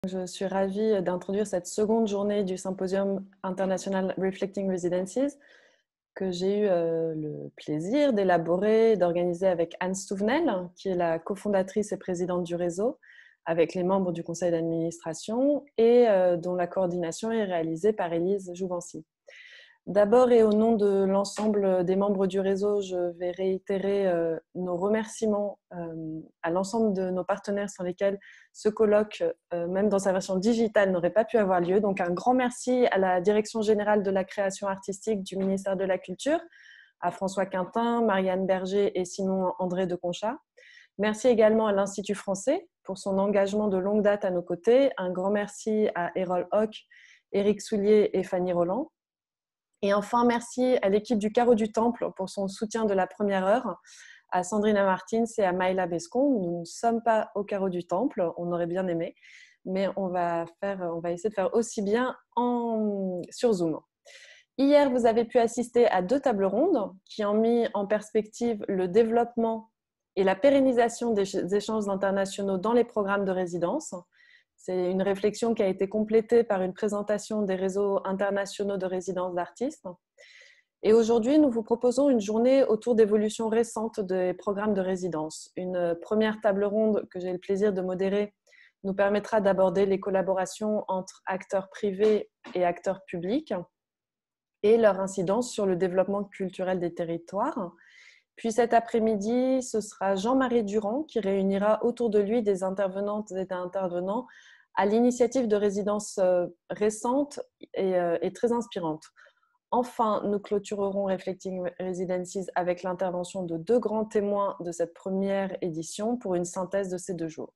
Je suis ravie d'introduire cette seconde journée du Symposium International Reflecting Residencies que j'ai eu le plaisir d'élaborer, d'organiser avec Anne Stouvenel, qui est la cofondatrice et présidente du réseau, avec les membres du conseil d'administration et dont la coordination est réalisée par Élise Jouvency. D'abord et au nom de l'ensemble des membres du réseau, je vais réitérer nos remerciements à l'ensemble de nos partenaires sans lesquels ce colloque, même dans sa version digitale, n'aurait pas pu avoir lieu. Donc un grand merci à la Direction générale de la création artistique du ministère de la Culture, à François Quintin, Marianne Berger et Simon André de Conchat. Merci également à l'Institut français pour son engagement de longue date à nos côtés. Un grand merci à Erol Hoc, Éric Soulier et Fanny Roland. Et enfin, merci à l'équipe du Carreau du Temple pour son soutien de la première heure, à Sandrina Martins et à Maïla Bescon. Nous ne sommes pas au Carreau du Temple, on aurait bien aimé, mais on va essayer de faire aussi bien sur Zoom. Hier, vous avez pu assister à 2 tables rondes qui ont mis en perspective le développement et la pérennisation des échanges internationaux dans les programmes de résidence. C'est une réflexion qui a été complétée par une présentation des réseaux internationaux de résidence d'artistes. Et aujourd'hui, nous vous proposons une journée autour d'évolutions récentes des programmes de résidence. Une première table ronde que j'ai le plaisir de modérer nous permettra d'aborder les collaborations entre acteurs privés et acteurs publics et leur incidence sur le développement culturel des territoires. Puis cet après-midi, ce sera Jean-Marie Durand qui réunira autour de lui des intervenantes et des intervenants à l'initiative de résidences récentes et très inspirantes. Enfin, nous clôturerons Reflecting Residencies avec l'intervention de 2 grands témoins de cette première édition pour une synthèse de ces 2 jours.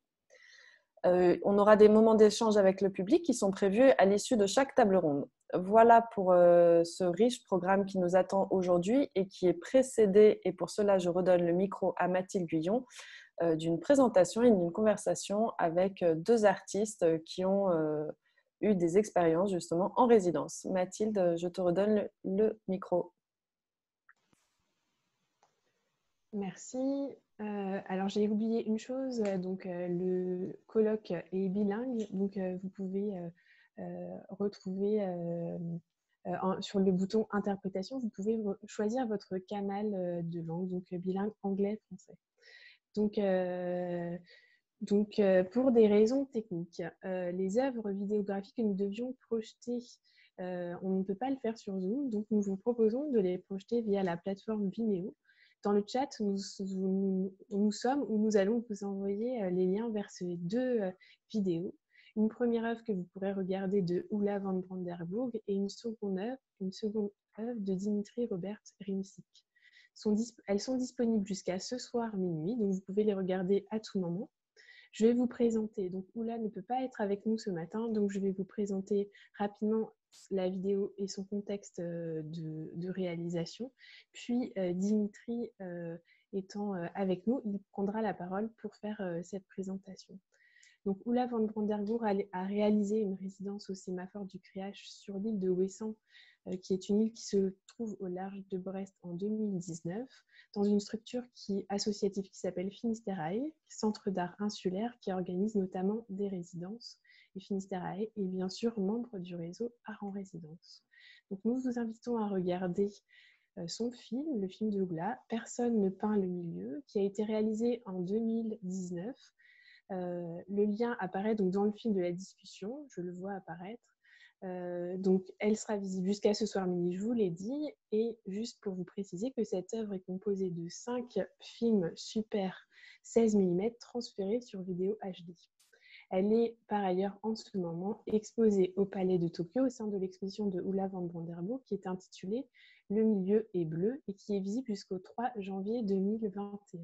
On aura des moments d'échange avec le public qui sont prévus à l'issue de chaque table ronde. Voilà pour ce riche programme qui nous attend aujourd'hui et qui est précédé, et pour cela je redonne le micro à Mathilde Guyon, d'une présentation et d'une conversation avec 2 artistes qui ont eu des expériences justement en résidence. Mathilde, je te redonne le micro. Merci. Alors j'ai oublié une chose, donc le colloque est bilingue, donc vous pouvez retrouver sur le bouton interprétation, vous pouvez choisir votre canal de langue, donc bilingue anglais-français. Donc, pour des raisons techniques, les œuvres vidéographiques que nous devions projeter, on ne peut pas le faire sur Zoom, donc nous vous proposons de les projeter via la plateforme Vimeo. Dans le chat, nous sommes où nous allons vous envoyer les liens vers ces 2 vidéos. Une première œuvre que vous pourrez regarder de Ulla van Brandenburg et une seconde œuvre de Dimitri Robert Rimsik. Elles sont disponibles jusqu'à ce soir minuit, donc vous pouvez les regarder à tout moment. Je vais vous présenter, donc Oula ne peut pas être avec nous ce matin, donc je vais vous présenter rapidement la vidéo et son contexte de réalisation. Puis Dimitri étant avec nous, il prendra la parole pour faire cette présentation. Donc Ulla van Brandenburg a réalisé une résidence au sémaphore du Créache sur l'île de Ouessant, qui est une île qui se trouve au large de Brest en 2019, dans une structure associative qui s'appelle Finisterae, centre d'art insulaire qui organise notamment des résidences. Et Finisterae est bien sûr membre du réseau Art en résidence. Donc nous vous invitons à regarder son film, le film de Ulla, Personne ne peint le milieu, qui a été réalisé en 2019. Le lien apparaît donc dans le film de la discussion, je le vois apparaître. Donc elle sera visible jusqu'à ce soir minuit, je vous l'ai dit, et juste pour vous préciser que cette œuvre est composée de 5 films super 16 mm transférés sur vidéo HD. Elle est par ailleurs en ce moment exposée au Palais de Tokyo au sein de l'exposition de Ulla van Brandenburg qui est intitulée Le milieu est bleu et qui est visible jusqu'au 3 janvier 2021.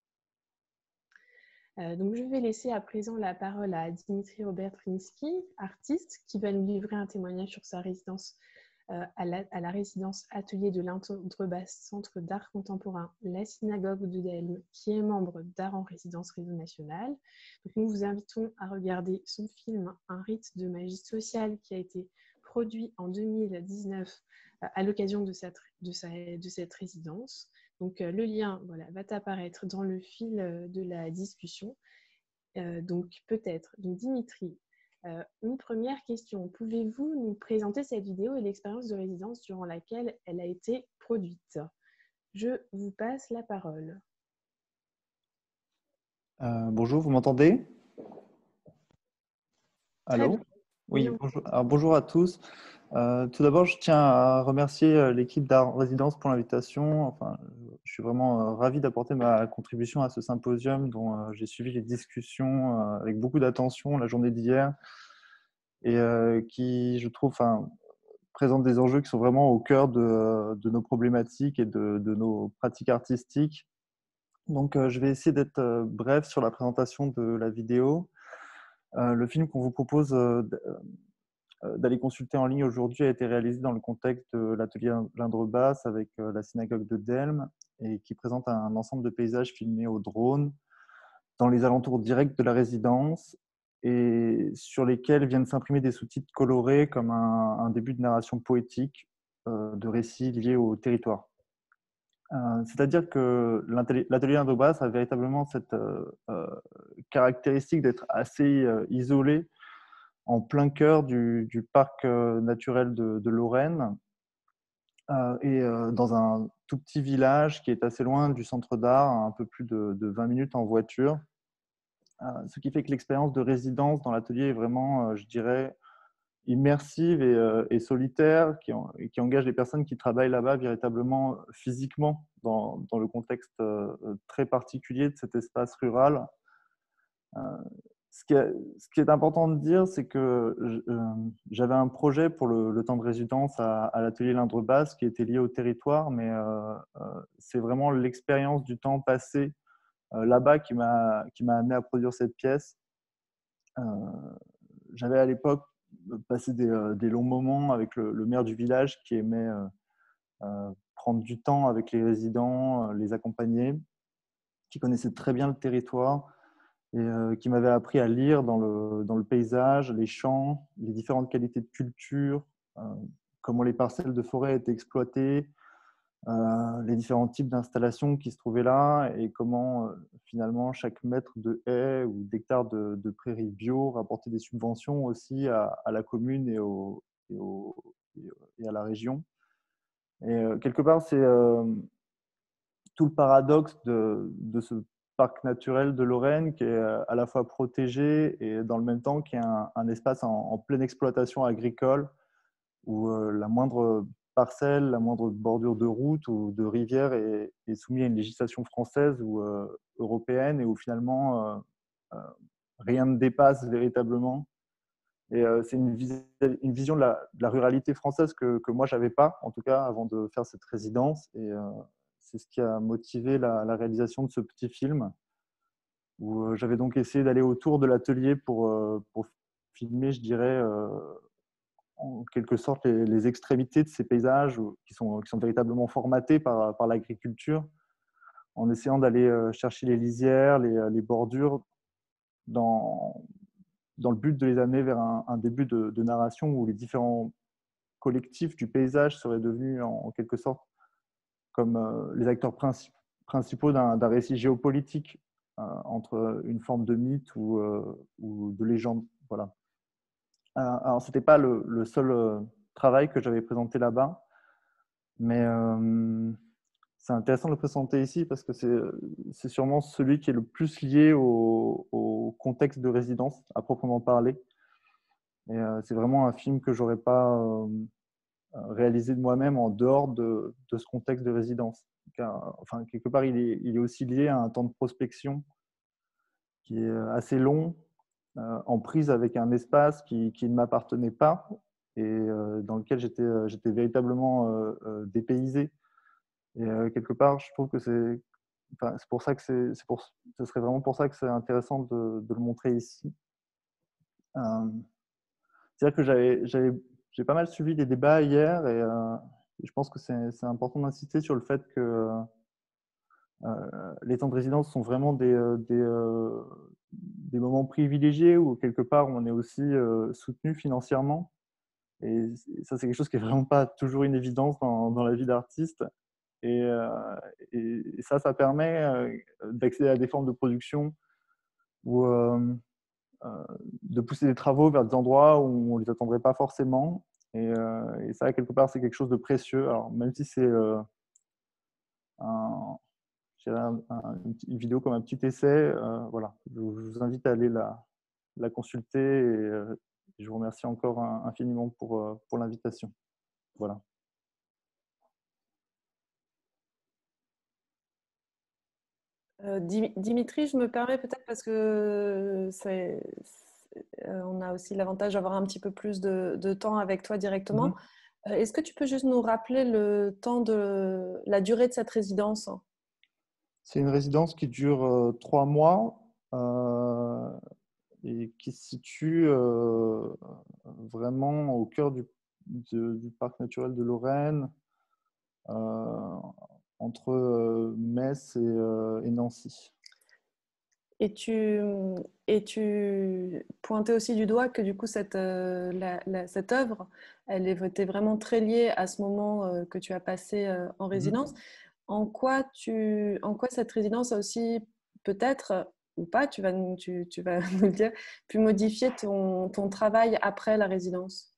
Donc je vais laisser à présent la parole à Dimitri Robert Rimsky, artiste, qui va nous livrer un témoignage sur sa résidence à la résidence Atelier de l'Intrebasse Centre d'Art Contemporain, la Synagogue de Delme, qui est membre d'Art en résidence Réseau National. Donc nous vous invitons à regarder son film Un rite de magie sociale qui a été produit en 2019 à l'occasion de cette résidence. Donc, le lien va apparaître dans le fil de la discussion. Donc, peut-être, donc Dimitri, Une première question, pouvez-vous nous présenter cette vidéo et l'expérience de résidence durant laquelle elle a été produite? Je vous passe la parole. Bonjour, vous m'entendez? Très Allô? bien. Oui, bonjour. Alors, bonjour à tous. Tout d'abord, je tiens à remercier l'équipe d'Art en Résidence pour l'invitation. Enfin, je suis vraiment ravi d'apporter ma contribution à ce symposium dont j'ai suivi les discussions avec beaucoup d'attention la journée d'hier et qui, je trouve, enfin, présente des enjeux qui sont vraiment au cœur de nos problématiques et de nos pratiques artistiques. Donc, je vais essayer d'être bref sur la présentation de la vidéo. Le film qu'on vous propose d'aller consulter en ligne aujourd'hui a été réalisé dans le contexte de l'atelier l'Indre Basse avec la synagogue de Delme et qui présente un ensemble de paysages filmés au drone dans les alentours directs de la résidence et sur lesquels viennent s'imprimer des sous-titres colorés comme un début de narration poétique de récits liés au territoire. C'est-à-dire que l'atelier Indre Basse a véritablement cette caractéristique d'être assez isolé en plein cœur du parc naturel de Lorraine et dans un tout petit village qui est assez loin du centre d'art, un peu plus de 20 minutes en voiture. Ce qui fait que l'expérience de résidence dans l'atelier est vraiment, je dirais, immersive et solitaire, qui engage les personnes qui travaillent là-bas véritablement physiquement dans le contexte très particulier de cet espace rural. Ce qui est important de dire, c'est que j'avais un projet pour le temps de résidence à l'atelier l'Indre Basse qui était lié au territoire, mais c'est vraiment l'expérience du temps passé là-bas qui m'a amené à produire cette pièce. J'avais à l'époque passé des longs moments avec le maire du village qui aimait prendre du temps avec les résidents, les accompagner, qui connaissait très bien le territoire et qui m'avait appris à lire dans le paysage, les champs, les différentes qualités de culture, euh, comment les parcelles de forêt étaient exploitées, les différents types d'installations qui se trouvaient là et comment finalement chaque mètre de haie ou d'hectare de prairies bio rapportait des subventions aussi à la commune et, et à la région. Et quelque part, c'est tout le paradoxe de ce parc naturel de Lorraine qui est à la fois protégé et dans le même temps qui est un espace en pleine exploitation agricole où la moindre parcelle, la moindre bordure de route ou de rivière est soumise à une législation française ou européenne et où finalement euh, rien ne dépasse véritablement. Et c'est une vision de la ruralité française que moi, je n'avais pas, en tout cas, avant de faire cette résidence. Et c'est ce qui a motivé la réalisation de ce petit film, où j'avais donc essayé d'aller autour de l'atelier pour filmer, je dirais, en quelque sorte, les extrémités de ces paysages qui sont véritablement formatés par l'agriculture, en essayant d'aller chercher les lisières, les bordures, dans, dans le but de les amener vers un début de narration où les différents collectifs du paysage seraient devenus en quelque sorte comme les acteurs principaux d'un récit géopolitique entre une forme de mythe ou de légende. Voilà. Alors, ce n'était pas le seul travail que j'avais présenté là-bas, mais c'est intéressant de le présenter ici parce que c'est sûrement celui qui est le plus lié au contexte de résidence, à proprement parler. Et c'est vraiment un film que j'aurais pas réalisé de moi-même en dehors de ce contexte de résidence. Car, enfin, quelque part, il est aussi lié à un temps de prospection qui est assez long, en prise avec un espace qui ne m'appartenait pas et dans lequel j'étais véritablement dépaysé. Et quelque part, je trouve que c'est pour ça que ce serait vraiment pour ça que c'est intéressant de le montrer ici. C'est-à-dire que j'ai pas mal suivi les débats hier et je pense que c'est important d'insister sur le fait que les temps de résidence sont vraiment des moments privilégiés où quelque part on est aussi soutenu financièrement. Et ça, c'est quelque chose qui est vraiment pas toujours une évidence dans la vie d'artiste. Et, ça permet d'accéder à des formes de production où de pousser des travaux vers des endroits où on ne les attendrait pas forcément. Et ça, quelque part, c'est quelque chose de précieux. Alors, même si c'est une vidéo comme un petit essai, voilà. Je vous invite à aller la consulter et je vous remercie encore infiniment pour l'invitation. Voilà. Dimitri, je me permets peut-être parce que on a aussi l'avantage d'avoir un petit peu plus de temps avec toi directement. Est-ce que tu peux juste nous rappeler la durée de cette résidence? C'est une résidence qui dure 3 mois et qui se situe vraiment au cœur du parc naturel de Lorraine, entre Metz et Nancy. Et tu pointais aussi du doigt que du coup cette œuvre, elle était vraiment très liée à ce moment que tu as passé en résidence. En quoi cette résidence a aussi peut-être, ou pas, tu vas nous le dire, pu modifier ton travail après la résidence?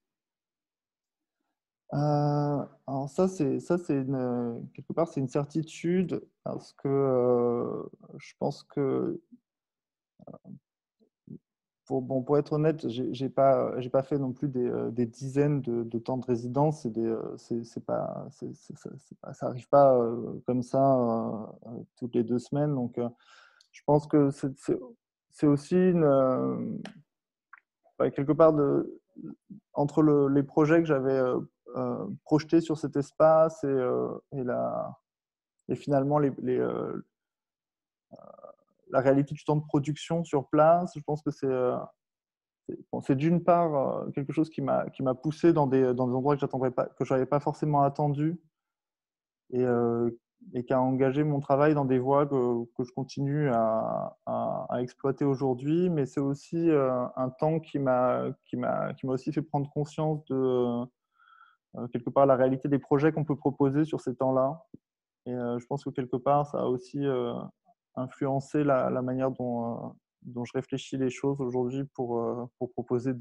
Alors quelque part, c'est une certitude parce que je pense que pour être honnête, j'ai pas fait non plus des dizaines de temps de résidence. Ça arrive pas comme ça toutes les 2 semaines. Donc, je pense que c'est aussi quelque part entre les projets que j'avais projetés sur cet espace et finalement la réalité du temps de production sur place. Je pense que c'est d'une part quelque chose qui m'a poussé dans des endroits que je n'avais pas forcément attendu et qui a engagé mon travail dans des voies que je continue à exploiter aujourd'hui. Mais c'est aussi un temps qui m'a aussi fait prendre conscience de quelque part la réalité des projets qu'on peut proposer sur ces temps-là. Et je pense que quelque part, ça a aussi influencé la manière dont je réfléchis les choses aujourd'hui pour proposer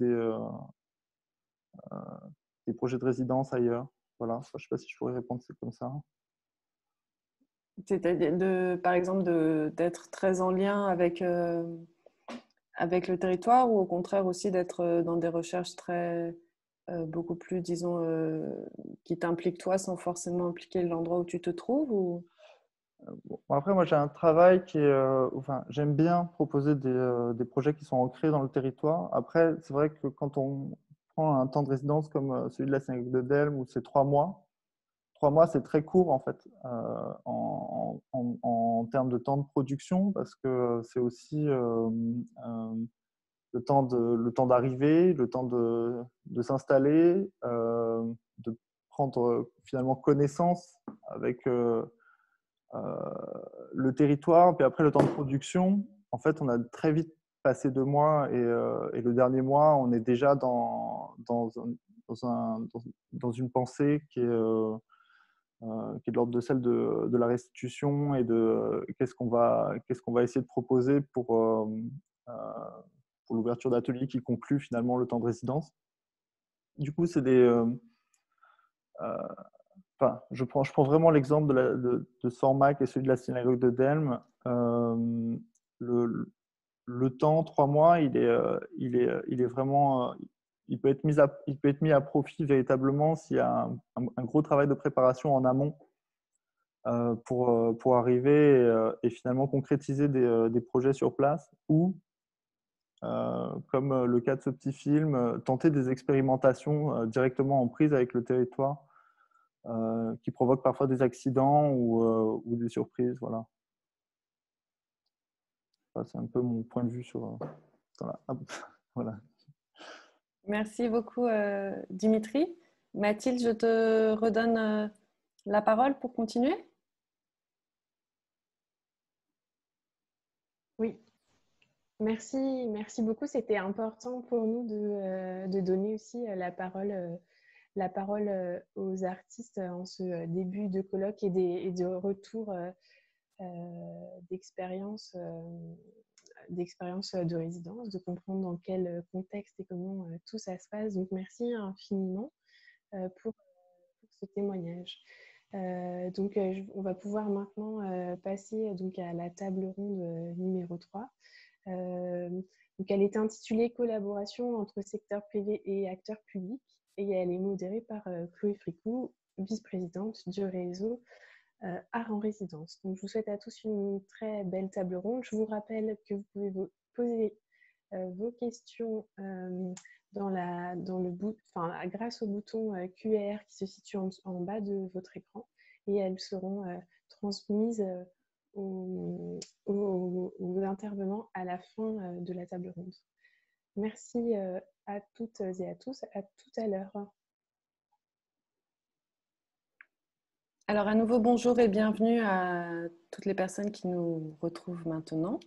des projets de résidence ailleurs. Voilà, je ne sais pas si je pourrais répondre comme ça. C'est-à-dire, par exemple, d'être très en lien avec le territoire, ou au contraire aussi d'être dans des recherches beaucoup plus, disons, qui t'impliquent toi sans forcément impliquer l'endroit où tu te trouves, ou... Bon, après, moi, j'ai un travail enfin, j'aime bien proposer des projets qui sont ancrés dans le territoire. Après, c'est vrai que quand on prend un temps de résidence comme celui de la synagogue de Delme, où c'est 3 mois, 3 mois, c'est très court, en fait, en termes de temps de production, parce que c'est aussi le temps d'arriver, le temps de s'installer, de prendre finalement connaissance avec le territoire, puis après le temps de production. En fait, on a très vite passé 2 mois et le dernier mois, on est déjà dans une pensée qui est de l'ordre de celle de la restitution et de qu'est-ce qu'on va essayer de proposer pour l'ouverture d'ateliers qui conclut finalement le temps de résidence. Du coup, c'est enfin, je prends vraiment l'exemple de Sormac et celui de la synagogue de Delme. Le temps, 3 mois, il est vraiment, il peut être mis à profit véritablement s'il y a un gros travail de préparation en amont pour arriver et finalement concrétiser des projets sur place ou, comme le cas de ce petit film, tenter des expérimentations directement en prise avec le territoire qui provoquent parfois des accidents ou des surprises. Voilà. C'est un peu mon point de vue sur... voilà. Merci beaucoup, Dimitri. Mathilde, je te redonne la parole pour continuer. Oui, merci beaucoup. C'était important pour nous de donner aussi la parole aux artistes en ce début de colloque et de retour d'expérience d'expérience de résidence, de comprendre dans quel contexte et comment tout ça se passe. Donc, merci infiniment pour ce témoignage. Donc, on va pouvoir maintenant passer donc, à la table ronde numéro 3. Donc, elle est intitulée « Collaboration entre secteur privé et acteurs publics » et elle est modérée par Chloé Fricou, vice-présidente du réseau Art en résidence. Donc, je vous souhaite à tous une très belle table ronde. Je vous rappelle que vous pouvez poser vos questions grâce au bouton QR qui se situe en bas de votre écran et elles seront transmises aux intervenants à la fin de la table ronde. Merci à toutes et à tous. À tout à l'heure. Alors, à nouveau, bonjour et bienvenue à toutes les personnes qui nous retrouvent maintenant.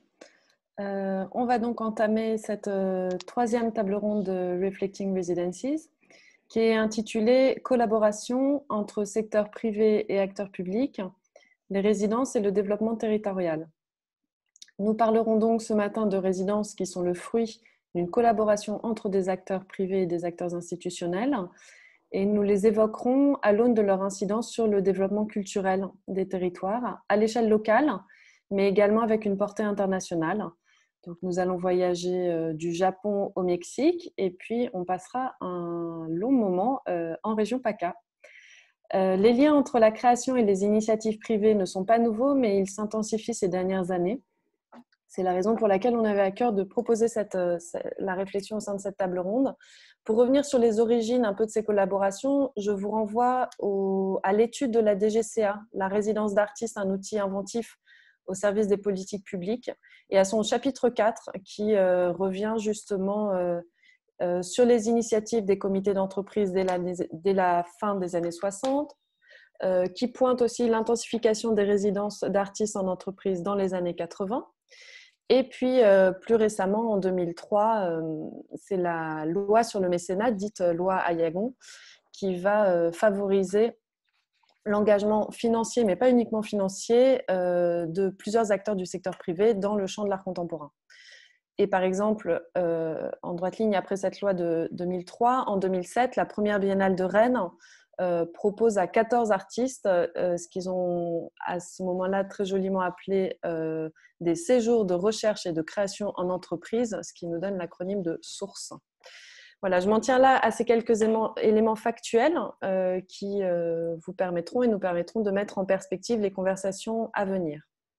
On va donc entamer cette troisième table ronde de Reflecting Residencies qui est intitulée « Collaboration entre secteur privé et acteurs publics, les résidences et le développement territorial ». Nous parlerons donc ce matin de résidences qui sont le fruit d'une collaboration entre des acteurs privés et des acteurs institutionnels et nous les évoquerons à l'aune de leur incidence sur le développement culturel des territoires à l'échelle locale, mais également avec une portée internationale. Donc, nous allons voyager du Japon au Mexique et puis on passera un long moment en région PACA. Les liens entre la création et les initiatives privées ne sont pas nouveaux, mais ils s'intensifient ces dernières années. C'est la raison pour laquelle on avait à cœur de proposer la réflexion au sein de cette table ronde. Pour revenir sur les origines un peu de ces collaborations, je vous renvoie à l'étude de la DGCA, la résidence d'artistes, un outil inventif au service des politiques publiques, et à son chapitre 4 qui revient justement sur les initiatives des comités d'entreprise dès la fin des années 60, qui pointe aussi l'intensification des résidences d'artistes en entreprise dans les années 80. Et puis, plus récemment, en 2003, c'est la loi sur le mécénat, dite loi Ayagon, qui va favoriser l'engagement financier, mais pas uniquement financier, de plusieurs acteurs du secteur privé dans le champ de l'art contemporain. Et par exemple, en droite ligne après cette loi de 2003, en 2007, la première biennale de Rennes propose à 14 artistes ce qu'ils ont à ce moment-là très joliment appelé des séjours de recherche et de création en entreprise, ce qui nous donne l'acronyme de SOURCE. Voilà, je m'en tiens là à ces quelques éléments factuels qui vous permettront et nous permettront de mettre en perspective les conversations à venir.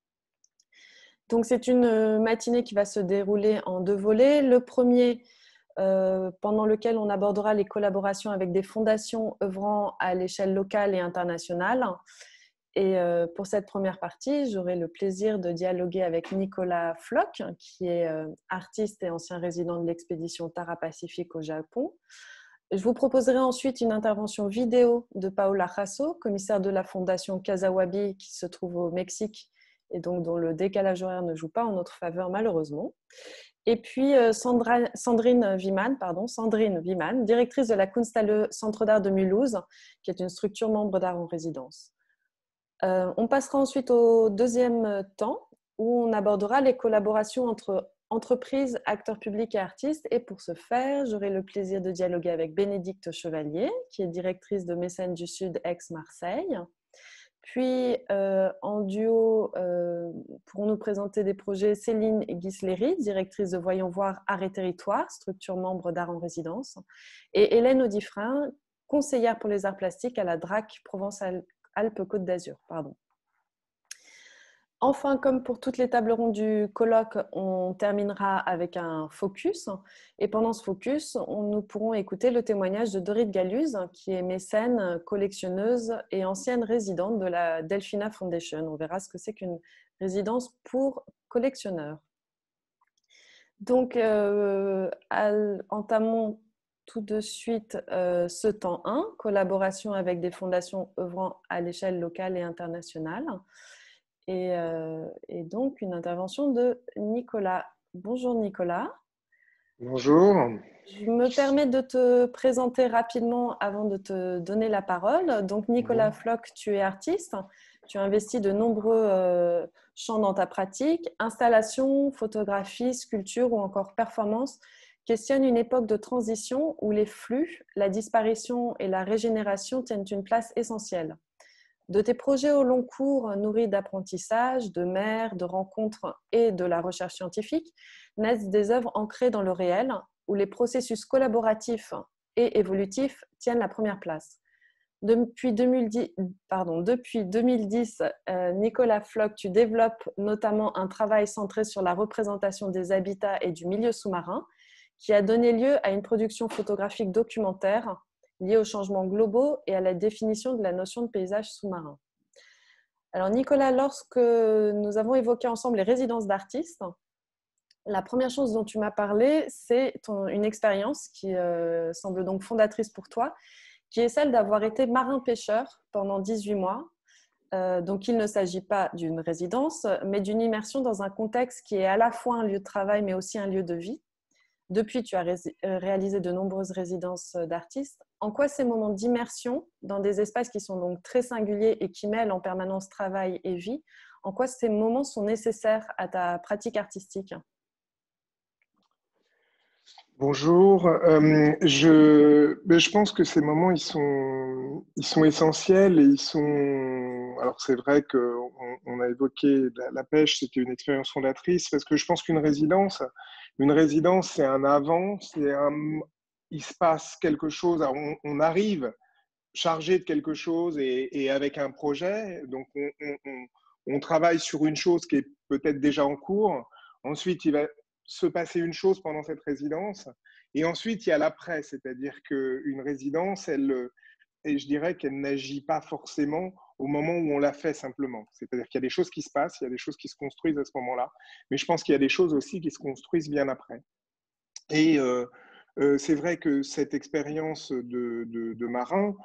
Donc, c'est une matinée qui va se dérouler en 2 volets. Le premier, pendant lequel on abordera les collaborations avec des fondations œuvrant à l'échelle locale et internationale. Et pour cette première partie, j'aurai le plaisir de dialoguer avec Nicolas Floch, qui est artiste et ancien résident de l'expédition Tara Pacifique au Japon. Je vous proposerai ensuite une intervention vidéo de Paola Jasso, commissaire de la fondation Casawabi, qui se trouve au Mexique et donc dont le décalage horaire ne joue pas en notre faveur malheureusement. Et puis Sandrine Wiman, directrice de la Kunsthalle Centre d'art de Mulhouse, qui est une structure membre d'art en résidence. On passera ensuite au deuxième temps, où on abordera les collaborations entre entreprises, acteurs publics et artistes. Et pour ce faire, j'aurai le plaisir de dialoguer avec Bénédicte Chevalier, qui est directrice de Mécènes du Sud Aix-Marseille. Puis, en duo, pourront nous présenter des projets Céline Guisleri, directrice de Voyons Voir Art et Territoire, structure membre d'art en résidence, et Hélène Audifrin, conseillère pour les arts plastiques à la DRAC Provence-Alpes-Côte d'Azur. Enfin, comme pour toutes les tables rondes du colloque, on terminera avec un focus. Et pendant ce focus, nous pourrons écouter le témoignage de Dorit Galuz, qui est mécène, collectionneuse et ancienne résidente de la Delphina Foundation. On verra ce que c'est qu'une résidence pour collectionneurs. Donc, entamons tout de suite ce temps 1, collaboration avec des fondations œuvrant à l'échelle locale et internationale. Et donc, une intervention de Nicolas. Bonjour Nicolas. Bonjour. Je me permets de te présenter rapidement avant de te donner la parole. Donc, Nicolas Floch, tu es artiste, Tu investis de nombreux champs dans ta pratique. Installation, photographie, sculpture ou encore performance questionnent une époque de transition où les flux, la disparition et la régénération tiennent une place essentielle. De tes projets au long cours nourris d'apprentissage, de mer, de rencontres et de la recherche scientifique, naissent des œuvres ancrées dans le réel où les processus collaboratifs et évolutifs tiennent la première place. Depuis 2010, Nicolas Floch, tu développes notamment un travail centré sur la représentation des habitats et du milieu sous-marin, qui a donné lieu à une production photographique documentaire liée aux changements globaux et à la définition de la notion de paysage sous-marin. Alors Nicolas, lorsque nous avons évoqué ensemble les résidences d'artistes, la première chose dont tu m'as parlé, c'est une expérience qui semble donc fondatrice pour toi, qui est celle d'avoir été marin-pêcheur pendant 18 mois. Donc, il ne s'agit pas d'une résidence, mais d'une immersion dans un contexte qui est à la fois un lieu de travail, mais aussi un lieu de vie. Depuis, tu as réalisé de nombreuses résidences d'artistes. En quoi ces moments d'immersion dans des espaces qui sont donc très singuliers et qui mêlent en permanence travail et vie, en quoi ces moments sont nécessaires à ta pratique artistique ? Bonjour. Je pense que ces moments, ils sont essentiels et ils sont. Alors, c'est vrai qu'on a évoqué la pêche, c'était une expérience fondatrice, parce que je pense qu'une résidence, c'est un avant, il se passe quelque chose, on arrive chargé de quelque chose et avec un projet, donc on travaille sur une chose qui est peut-être déjà en cours. Ensuite, il va se passer une chose pendant cette résidence. Et ensuite, il y a l'après, c'est-à-dire qu'une résidence, et je dirais qu'elle n'agit pas forcément au moment où on l'a fait simplement. C'est-à-dire qu'il y a des choses qui se passent, il y a des choses qui se construisent à ce moment-là, mais je pense qu'il y a des choses aussi qui se construisent bien après. Et c'est vrai que cette expérience de marin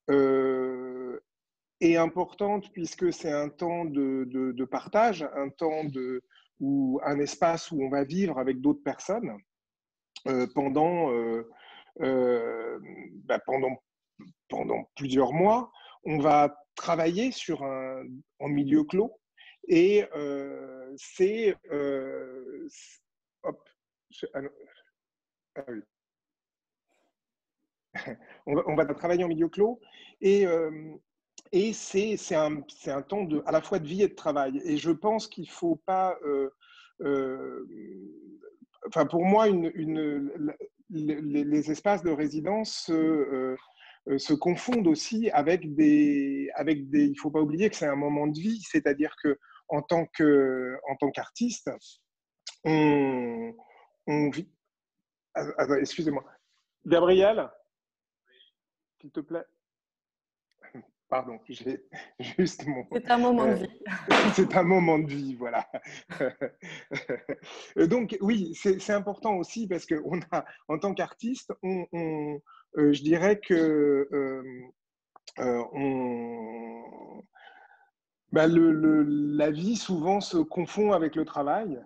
est importante puisque c'est un temps de partage, un temps ou un espace où on va vivre avec d'autres personnes pendant, pendant plusieurs mois. On va travailler en milieu clos et hop, ah oui. On va travailler en milieu clos et, c'est un temps à la fois de vie et de travail. Et je pense qu'il ne faut pas enfin, pour moi, les espaces de résidence se confondent aussi avec il ne faut pas oublier que c'est un moment de vie, c'est-à-dire qu'en tant qu'artiste, on vit. Attends, excusez-moi. Gabriel, s'il te plaît. Pardon, j'ai juste mon. C'est un moment de vie. C'est un moment de vie, voilà. Donc oui, c'est important aussi parce que en tant qu'artiste, je dirais que la vie souvent se confond avec le travail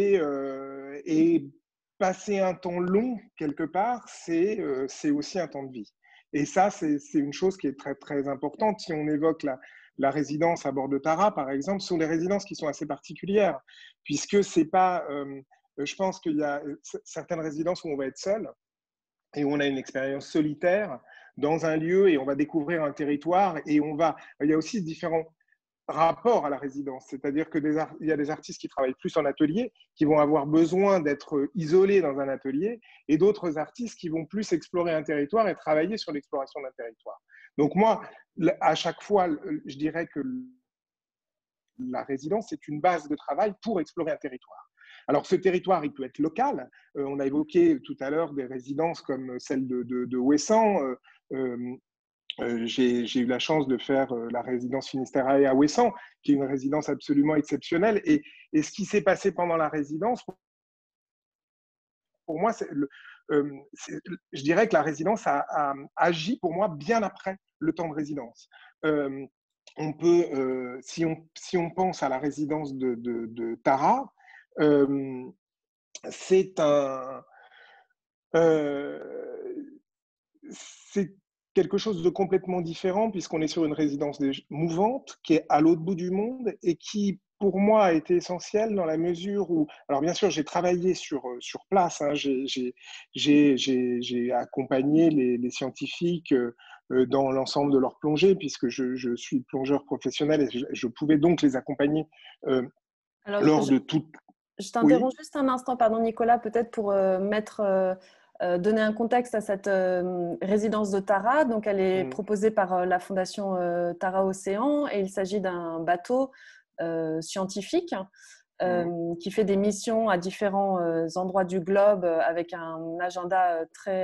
et passer un temps long quelque part, c'est aussi un temps de vie. Et ça, c'est une chose qui est très, très importante. Si on évoque la résidence à bord de Tara, par exemple, ce sont des résidences qui sont assez particulières, puisque c'est pas. Je pense qu'il y a certaines résidences où on va être seul et où on a une expérience solitaire dans un lieu et on va découvrir un territoire et il y a aussi différents rapport à la résidence. C'est-à-dire qu'il y a des artistes qui travaillent plus en atelier, qui vont avoir besoin d'être isolés dans un atelier, et d'autres artistes qui vont plus explorer un territoire et travailler sur l'exploration d'un territoire. Donc moi, à chaque fois, je dirais que la résidence est une base de travail pour explorer un territoire. Alors, ce territoire, il peut être local. On a évoqué tout à l'heure des résidences comme celle de Ouessant. J'ai eu la chance de faire la résidence Finisterae à Ouessant, qui est une résidence absolument exceptionnelle. Et ce qui s'est passé pendant la résidence, pour moi, je dirais que la résidence a agi pour moi bien après le temps de résidence. On peut, si on pense à la résidence de Tara, c'est quelque chose de complètement différent puisqu'on est sur une résidence mouvante qui est à l'autre bout du monde et qui, pour moi, a été essentielle dans la mesure où, alors bien sûr, j'ai travaillé sur place, hein, j'ai accompagné les scientifiques dans l'ensemble de leur plongée puisque je suis plongeur professionnel et je pouvais donc les accompagner Alors, lors de toute… je Oui. t'interromps juste un instant, pardon Nicolas, peut-être pour donner un contexte à cette résidence de Tara. Donc, elle est proposée par la fondation Tara Océan et il s'agit d'un bateau scientifique qui fait des missions à différents endroits du globe avec un agenda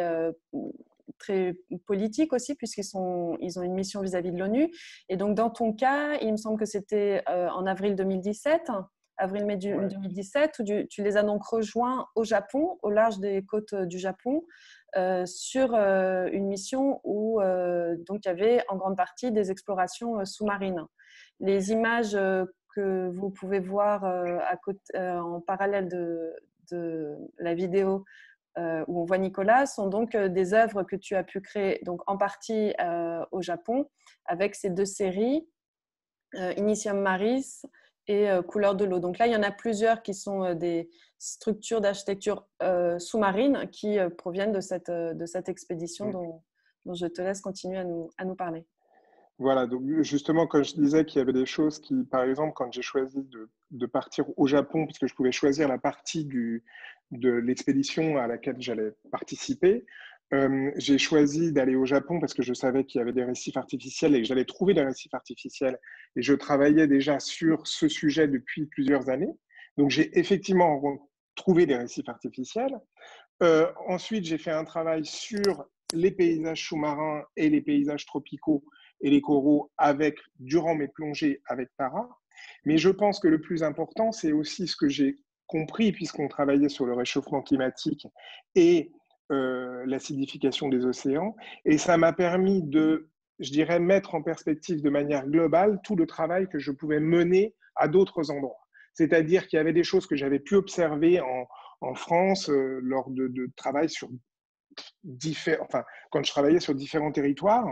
très politique aussi, puisqu'ils ont une mission vis-à-vis de l'ONU. Et donc, dans ton cas, il me semble que c'était en avril 2017, avril-mai 2017, où tu les as donc rejoints au Japon, au large des côtes du Japon, sur une mission où donc, il y avait en grande partie des explorations sous-marines. Les images que vous pouvez voir en parallèle de la vidéo où on voit Nicolas sont donc des œuvres que tu as pu créer donc en partie au Japon avec ces deux séries, Initium Maris et Couleurs de l'eau. Donc là, il y en a plusieurs qui sont des structures d'architecture sous-marine qui proviennent de cette expédition dont je te laisse continuer à nous parler. Voilà, donc justement, quand je disais qu'il y avait des choses qui, par exemple, quand j'ai choisi de partir au Japon, puisque je pouvais choisir la partie de l'expédition à laquelle j'allais participer, j'ai choisi d'aller au Japon parce que je savais qu'il y avait des récifs artificiels et que j'allais trouver des récifs artificiels. Et je travaillais déjà sur ce sujet depuis plusieurs années. Donc, j'ai effectivement trouvé des récifs artificiels. Ensuite, j'ai fait un travail sur les paysages sous-marins et les paysages tropicaux et les coraux durant mes plongées avec Tara. Mais je pense que le plus important, c'est aussi ce que j'ai compris puisqu'on travaillait sur le réchauffement climatique et l'acidification des océans. Et ça m'a permis de, je dirais, mettre en perspective de manière globale tout le travail que je pouvais mener à d'autres endroits. C'est-à-dire qu'il y avait des choses que j'avais pu observer en France lors de travail sur quand je travaillais sur différents territoires,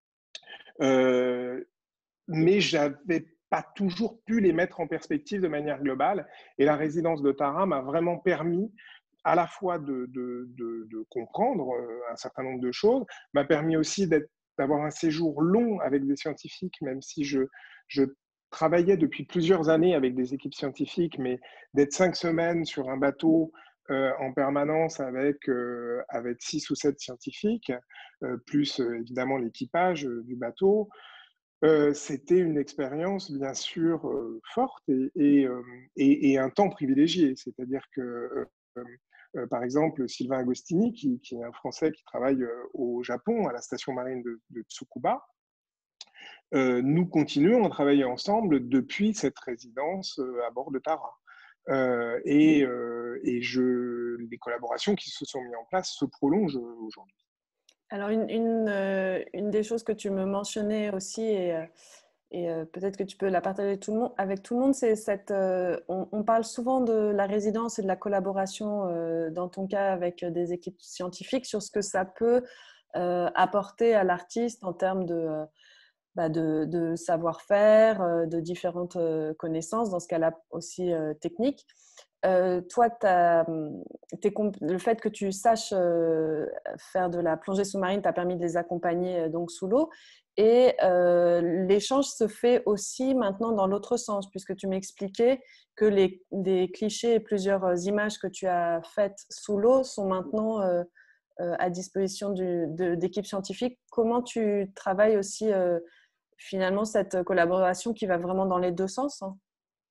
mais je n'avais pas toujours pu les mettre en perspective de manière globale. Et la résidence de Tara m'a vraiment permis à la fois de comprendre un certain nombre de choses, m'a permis aussi d'avoir un séjour long avec des scientifiques, même si je travaillais depuis plusieurs années avec des équipes scientifiques, mais d'être 5 semaines sur un bateau en permanence avec 6 ou 7 scientifiques, plus évidemment l'équipage du bateau, c'était une expérience bien sûr forte et un temps privilégié. C'est-à-dire que, par exemple, Sylvain Agostini, qui est un Français qui travaille au Japon, à la station marine de Tsukuba, nous continuons à travailler ensemble depuis cette résidence à bord de Tara. Les collaborations qui se sont mises en place se prolongent aujourd'hui. Alors, une des choses que tu me mentionnais aussi, et peut-être que tu peux la partager avec tout le monde, c'est on parle souvent de la résidence et de la collaboration, dans ton cas, avec des équipes scientifiques, sur ce que ça peut apporter à l'artiste en termes de savoir-faire, de différentes connaissances, dans ce cas-là aussi techniques. Toi, le fait que tu saches faire de la plongée sous-marine t'a permis de les accompagner donc sous l'eau. Et l'échange se fait aussi maintenant dans l'autre sens, puisque tu m'expliquais que des clichés et plusieurs images que tu as faites sous l'eau sont maintenant à disposition d'équipes scientifiques. Comment tu travailles aussi finalement cette collaboration qui va vraiment dans les deux sens, hein?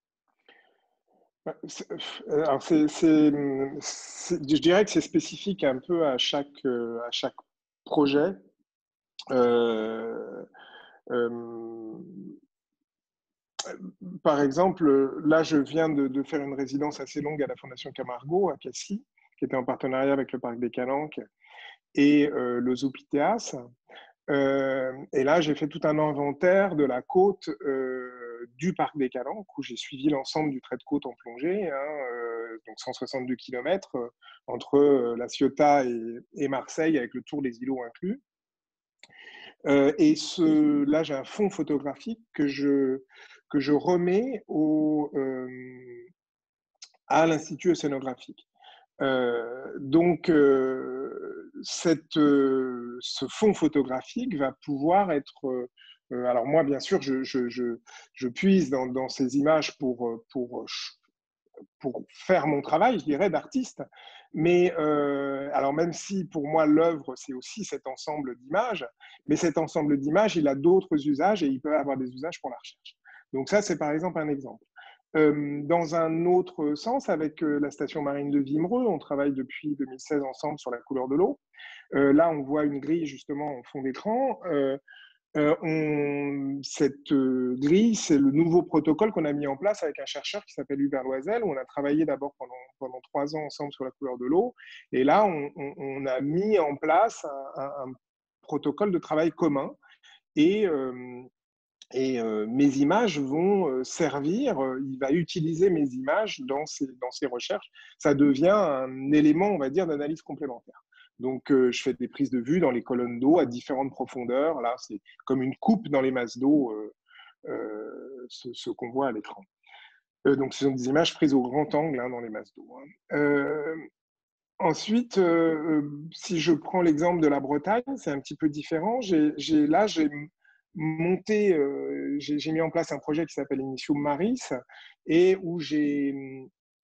Alors je dirais que c'est spécifique un peu à chaque projet. Euh, euh, Par exemple, là, je viens de faire une résidence assez longue à la Fondation Camargo, à Cassis, qui était en partenariat avec le Parc des Calanques et le Zoo Pythéas. Et là, j'ai fait tout un inventaire de la côte du Parc des Calanques, où j'ai suivi l'ensemble du trait de côte en plongée, donc 162 km entre La Ciotat et Marseille, avec le tour des îlots inclus. Et là, j'ai un fond photographique que je remets à l'Institut océanographique. Donc, ce fond photographique va pouvoir être… alors moi, bien sûr, je puise dans ces images pour faire mon travail, je dirais, d'artiste. Mais alors même si pour moi l'œuvre c'est aussi cet ensemble d'images, mais cet ensemble d'images il a d'autres usages et il peut avoir des usages pour la recherche. Donc ça c'est par exemple un exemple. Dans un autre sens, avec la station marine de Wimereux, on travaille depuis 2016 ensemble sur la couleur de l'eau. Là, on voit une grille justement en fond d'écran. Cette grille, c'est le nouveau protocole qu'on a mis en place avec un chercheur qui s'appelle Hubert Loisel, où on a travaillé d'abord pendant 3 ans ensemble sur la couleur de l'eau. Et là, on a mis en place un protocole de travail commun. Et mes images vont servir, il va utiliser mes images dans ses recherches. Ça devient un élément, on va dire, d'analyse complémentaire. Donc, je fais des prises de vue dans les colonnes d'eau à différentes profondeurs. Là, c'est comme une coupe dans les masses d'eau, ce qu'on voit à l'écran. Donc, ce sont des images prises au grand angle dans les masses d'eau. Ensuite, si je prends l'exemple de la Bretagne, c'est un petit peu différent. J'ai monté, j'ai mis en place un projet qui s'appelle Initium Maris et où j'ai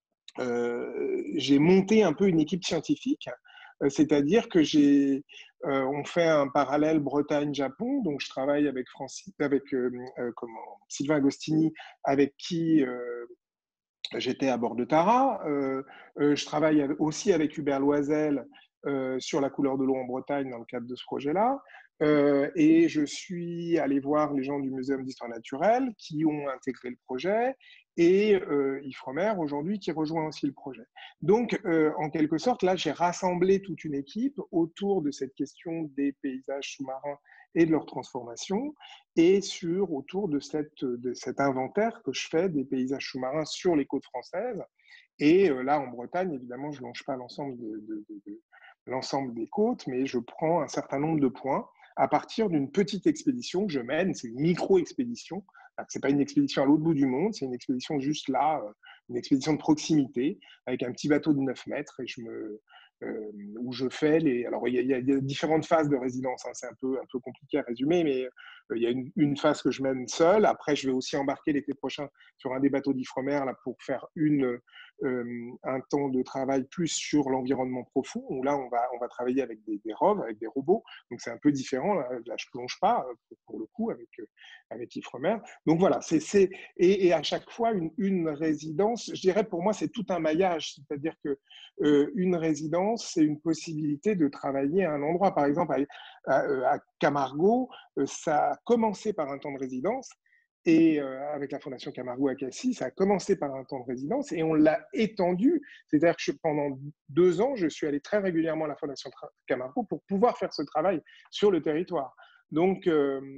monté un peu une équipe scientifique. C'est-à-dire que on fait un parallèle Bretagne-Japon. Donc, je travaille avec Sylvain Agostini, avec qui j'étais à bord de Tara. Je travaille aussi avec Hubert Loisel sur la couleur de l'eau en Bretagne dans le cadre de ce projet-là. Et je suis allé voir les gens du Muséum d'histoire naturelle qui ont intégré le projet et Ifremer aujourd'hui qui rejoint aussi le projet. Donc, en quelque sorte, là, j'ai rassemblé toute une équipe autour de cette question des paysages sous-marins et de leur transformation et autour de cet inventaire que je fais des paysages sous-marins sur les côtes françaises. Et là, en Bretagne, évidemment, je ne longe pas l'ensemble des côtes, mais je prends un certain nombre de points à partir d'une petite expédition que je mène. C'est une micro-expédition. Ce n'est pas une expédition à l'autre bout du monde, c'est une expédition juste là, une expédition de proximité, avec un petit bateau de 9 mètres. Et où je fais Alors, il y a différentes phases de résidence. C'est un peu compliqué à résumer, mais il y a une phase que je mène seule. Après, je vais aussi embarquer l'été prochain sur un des bateaux d'Ifremer là, pour faire un temps de travail plus sur l'environnement profond, où là, on va travailler avec des ROV, avec des robots. Donc, c'est un peu différent. Là je ne plonge pas, pour le coup, avec Ifremer. Donc, voilà. Et à chaque fois, une résidence, je dirais, pour moi, c'est tout un maillage. C'est-à-dire que une résidence, c'est une possibilité de travailler à un endroit. Par exemple, à Camargo, ça a commencé par un temps de résidence. Et avec la Fondation Camargo à Cassis, ça a commencé par un temps de résidence et on l'a étendu. C'est-à-dire que pendant 2 ans, je suis allé très régulièrement à la Fondation Camargo pour pouvoir faire ce travail sur le territoire. Donc,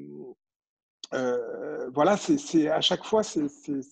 voilà, à chaque fois, c'est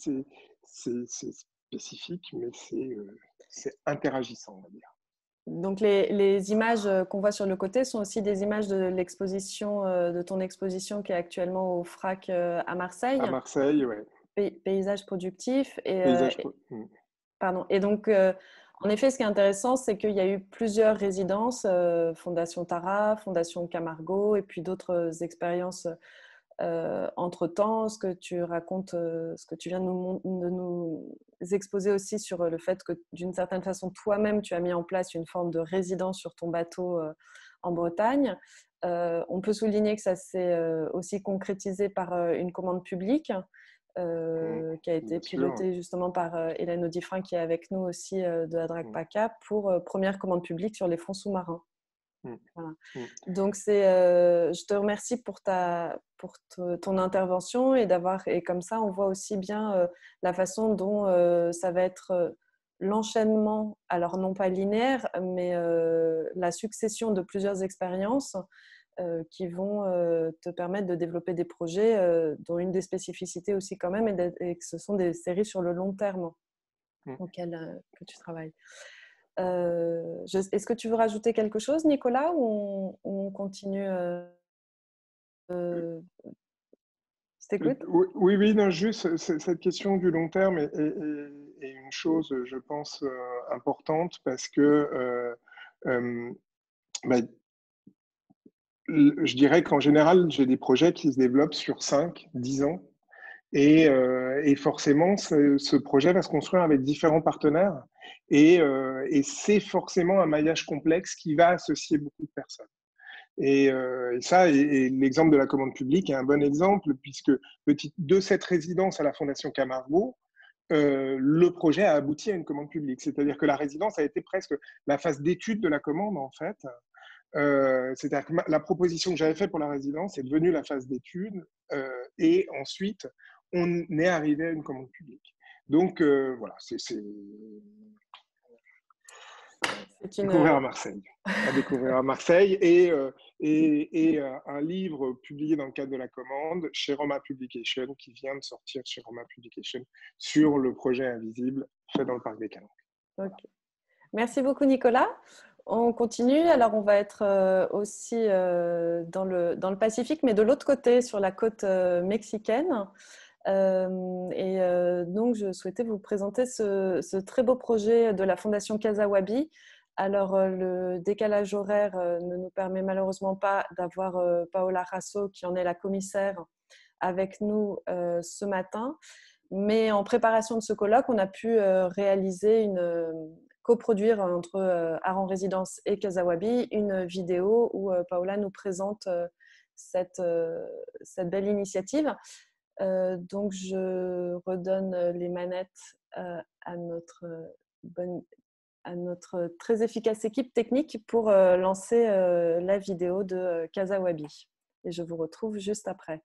spécifique, mais c'est interagissant, on va dire. Donc, les images qu'on voit sur le côté sont aussi des images de de ton exposition qui est actuellement au FRAC à Marseille. À Marseille, oui. Paysages productifs. Pardon. Et donc, en effet, ce qui est intéressant, c'est qu'il y a eu plusieurs résidences, Fondation Tara, Fondation Camargo, et puis d'autres expériences entre-temps. Ce que tu racontes, ce que tu viens de nous exposer aussi sur le fait que d'une certaine façon, toi-même, tu as mis en place une forme de résidence sur ton bateau en Bretagne. On peut souligner que ça s'est aussi concrétisé par une commande publique qui a été pilotée justement par Hélène Audifrin, qui est avec nous aussi de la DRAC PACA, pour première commande publique sur les fonds sous-marins. Voilà. Donc, je te remercie pour ton intervention et comme ça, on voit aussi bien la façon dont ça va être l'enchaînement, alors non pas linéaire, mais la succession de plusieurs expériences qui vont te permettre de développer des projets dont une des spécificités aussi quand même est que ce sont des séries sur le long terme auxquelles que tu travailles. Est-ce que tu veux rajouter quelque chose, Nicolas, ou on continue je t'écoute. Oui, oui, non, juste cette question du long terme est une chose, je pense, importante parce que bah, je dirais qu'en général, j'ai des projets qui se développent sur 5, 10 ans. Et forcément, ce projet va se construire avec différents partenaires. Et c'est forcément un maillage complexe qui va associer beaucoup de personnes. Et ça, et l'exemple de la commande publique est un bon exemple, puisque de cette résidence à la Fondation Camargo, le projet a abouti à une commande publique. C'est-à-dire que la résidence a été presque la phase d'étude de la commande, en fait. C'est-à-dire que la proposition que j'avais faite pour la résidence est devenue la phase d'étude, et ensuite, on est arrivé à une commande publique. Donc, voilà, c'est découvrir à Marseille. À découvrir à Marseille et un livre publié dans le cadre de la commande chez Roma Publication, qui vient de sortir chez Roma Publication sur le projet Invisible fait dans le parc des Calanques. Okay. Merci beaucoup, Nicolas. On continue. Alors, on va être aussi dans le Pacifique, mais de l'autre côté, sur la côte mexicaine. Donc, je souhaitais vous présenter ce très beau projet de la Fondation Casa Wabi. Alors, le décalage horaire ne nous permet malheureusement pas d'avoir Paola Rasso, qui en est la commissaire, avec nous ce matin. Mais en préparation de ce colloque, on a pu coproduire entre Art en Résidence et Casa Wabi une vidéo où Paola nous présente cette belle initiative. Donc, je redonne les manettes à notre très efficace équipe technique pour lancer la vidéo de Casa Wabi. Et je vous retrouve juste après.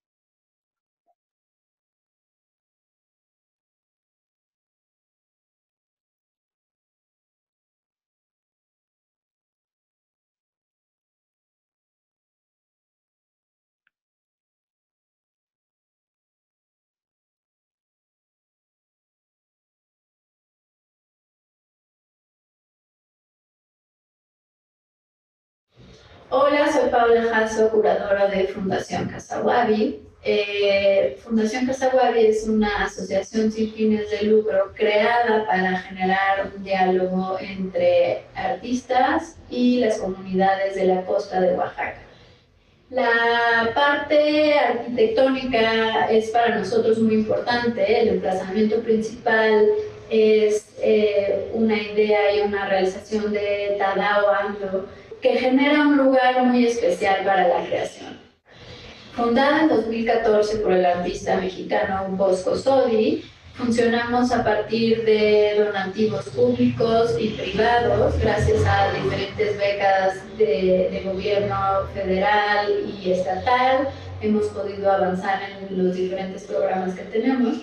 Hola, soy Paola Jasso, curadora de Fundación Casa Wabi. Fundación Casa Wabi es una asociación sin fines de lucro creada para generar un diálogo entre artistas y las comunidades de la costa de Oaxaca. La parte arquitectónica es para nosotros muy importante. El emplazamiento principal es una idea y una realización de Tadao Ando, que genera un lugar muy especial para la creación. Fundada en 2014 por el artista mexicano Bosco Sodi, funcionamos a partir de donativos públicos y privados, gracias a diferentes becas de gobierno federal y estatal. Hemos podido avanzar en los diferentes programas que tenemos.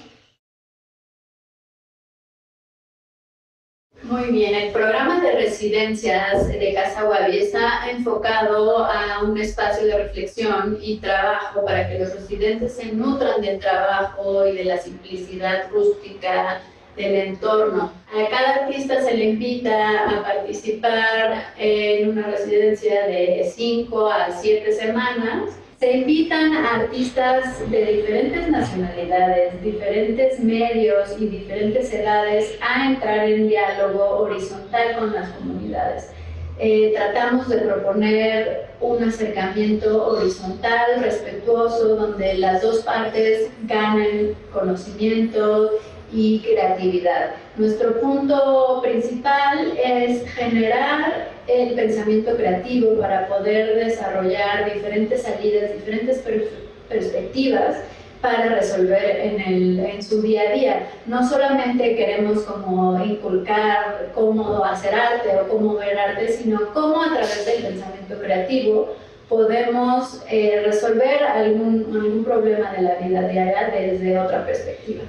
Muy bien, el programa de residencias de Casa Wabi está enfocado a un espacio de reflexión y trabajo para que los residentes se nutran del trabajo y de la simplicidad rústica del entorno. A cada artista se le invita a participar en una residencia de 5 a 7 semanas. Se invitan a artistas de diferentes nacionalidades, diferentes medios y diferentes edades a entrar en diálogo horizontal con las comunidades. Tratamos de proponer un acercamiento horizontal, respetuoso, donde las dos partes ganen conocimiento y creatividad. Nuestro punto principal es generar el pensamiento creativo para poder desarrollar diferentes salidas, diferentes perspectivas para resolver en su día a día. No solamente queremos como inculcar cómo hacer arte o cómo ver arte, sino cómo a través del pensamiento creativo podemos resolver algún problema de la vida diaria desde otra perspectiva.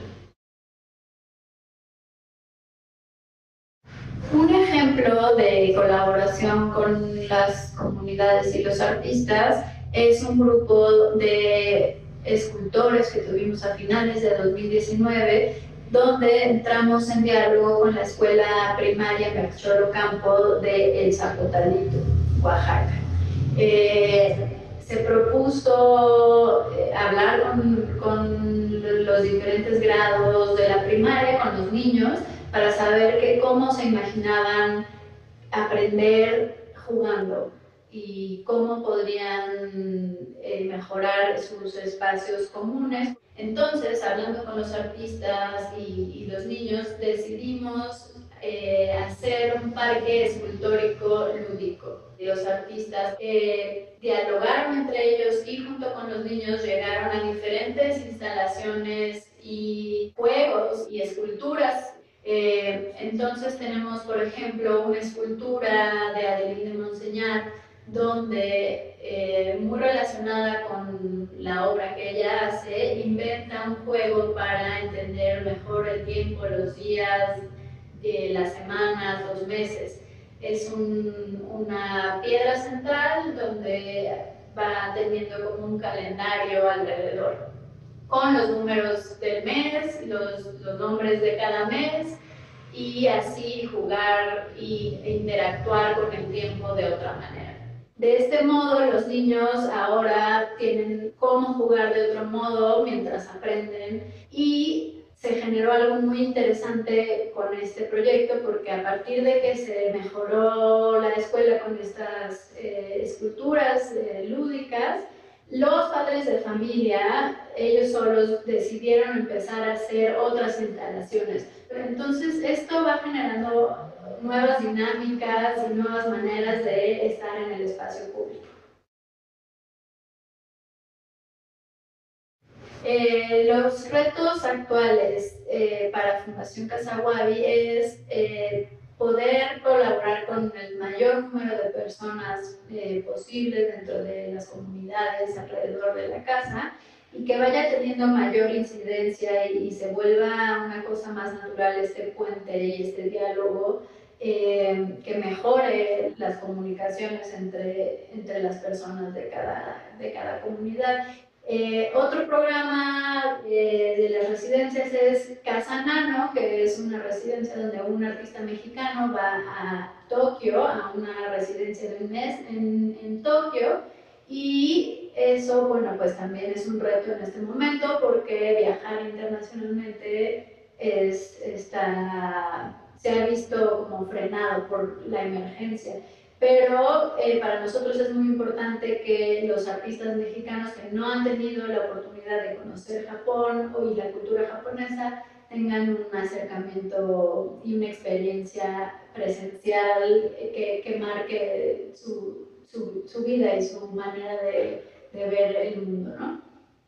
Un ejemplo de colaboración con las comunidades y los artistas es un grupo de escultores que tuvimos a finales de 2019, donde entramos en diálogo con la escuela primaria Mercholo Campo de El Zapotalito, Oaxaca. Se se propuso hablar con los diferentes grados de la primaria, con los niños, para saber cómo se imaginaban aprender jugando y cómo podrían mejorar sus espacios comunes. Entonces, hablando con los artistas y los niños, decidimos hacer un parque escultórico lúdico. Los artistas dialogaron entre ellos y junto con los niños llegaron a diferentes instalaciones y juegos y esculturas. Entonces tenemos, por ejemplo, una escultura de Adeline de Monseñat, donde, muy relacionada con la obra que ella hace, inventa un juego para entender mejor el tiempo, los días, las semanas, los meses. Es una piedra central donde va teniendo como un calendario alrededor, con los números del mes, los nombres de cada mes, y así jugar e interactuar con el tiempo de otra manera. De este modo, los niños ahora tienen cómo jugar de otro modo mientras aprenden, y se generó algo muy interesante con este proyecto, porque a partir de que se mejoró la escuela con estas esculturas lúdicas, los padres de familia, ellos solos decidieron empezar a hacer otras instalaciones. Entonces, esto va generando nuevas dinámicas y nuevas maneras de estar en el espacio público. Los retos actuales para Fundación Casa Wabi es poder colaborar con el mayor número de personas posibles dentro de las comunidades alrededor de la casa, y que vaya teniendo mayor incidencia y se vuelva una cosa más natural este puente y este diálogo, que mejore las comunicaciones entre las personas de cada comunidad. Otro programa de las residencias es Casa Nano, que es una residencia donde un artista mexicano va a Tokio, a una residencia de un mes en Tokio, y eso, bueno, pues también es un reto en este momento, porque viajar internacionalmente se ha visto como frenado por la emergencia. Pero para nosotros es muy importante que los artistas mexicanos que no han tenido la oportunidad de conocer Japón y la cultura japonesa tengan un acercamiento y una experiencia presencial que marque su vida y su manera de ver el mundo, ¿no?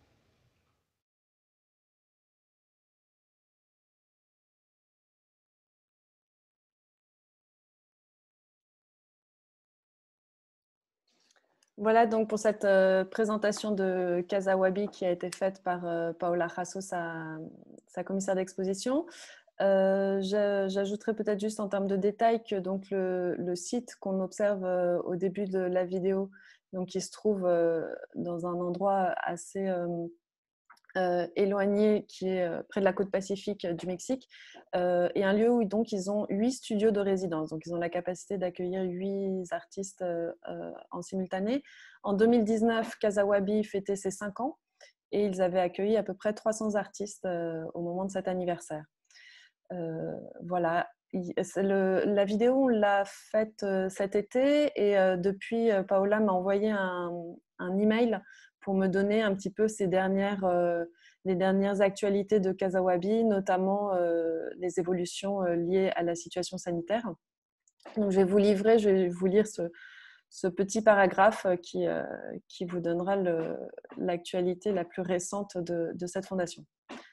Voilà donc pour cette présentation de Casa Wabi qui a été faite par Paola Jasso, sa commissaire d'exposition. J'ajouterai peut-être juste en termes de détails que donc le site qu'on observe au début de la vidéo, donc qui se trouve dans un endroit assez éloigné, qui est près de la côte pacifique du Mexique, et un lieu où donc ils ont 8 studios de résidence. Donc ils ont la capacité d'accueillir 8 artistes en simultané. En 2019, Casa Wabi fêtait ses 5 ans et ils avaient accueilli à peu près 300 artistes au moment de cet anniversaire. Voilà. La vidéo, on l'a faite cet été, et depuis, Paola m'a envoyé un email pour me donner un petit peu les dernières actualités de Casa Wabi, notamment les évolutions liées à la situation sanitaire. Donc, je vais vous lire ce petit paragraphe qui vous donnera l'actualité la plus récente de cette fondation.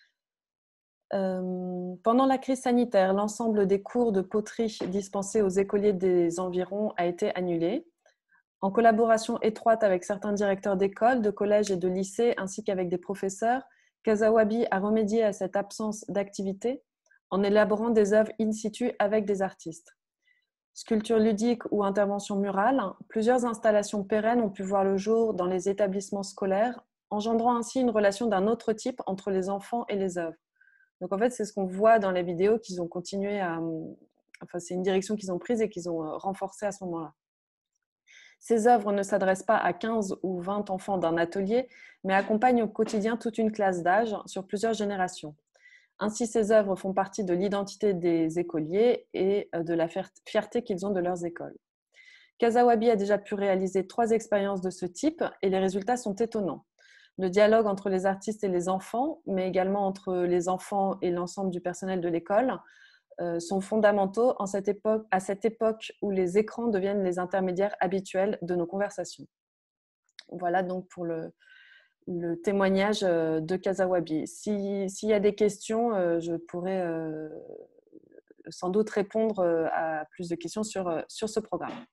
Pendant la crise sanitaire, l'ensemble des cours de poterie dispensés aux écoliers des environs a été annulé. En collaboration étroite avec certains directeurs d'écoles, de collèges et de lycées, ainsi qu'avec des professeurs, Casa Wabi a remédié à cette absence d'activité en élaborant des œuvres in situ avec des artistes. Sculpture ludique ou intervention murale, plusieurs installations pérennes ont pu voir le jour dans les établissements scolaires, engendrant ainsi une relation d'un autre type entre les enfants et les œuvres. Donc en fait, c'est ce qu'on voit dans les vidéos qu'ils ont continué à... Enfin, c'est une direction qu'ils ont prise et qu'ils ont renforcée à ce moment-là. Ces œuvres ne s'adressent pas à 15 ou 20 enfants d'un atelier, mais accompagnent au quotidien toute une classe d'âge sur plusieurs générations. Ainsi, ces œuvres font partie de l'identité des écoliers et de la fierté qu'ils ont de leurs écoles. Casawabi a déjà pu réaliser 3 expériences de ce type et les résultats sont étonnants. Le dialogue entre les artistes et les enfants, mais également entre les enfants et l'ensemble du personnel de l'école, sont fondamentaux à cette époque où les écrans deviennent les intermédiaires habituels de nos conversations. Voilà donc pour le témoignage de Casawabi. S'il y a des questions, je pourrais sans doute répondre à plus de questions sur ce programme.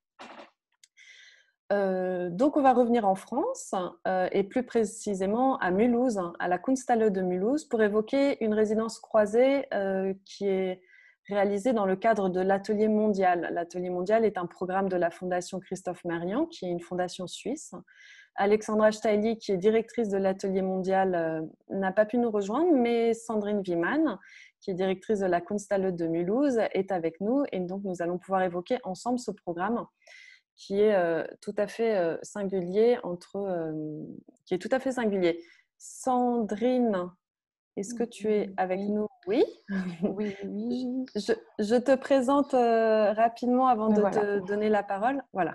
Donc, on va revenir en France et plus précisément à Mulhouse, à la Kunsthalle de Mulhouse, pour évoquer une résidence croisée qui est réalisée dans le cadre de l'Atelier Mondial. L'Atelier Mondial est un programme de la Fondation Christophe Merian, qui est une fondation suisse. Alexandra Steili, qui est directrice de l'Atelier Mondial, n'a pas pu nous rejoindre, mais Sandrine Wiemann, qui est directrice de la Kunsthalle de Mulhouse, est avec nous et donc nous allons pouvoir évoquer ensemble ce programme qui est tout à fait singulier Sandrine, est-ce que tu es avec nous? Oui. Oui. Je te présente rapidement avant de te donner la parole. Voilà.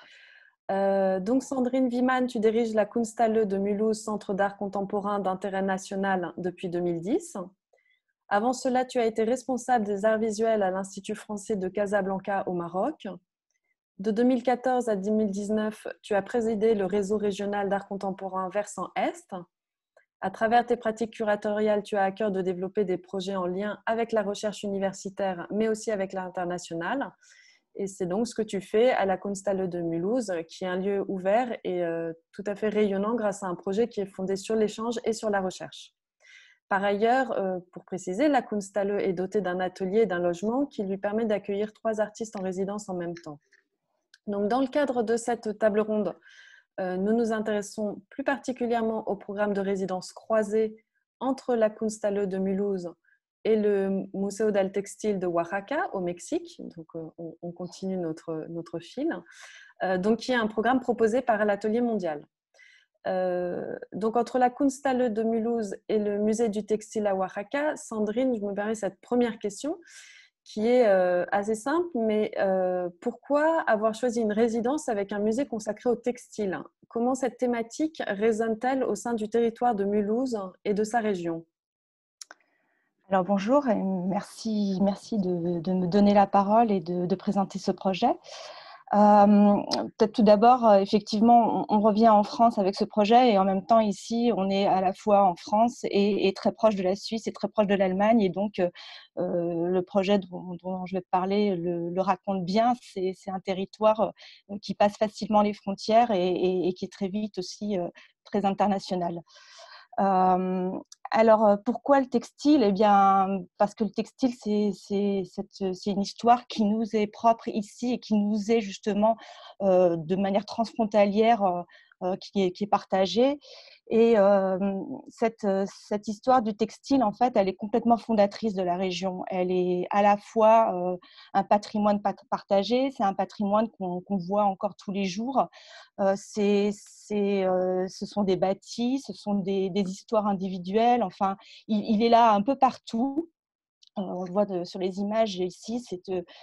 Donc Sandrine Wiemann, tu diriges la Kunsthalle de Mulhouse, centre d'art contemporain d'intérêt national depuis 2010. Avant cela, tu as été responsable des arts visuels à l'Institut français de Casablanca au Maroc. De 2014 à 2019, tu as présidé le réseau régional d'art contemporain Versant Est. À travers tes pratiques curatoriales, tu as à cœur de développer des projets en lien avec la recherche universitaire, mais aussi avec l'international. Et c'est donc ce que tu fais à la Kunsthalle de Mulhouse, qui est un lieu ouvert et tout à fait rayonnant grâce à un projet qui est fondé sur l'échange et sur la recherche. Par ailleurs, pour préciser, la Kunsthalle est dotée d'un atelier et d'un logement qui lui permet d'accueillir 3 artistes en résidence en même temps. Donc, dans le cadre de cette table ronde, nous nous intéressons plus particulièrement au programme de résidence croisée entre la Kunsthalle de Mulhouse et le Museo del Textil de Oaxaca au Mexique. Donc, on continue notre fil. Donc, qui est un programme proposé par l'Atelier Mondial. Donc, entre la Kunsthalle de Mulhouse et le Musée du Textile à Oaxaca, Sandrine, je me permets cette première question qui est assez simple, mais pourquoi avoir choisi une résidence avec un musée consacré au textile? Comment cette thématique résonne-t-elle au sein du territoire de Mulhouse et de sa région? Alors bonjour et merci de me donner la parole et de présenter ce projet. Peut-être tout d'abord, effectivement, on revient en France avec ce projet et en même temps ici, on est à la fois en France et très proche de la Suisse et très proche de l'Allemagne. Et donc, le projet dont je vais parler le raconte bien. C'est un territoire qui passe facilement les frontières et qui est très vite aussi très international. Alors, pourquoi le textile? Eh bien, parce que le textile, c'est une histoire qui nous est propre ici et qui nous est justement de manière transfrontalière qui est partagée. Et cette histoire du textile, en fait, elle est complètement fondatrice de la région. Elle est à la fois un patrimoine partagé, c'est un patrimoine qu'on voit encore tous les jours. Ce sont des bâtis, ce sont des histoires individuelles. Enfin, il est là un peu partout. On le voit sur les images ici, c'est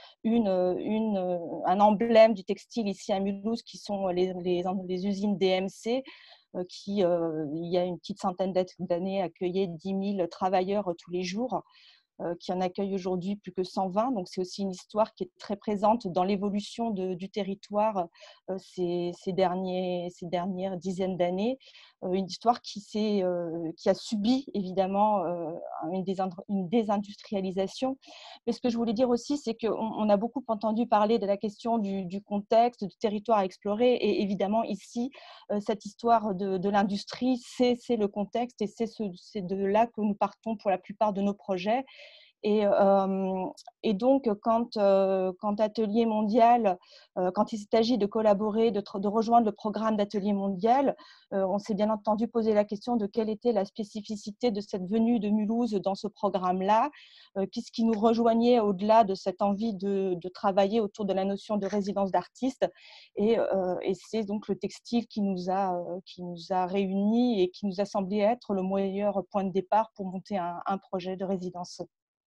un emblème du textile ici à Mulhouse qui sont les usines DMC qui, il y a une petite centaine d'années, accueillaient 10 000 travailleurs tous les jours. Qui en accueille aujourd'hui plus que 120. Donc, c'est aussi une histoire qui est très présente dans l'évolution du territoire ces dernières dizaines d'années. Une histoire qui a subi évidemment une désindustrialisation. Mais ce que je voulais dire aussi, c'est qu'on a beaucoup entendu parler de la question du contexte, du territoire à explorer. Et évidemment, ici, cette histoire de l'industrie, c'est le contexte et c'est de là que nous partons pour la plupart de nos projets. Et donc, quand Atelier Mondial, quand il s'agit de collaborer, de rejoindre le programme d'Atelier Mondial, on s'est bien entendu posé la question de quelle était la spécificité de cette venue de Mulhouse dans ce programme-là, qu'est-ce qui nous rejoignait au-delà de cette envie de travailler autour de la notion de résidence d'artiste. Et c'est donc le textile qui nous a réunis et qui nous a semblé être le meilleur point de départ pour monter un projet de résidence.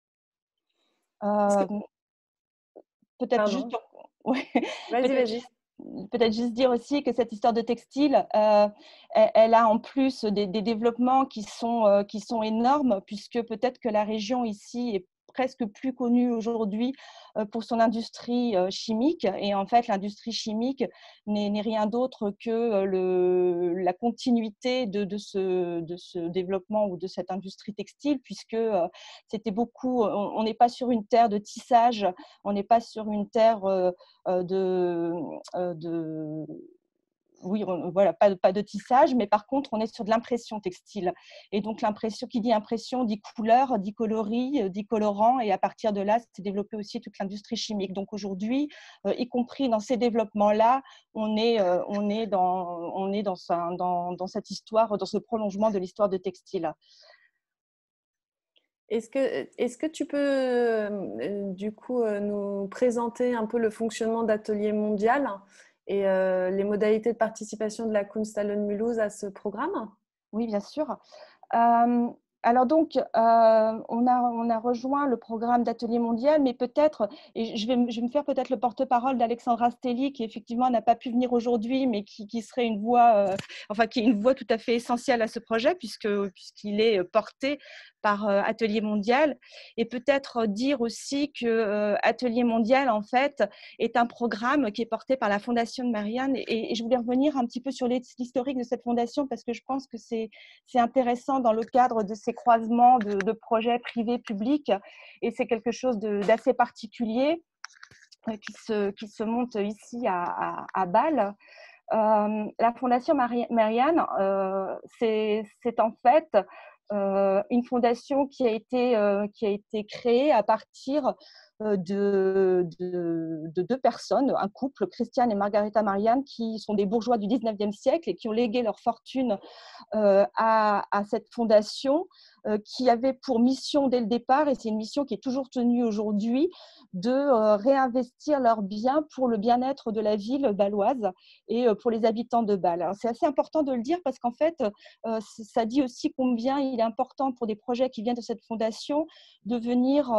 Peut-être juste, ouais. Vas-y. Peut-être juste dire aussi que cette histoire de textile, elle a en plus des développements qui sont énormes, puisque peut-être que la région ici est presque plus connue aujourd'hui pour son industrie chimique. Et en fait, l'industrie chimique n'est rien d'autre que la continuité de ce développement ou de cette industrie textile, puisque c'était beaucoup, on n'est pas sur une terre de tissage, on n'est pas sur une terre voilà, pas de tissage, mais par contre, on est sur de l'impression textile. Et donc, l'impression, qui dit impression, dit couleur, dit coloris, dit colorant. Et à partir de là, s'est développée aussi toute l'industrie chimique. Donc, aujourd'hui, y compris dans ces développements-là, on est dans cette histoire, dans ce prolongement de l'histoire de textile. Est-ce que tu peux du coup nous présenter un peu le fonctionnement d'Atelier Mondial et les modalités de participation de la Kunsthallen Mulhouse à ce programme? Oui, bien sûr. Alors donc, on a rejoint le programme d'Atelier Mondial, mais peut-être, et je vais me faire peut-être le porte-parole d'Alexandra Stelli, qui effectivement n'a pas pu venir aujourd'hui, mais qui serait une voix, qui est une voix tout à fait essentielle à ce projet, puisqu'il est porté par Atelier Mondial. Et peut-être dire aussi que Atelier Mondial, en fait, est un programme qui est porté par la Fondation de Marianne. Et je voulais revenir un petit peu sur l'historique de cette fondation, parce que je pense que c'est intéressant dans le cadre de ces croisements de projets privés-publics. Et c'est quelque chose d'assez particulier qui se monte ici à Bâle. La Fondation Marianne, c'est en fait une fondation qui a été créée à partir de deux personnes, un couple, Christiane et Margareta Marianne, qui sont des bourgeois du 19e siècle et qui ont légué leur fortune à cette fondation qui avait pour mission dès le départ, et c'est une mission qui est toujours tenue aujourd'hui, de réinvestir leurs biens pour le bien-être de la ville bâloise et pour les habitants de Bâle. C'est assez important de le dire parce qu'en fait, ça dit aussi combien il est important pour des projets qui viennent de cette fondation de venir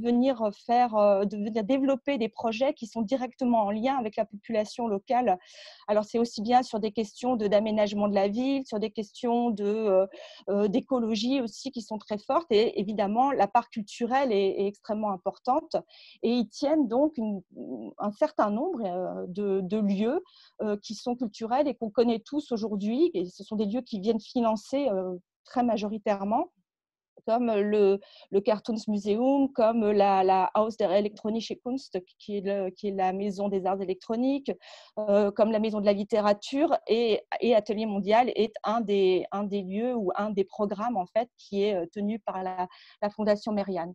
développer des projets qui sont directement en lien avec la population locale. Alors, c'est aussi bien sur des questions d'aménagement de la ville, sur des questions d'écologie aussi qui sont très fortes, et évidemment, la part culturelle est extrêmement importante. Et ils tiennent donc un certain nombre de lieux qui sont culturels et qu'on connaît tous aujourd'hui. Et ce sont des lieux qui viennent financer très majoritairement, comme le Cartoons Museum, comme la Haus der Elektronische Kunst, qui est la maison des arts électroniques, comme la maison de la littérature, et Atelier Mondial est un des lieux ou un des programmes en fait qui est tenu par la Fondation Marianne.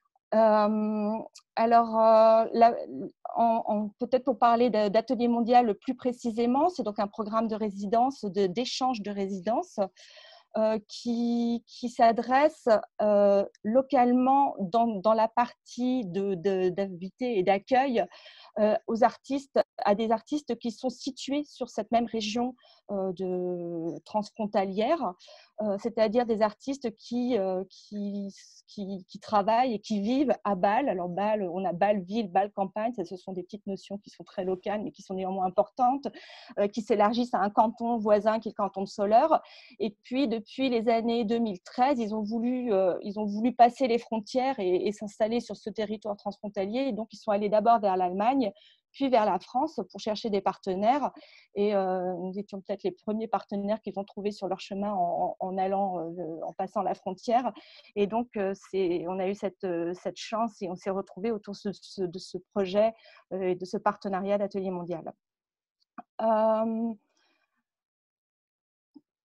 Peut-être pour parler d'Atelier Mondial plus précisément, c'est donc un programme de résidence, d'échange de résidence, qui s'adresse localement dans la partie d'invité et d'accueil aux artistes, à des artistes qui sont situés sur cette même région transfrontalière, c'est-à-dire des artistes qui travaillent et qui vivent à Bâle. Alors Bâle, on a Bâle-Ville, Bâle-Campagne, ce sont des petites notions qui sont très locales mais qui sont néanmoins importantes, qui s'élargissent à un canton voisin qui est le canton de Soleure. Et puis depuis les années 2013, ils ont voulu passer les frontières et s'installer sur ce territoire transfrontalier. Et donc ils sont allés d'abord vers l'Allemagne, puis vers la France pour chercher des partenaires. Et nous étions peut-être les premiers partenaires qu'ils ont trouvés sur leur chemin en passant la frontière. Et donc, on a eu cette chance et on s'est retrouvés autour de ce projet et de ce partenariat d'Atelier Mondial.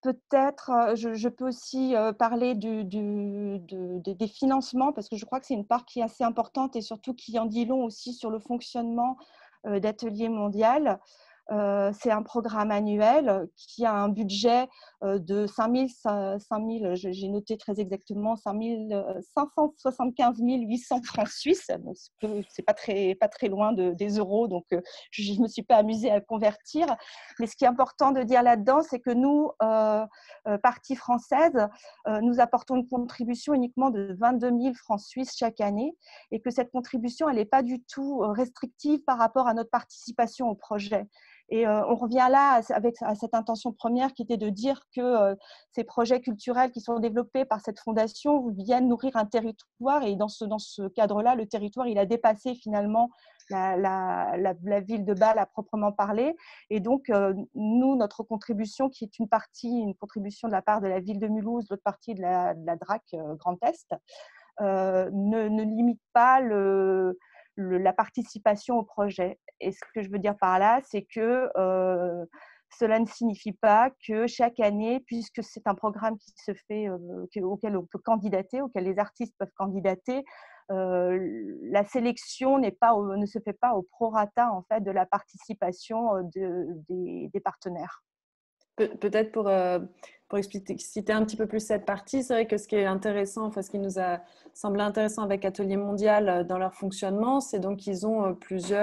peut-être, je peux aussi parler des financements, parce que je crois que c'est une part qui est assez importante et surtout qui en dit long aussi sur le fonctionnement d'Atelier Mondial. C'est un programme annuel qui a un budget de 5 000, j'ai noté très exactement, 575 800 francs suisses. Donc, c'est pas très loin des euros, donc je ne me suis pas amusée à le convertir. Mais ce qui est important de dire là-dedans, c'est que nous, partie française, nous apportons une contribution uniquement de 22 000 francs suisses chaque année, et que cette contribution, elle n'est pas du tout restrictive par rapport à notre participation au projet. Et on revient là à cette intention première qui était de dire que ces projets culturels qui sont développés par cette fondation viennent nourrir un territoire. Et dans ce cadre-là, le territoire, il a dépassé finalement la ville de Bâle à proprement parler. Et donc, nous, notre contribution, qui est une contribution de la part de la ville de Mulhouse, l'autre partie de la DRAC Grand Est, ne limite pas la participation au projet. Et ce que je veux dire par là, c'est que cela ne signifie pas que chaque année, puisque c'est un programme qui se fait, auquel on peut candidater, auquel les artistes peuvent candidater, la sélection ne se fait pas au prorata en fait, de la participation des partenaires. Peut-être pour expliciter un petit peu plus cette partie, c'est vrai que ce qui est intéressant, enfin, ce qui nous a semblé intéressant avec Atelier Mondial dans leur fonctionnement, c'est donc qu'ils ont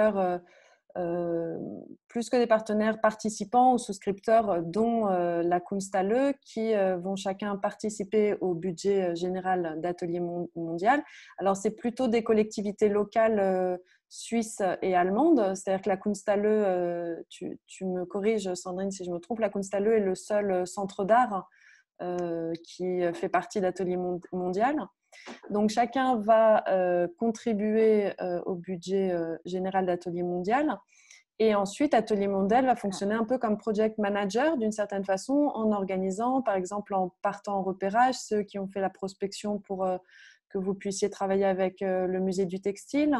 plus que des partenaires participants ou souscripteurs, dont la Kunsthalle, qui vont chacun participer au budget général d'Atelier Mondial. Alors, c'est plutôt des collectivités locales suisses et allemandes, c'est-à-dire que la Kunsthalle, tu me corriges Sandrine si je me trompe, la Kunsthalle est le seul centre d'art qui fait partie d'Atelier Mondial. Donc, chacun va contribuer au budget général d'Atelier Mondial. Et ensuite, Atelier Mondial va fonctionner un peu comme project manager d'une certaine façon, en organisant, par exemple, en partant en repérage, ceux qui ont fait la prospection pour que vous puissiez travailler avec le musée du textile.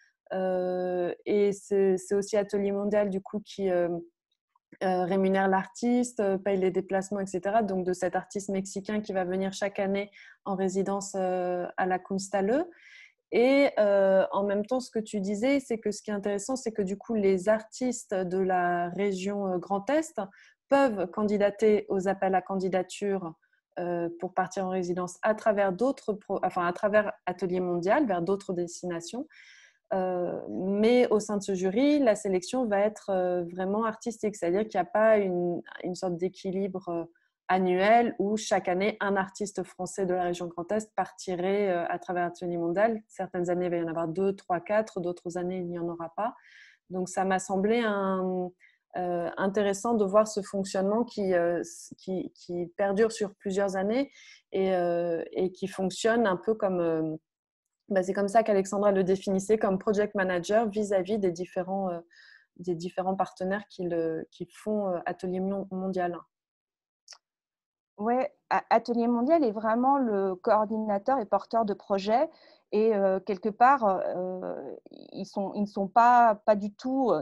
Et c'est aussi Atelier Mondial, du coup, qui rémunère l'artiste, paye les déplacements, etc. Donc, de cet artiste mexicain qui va venir chaque année en résidence à la Kunsthalle. Et en même temps, ce que tu disais, c'est que ce qui est intéressant, c'est que du coup, les artistes de la région Grand Est peuvent candidater aux appels à candidature pour partir en résidence à travers à travers Atelier Mondial, vers d'autres destinations. Mais au sein de ce jury, la sélection va être vraiment artistique, c'est-à-dire qu'il n'y a pas une sorte d'équilibre annuel où chaque année, un artiste français de la région Grand Est partirait à travers Atelier Mondial. Certaines années, il va y en avoir 2, 3, 4, d'autres années, il n'y en aura pas. Donc, ça m'a semblé intéressant de voir ce fonctionnement qui perdure sur plusieurs années et qui fonctionne un peu comme… c'est comme ça qu'Alexandra le définissait, comme project manager vis-à-vis des différents partenaires qui font Atelier Mondial. Oui, Atelier Mondial est vraiment le coordinateur et porteur de projet. Et quelque part, ils ne sont pas du tout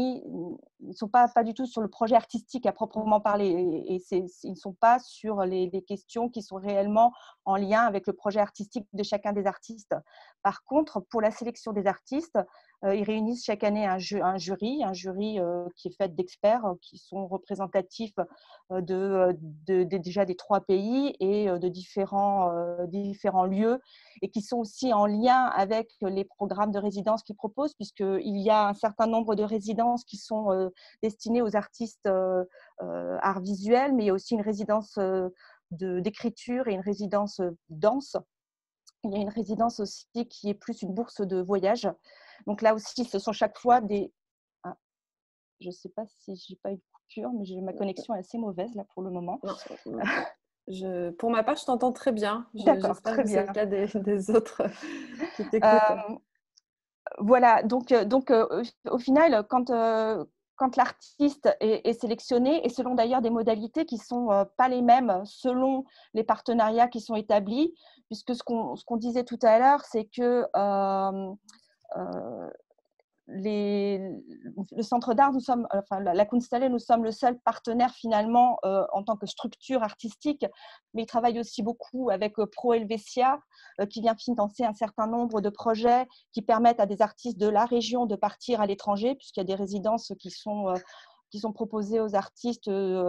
sur le projet artistique à proprement parler. Et ils ne sont pas sur les questions qui sont réellement en lien avec le projet artistique de chacun des artistes. Par contre, pour la sélection des artistes, ils réunissent chaque année un jury qui est fait d'experts qui sont représentatifs déjà des 3 pays et de différents lieux, et qui sont aussi en lien avec les programmes de résidence qu'ils proposent, puisqu'il y a un certain nombre de résidences qui sont destinées aux artistes arts visuels, mais il y a aussi une résidence d'écriture et une résidence danse. Il y a une résidence aussi qui est plus une bourse de voyage. Donc là aussi, ce sont chaque fois des… Ah, je ne sais pas si je n'ai pas eu de coupure, mais ma connexion est assez mauvaise là pour le moment. Non. Pour ma part, je t'entends très bien. D'accord, j'espère très que bien. c'est le cas des autres qui t'écoutent. Voilà, donc au final, quand l'artiste est sélectionné, et selon d'ailleurs des modalités qui ne sont pas les mêmes selon les partenariats qui sont établis, puisque ce qu'on disait tout à l'heure, c'est que le centre d'art, la Kunsthalle, nous sommes le seul partenaire finalement en tant que structure artistique, mais il travaille aussi beaucoup avec Pro Helvetia qui vient financer un certain nombre de projets qui permettent à des artistes de la région de partir à l'étranger, puisqu'il y a des résidences qui sont proposées aux artistes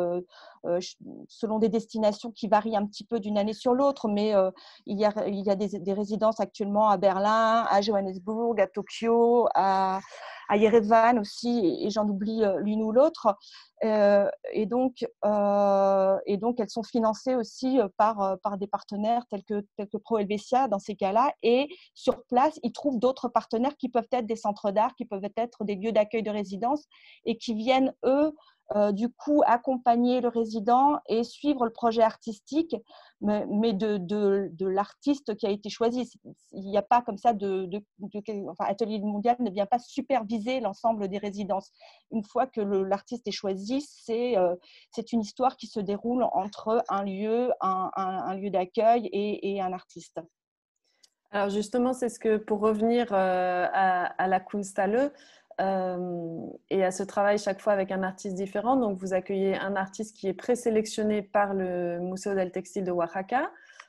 selon des destinations qui varient un petit peu d'une année sur l'autre, mais il y a des résidences actuellement à Berlin, à Johannesburg, à Tokyo, à Yerevan aussi, et j'en oublie l'une ou l'autre. Et donc, elles sont financées aussi par des partenaires tels que Pro Helvetia dans ces cas-là. Et sur place, ils trouvent d'autres partenaires qui peuvent être des centres d'art, qui peuvent être des lieux d'accueil de résidence et qui viennent, eux, du coup, accompagner le résident et suivre le projet artistique, mais de l'artiste qui a été choisi. Il n'y a pas comme ça Atelier Mondial ne vient pas superviser l'ensemble des résidences. Une fois que l'artiste est choisi, c'est une histoire qui se déroule entre un lieu d'accueil et un artiste. Alors justement, c'est ce que, pour revenir à la Kunsthalle et à ce travail chaque fois avec un artiste différent, donc vous accueillez un artiste qui est présélectionné par le Museo del Textil de Oaxaca,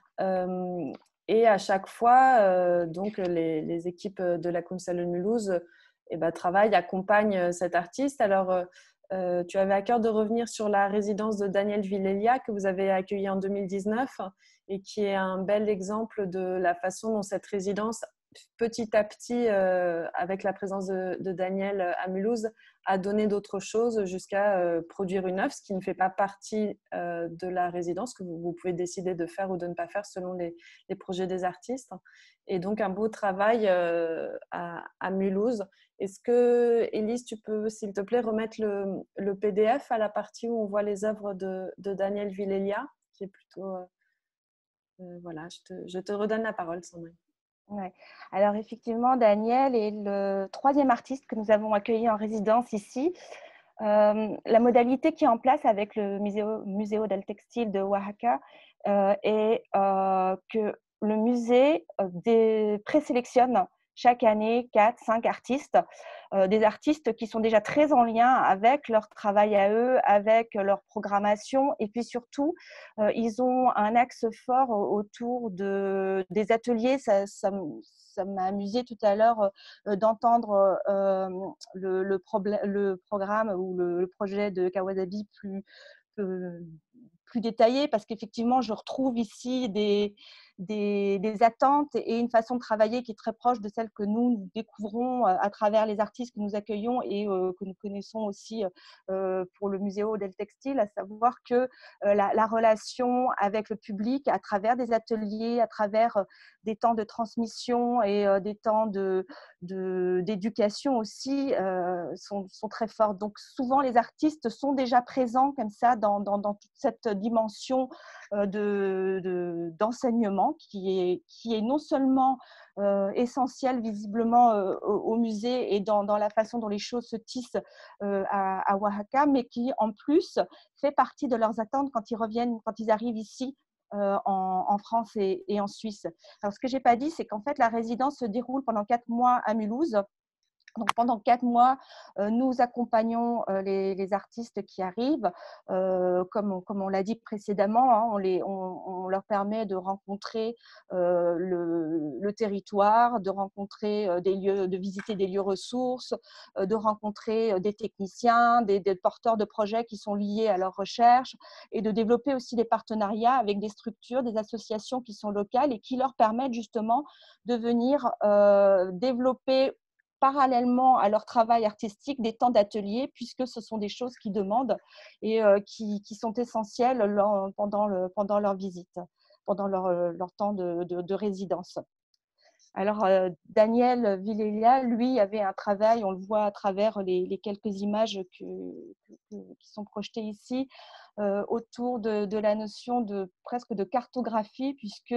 et à chaque fois, donc les équipes de la Kunsthalle Mulhouse travaillent, accompagnent cet artiste. Alors, tu avais à cœur de revenir sur la résidence de Daniel Villellia que vous avez accueillie en 2019 et qui est un bel exemple de la façon dont cette résidence, petit à petit, avec la présence de Daniel à Mulhouse, a donné d'autres choses jusqu'à produire une œuvre, ce qui ne fait pas partie de la résidence, que vous pouvez décider de faire ou de ne pas faire selon les projets des artistes. Et donc, un beau travail à Mulhouse. Est-ce que, Élise, tu peux, s'il te plaît, remettre le PDF à la partie où on voit les œuvres de Daniel Villellia, qui est plutôt… voilà, je te redonne la parole, Sandrine. Ouais. Alors effectivement, Daniel est le 3e artiste que nous avons accueilli en résidence ici. La modalité qui est en place avec le Museo del Textil de Oaxaca est que le musée présélectionne chaque année 4-5 artistes, des artistes qui sont déjà très en lien avec leur travail à eux, avec leur programmation, et puis surtout, ils ont un axe fort autour des ateliers. Ça m'a amusé tout à l'heure d'entendre le programme ou le projet de Kawasabi plus détaillé, parce qu'effectivement, je retrouve ici des attentes et une façon de travailler qui est très proche de celle que nous découvrons à travers les artistes que nous accueillons et que nous connaissons aussi pour le Museo del Textil, à savoir que la relation avec le public à travers des ateliers, à travers des temps de transmission et des temps d'éducation aussi sont très fortes. Donc souvent, les artistes sont déjà présents comme ça dans toute cette dimension d'enseignement qui est non seulement essentielle visiblement au musée et dans la façon dont les choses se tissent à Oaxaca, mais qui en plus fait partie de leurs attentes quand ils arrivent ici en France et en Suisse. Alors ce que je n'ai pas dit, c'est qu'en fait la résidence se déroule pendant 4 mois à Mulhouse. Donc, pendant 4 mois, nous accompagnons les artistes qui arrivent. Comme on l'a dit précédemment, hein, on leur permet de rencontrer le territoire, de rencontrer des lieux, de visiter des lieux ressources, de rencontrer des techniciens, des porteurs de projets qui sont liés à leur recherche, et de développer aussi des partenariats avec des structures, des associations qui sont locales et qui leur permettent justement de venir développer parallèlement à leur travail artistique des temps d'atelier, puisque ce sont des choses qu'ils demandent et qui sont essentielles pendant leur visite, pendant leur temps de résidence. Alors, Daniel Villellia, lui, avait un travail, on le voit à travers les quelques images qui sont projetées ici, autour de la notion presque de cartographie, puisque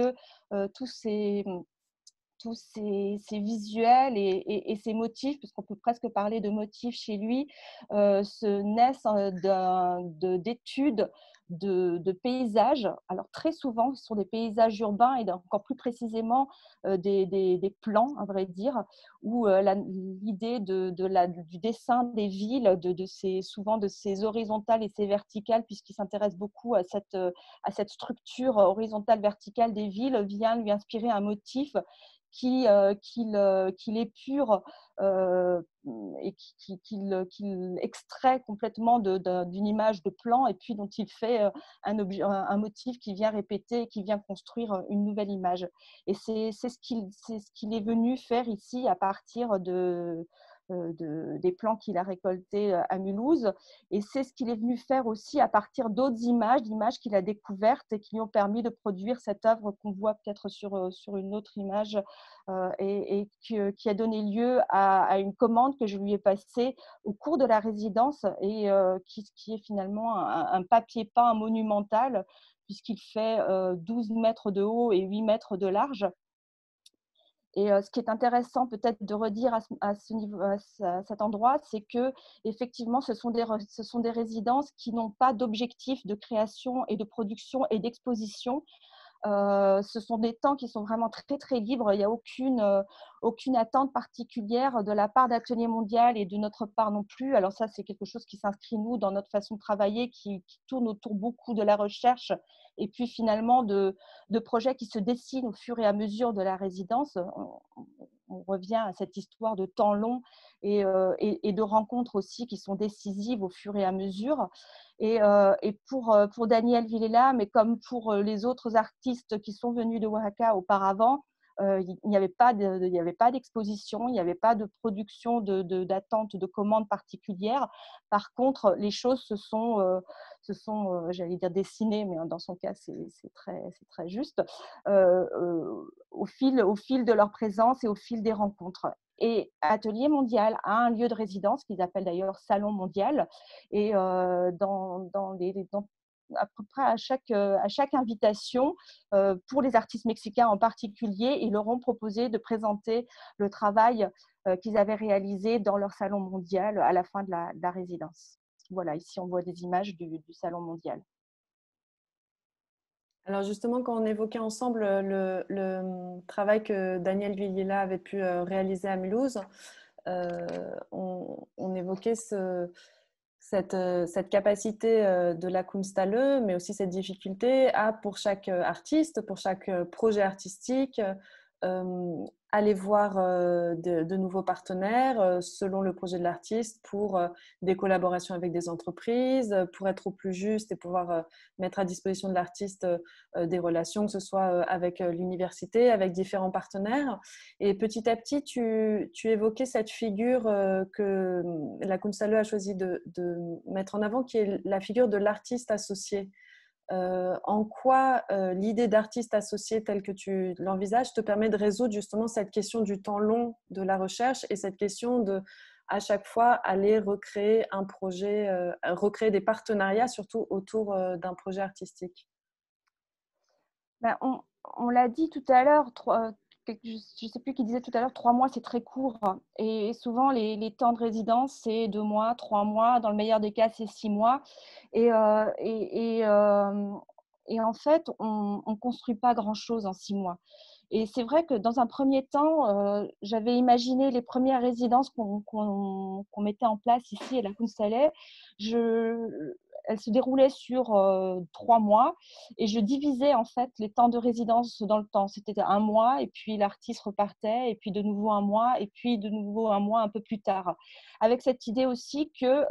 tous ces visuels et ces motifs, puisqu'on peut presque parler de motifs chez lui, se naissent d'études de paysages. Alors très souvent, ce sont des paysages urbains et encore plus précisément des plans, à vrai dire, où l'idée du dessin des villes, souvent de ces horizontales et ces verticales, puisqu'il s'intéresse beaucoup à cette structure horizontale-verticale des villes, vient lui inspirer un motif qu'il épure et qu'il extrait complètement d'une image de plan et puis dont il fait un motif qui vient répéter, qui vient construire une nouvelle image. Et c'est ce qu'il est venu faire ici à partir des plans qu'il a récoltés à Mulhouse. Et c'est ce qu'il est venu faire aussi à partir d'autres images, d'images qu'il a découvertes et qui lui ont permis de produire cette œuvre qu'on voit peut-être sur une autre image et qui a donné lieu à une commande que je lui ai passée au cours de la résidence et qui est finalement un papier peint monumental puisqu'il fait 12 mètres de haut et 8 mètres de large. Et ce qui est intéressant peut-être de redire à cet endroit, c'est que effectivement, ce sont des résidences qui n'ont pas d'objectif de création et de production et d'exposition. Ce sont des temps qui sont vraiment très, très libres. Il n'y a aucune attente particulière de la part d'Atelier Mondial et de notre part non plus. Alors ça, c'est quelque chose qui s'inscrit, nous, dans notre façon de travailler, qui tourne autour beaucoup de la recherche et puis finalement de projets qui se dessinent au fur et à mesure de la résidence. On revient à cette histoire de temps long et de rencontres aussi qui sont décisives au fur et à mesure. Et pour Daniel Villela, mais comme pour les autres artistes qui sont venus de Oaxaca auparavant, il n'y avait pas d'exposition, il n'y avait pas de production d'attente de commandes particulières. Par contre, les choses se sont j'allais dire dessinées, mais dans son cas, c'est très juste, au fil de leur présence et au fil des rencontres. Et Atelier Mondial a un lieu de résidence qu'ils appellent d'ailleurs Salon Mondial. Et à peu près à chaque invitation, pour les artistes mexicains en particulier, ils leur ont proposé de présenter le travail qu'ils avaient réalisé dans leur Salon Mondial à la fin de la résidence. Voilà, ici on voit des images du Salon Mondial. Alors justement, quand on évoquait ensemble le travail que Daniel Villela avait pu réaliser à Mulhouse, on évoquait cette capacité de la Kunsthalle, mais aussi cette difficulté à, pour chaque artiste, pour chaque projet artistique, aller voir de nouveaux partenaires selon le projet de l'artiste pour des collaborations avec des entreprises, pour être au plus juste et pouvoir mettre à disposition de l'artiste des relations, que ce soit avec l'université, avec différents partenaires. Et petit à petit, tu évoquais cette figure que la Kunsthalle a choisi de mettre en avant, qui est la figure de l'artiste associé. En quoi l'idée d'artiste associé telle que tu l'envisages te permet de résoudre justement cette question du temps long de la recherche et cette question de, à chaque fois, aller recréer un projet, recréer des partenariats surtout autour d'un projet artistique? Ben, on l'a dit tout à l'heure, je ne sais plus qui disait tout à l'heure, 3 mois c'est très court. Et souvent les temps de résidence c'est 2 mois, 3 mois, dans le meilleur des cas c'est 6 mois. Et en fait, on ne construit pas grand-chose en 6 mois. Et c'est vrai que dans un premier temps, j'avais imaginé les premières résidences qu'on mettait en place ici à la Kunsthalle. Elle se déroulait sur 3 mois et je divisais en fait les temps de résidence dans le temps. C'était 1 mois et puis l'artiste repartait et puis de nouveau 1 mois et puis de nouveau 1 mois un peu plus tard. Avec cette idée aussi que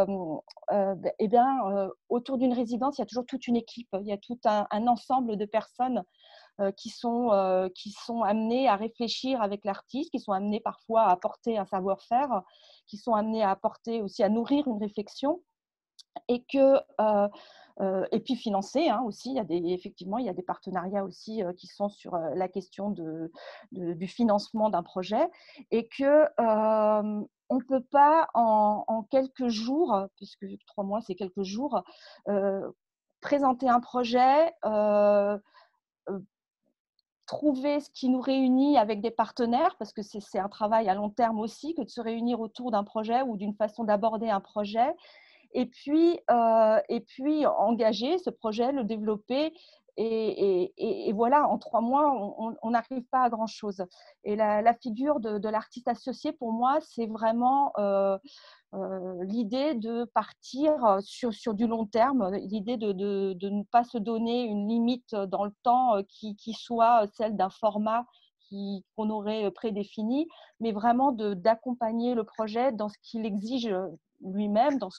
autour d'une résidence, il y a toujours toute une équipe, il y a tout un ensemble de personnes qui sont amenées à réfléchir avec l'artiste, qui sont amenées parfois à apporter un savoir-faire, qui sont amenées à apporter aussi à nourrir une réflexion. Et puis financer aussi, effectivement, il y a des partenariats aussi qui sont sur la question du financement d'un projet et qu'on ne peut pas en quelques jours, puisque 3 mois c'est quelques jours, présenter un projet, trouver ce qui nous réunit avec des partenaires, parce que c'est un travail à long terme aussi que de se réunir autour d'un projet ou d'une façon d'aborder un projet. et puis engager ce projet, le développer. Et voilà, en 3 mois, on n'arrive pas à grand-chose. Et la figure de l'artiste associé, pour moi, c'est vraiment l'idée de partir sur du long terme, l'idée de ne pas se donner une limite dans le temps qui soit celle d'un format qu'on aurait prédéfini, mais vraiment d'accompagner le projet dans ce qu'il exige lui-même, dans ce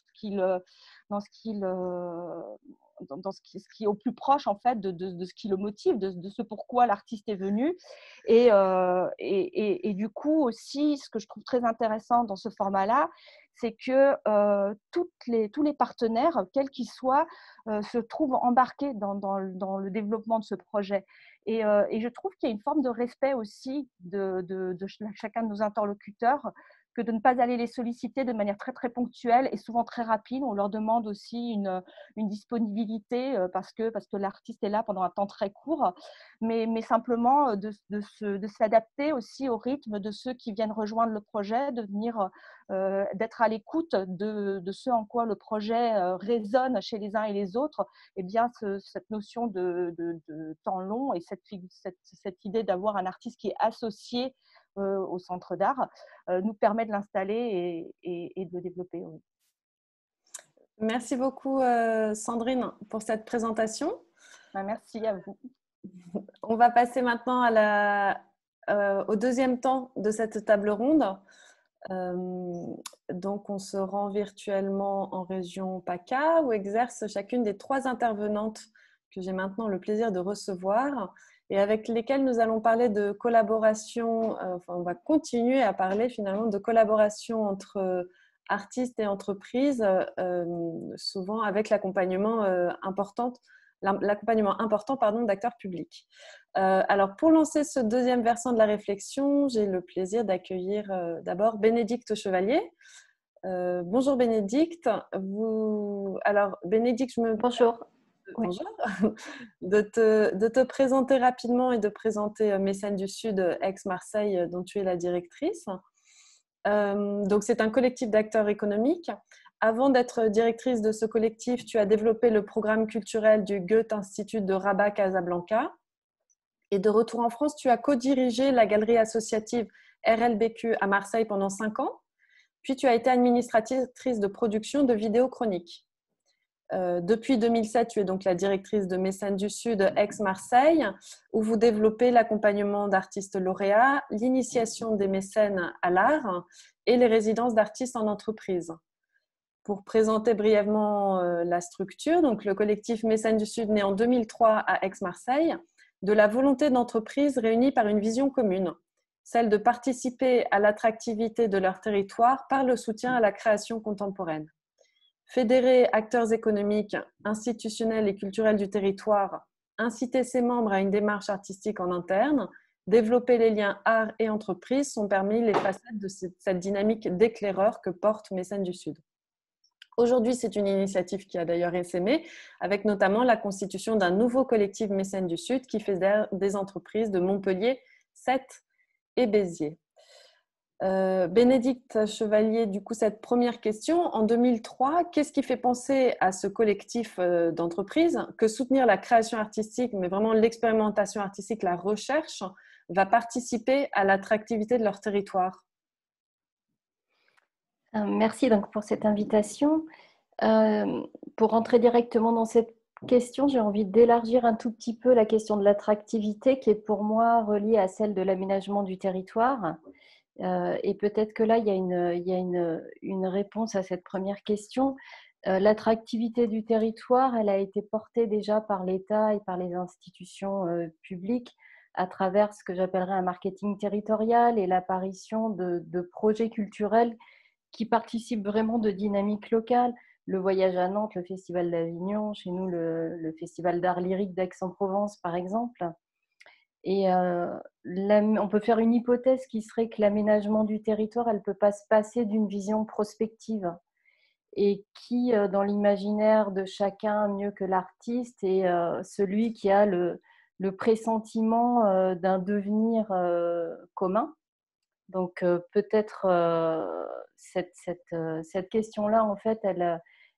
qui est au plus proche en fait de ce qui le motive, de ce pourquoi l'artiste est venu. Et du coup aussi, ce que je trouve très intéressant dans ce format-là, c'est que tous les partenaires, quels qu'ils soient, se trouvent embarqués dans le développement de ce projet. Et je trouve qu'il y a une forme de respect aussi de chacun de nos interlocuteurs, que de ne pas aller les solliciter de manière très, très ponctuelle et souvent très rapide. On leur demande aussi une disponibilité parce que l'artiste est là pendant un temps très court, mais simplement de s'adapter aussi au rythme de ceux qui viennent rejoindre le projet, d'être à l'écoute de ce en quoi le projet résonne chez les uns et les autres. Et bien, cette notion de temps long et cette idée d'avoir un artiste qui est associé au centre d'art nous permet de l'installer et de le développer. Oui. Merci beaucoup Sandrine pour cette présentation. Merci à vous. On va passer maintenant au deuxième temps de cette table ronde. Donc on se rend virtuellement en région PACA où exercent chacune des 3 intervenantes que j'ai maintenant le plaisir de recevoir et avec lesquelles nous allons parler de collaboration, on va continuer à parler finalement de collaboration entre artistes et entreprises, souvent avec l'accompagnement important d'acteurs publics. Alors, pour lancer ce deuxième versant de la réflexion, j'ai le plaisir d'accueillir d'abord Bénédicte Chevalier. Bonjour Bénédicte. Alors, Bénédicte, Bonjour. Bonjour. De te présenter rapidement et de présenter Mécènes du Sud, Aix-Marseille, dont tu es la directrice. Donc, c'est un collectif d'acteurs économiques. Avant d'être directrice de ce collectif, tu as développé le programme culturel du Goethe-Institut de Rabat-Casablanca. Et de retour en France, tu as co-dirigé la galerie associative RLBQ à Marseille pendant 5 ans. Puis, tu as été administratrice de production de vidéos chroniques. Depuis 2007, tu es donc la directrice de Mécènes du Sud, Aix-Marseille, où vous développez l'accompagnement d'artistes lauréats, l'initiation des mécènes à l'art et les résidences d'artistes en entreprise. Pour présenter brièvement la structure, donc le collectif Mécènes du Sud, né en 2003 à Aix-Marseille, de la volonté d'entreprises réunies par une vision commune, celle de participer à l'attractivité de leur territoire par le soutien à la création contemporaine. Fédérer acteurs économiques, institutionnels et culturels du territoire, inciter ses membres à une démarche artistique en interne, développer les liens art et entreprise sont parmi les facettes de cette dynamique d'éclaireur que porte Mécènes du Sud. Aujourd'hui, c'est une initiative qui a d'ailleurs essaimé, avec notamment la constitution d'un nouveau collectif Mécènes du Sud qui fédère des entreprises de Montpellier, Sète et Béziers. Bénédicte Chevalier, du coup, cette première question. En 2003, qu'est-ce qui fait penser à ce collectif d'entreprises que soutenir la création artistique, mais vraiment l'expérimentation artistique, la recherche, va participer à l'attractivité de leur territoire? Merci donc pour cette invitation. Pour rentrer directement dans cette question, j'ai envie d'élargir un tout petit peu la question de l'attractivité qui est pour moi reliée à celle de l'aménagement du territoire. Et peut-être que là, il y a une réponse à cette première question. L'attractivité du territoire, elle a été portée déjà par l'État et par les institutions publiques à travers ce que j'appellerais un marketing territorial et l'apparition de projets culturels qui participent vraiment de dynamiques locales. Le voyage à Nantes, le Festival d'Avignon, chez nous le Festival d'art lyrique d'Aix-en-Provence par exemple. Et on peut faire une hypothèse qui serait que l'aménagement du territoire, elle ne peut pas se passer d'une vision prospective et qui, dans l'imaginaire de chacun, mieux que l'artiste, est celui qui a le pressentiment d'un devenir commun. Donc peut-être cette question-là, en fait,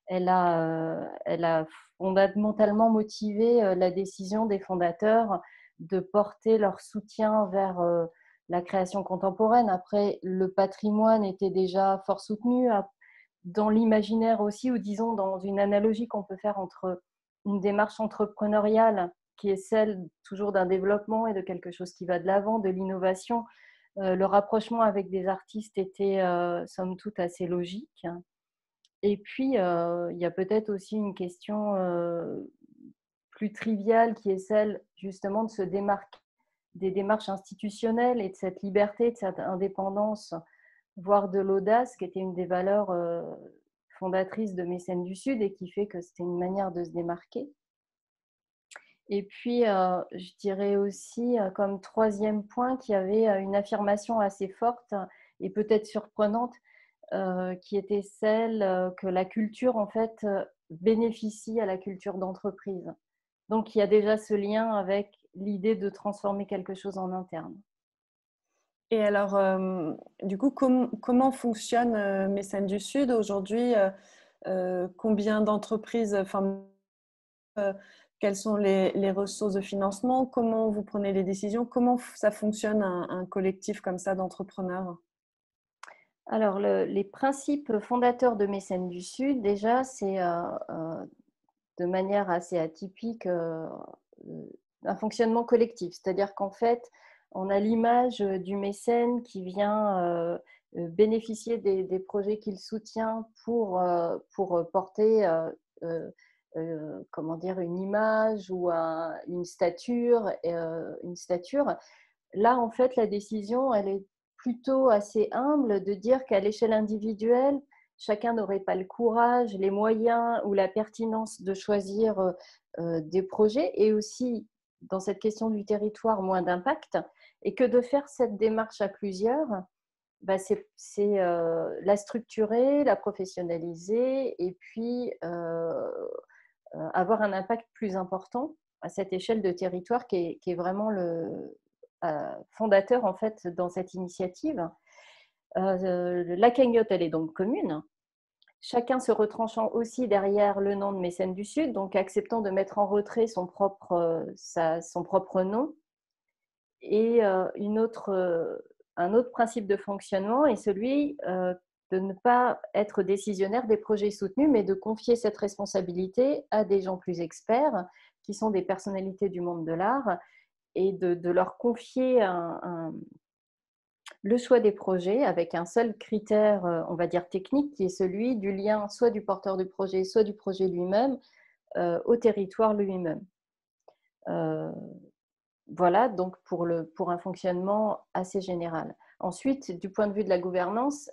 elle a fondamentalement motivé la décision des fondateurs de porter leur soutien vers la création contemporaine. Après, le patrimoine était déjà fort soutenu dans l'imaginaire aussi, ou disons dans une analogie qu'on peut faire entre une démarche entrepreneuriale qui est celle toujours d'un développement et de quelque chose qui va de l'avant, de l'innovation. Le rapprochement avec des artistes était somme toute assez logique. Et puis, il y a peut-être aussi une question plus triviale qui est celle justement de se démarquer des démarches institutionnelles et de cette liberté, de cette indépendance, voire de l'audace, qui était une des valeurs fondatrices de Mécènes du Sud et qui fait que c'était une manière de se démarquer. Et puis, je dirais aussi, comme troisième point, qu'il y avait une affirmation assez forte et peut-être surprenante, qui était celle que la culture, en fait, bénéficie à la culture d'entreprise. Donc, il y a déjà ce lien avec l'idée de transformer quelque chose en interne. Et alors, du coup, comment fonctionne Mécènes du Sud aujourd'hui? Combien d'entreprises, quelles sont les ressources de financement? Comment vous prenez les décisions? Comment ça fonctionne un collectif comme ça d'entrepreneurs? Alors, les principes fondateurs de Mécènes du Sud, déjà, c'est de manière assez atypique un fonctionnement collectif. C'est-à-dire qu'en fait, on a l'image du mécène qui vient bénéficier des projets qu'il soutient pour porter comment dire, une image ou une stature. Là, en fait, la décision, elle est plutôt assez humble de dire qu'à l'échelle individuelle, chacun n'aurait pas le courage, les moyens ou la pertinence de choisir des projets et aussi, dans cette question du territoire, moins d'impact. Et que de faire cette démarche à plusieurs, bah, c'est la structurer, la professionnaliser et puis avoir un impact plus important à cette échelle de territoire qui est vraiment le fondateur en fait dans cette initiative. La cagnotte, elle est donc commune. Chacun se retranchant aussi derrière le nom de Mécènes du Sud, donc acceptant de mettre en retrait son propre nom. Et un autre principe de fonctionnement est celui de ne pas être décisionnaire des projets soutenus, mais de confier cette responsabilité à des gens plus experts, qui sont des personnalités du monde de l'art, et de leur confier le choix des projets avec un seul critère, on va dire technique, qui est celui du lien soit du porteur du projet, soit du projet lui-même, au territoire lui-même. Voilà, donc pour un fonctionnement assez général. Ensuite, du point de vue de la gouvernance,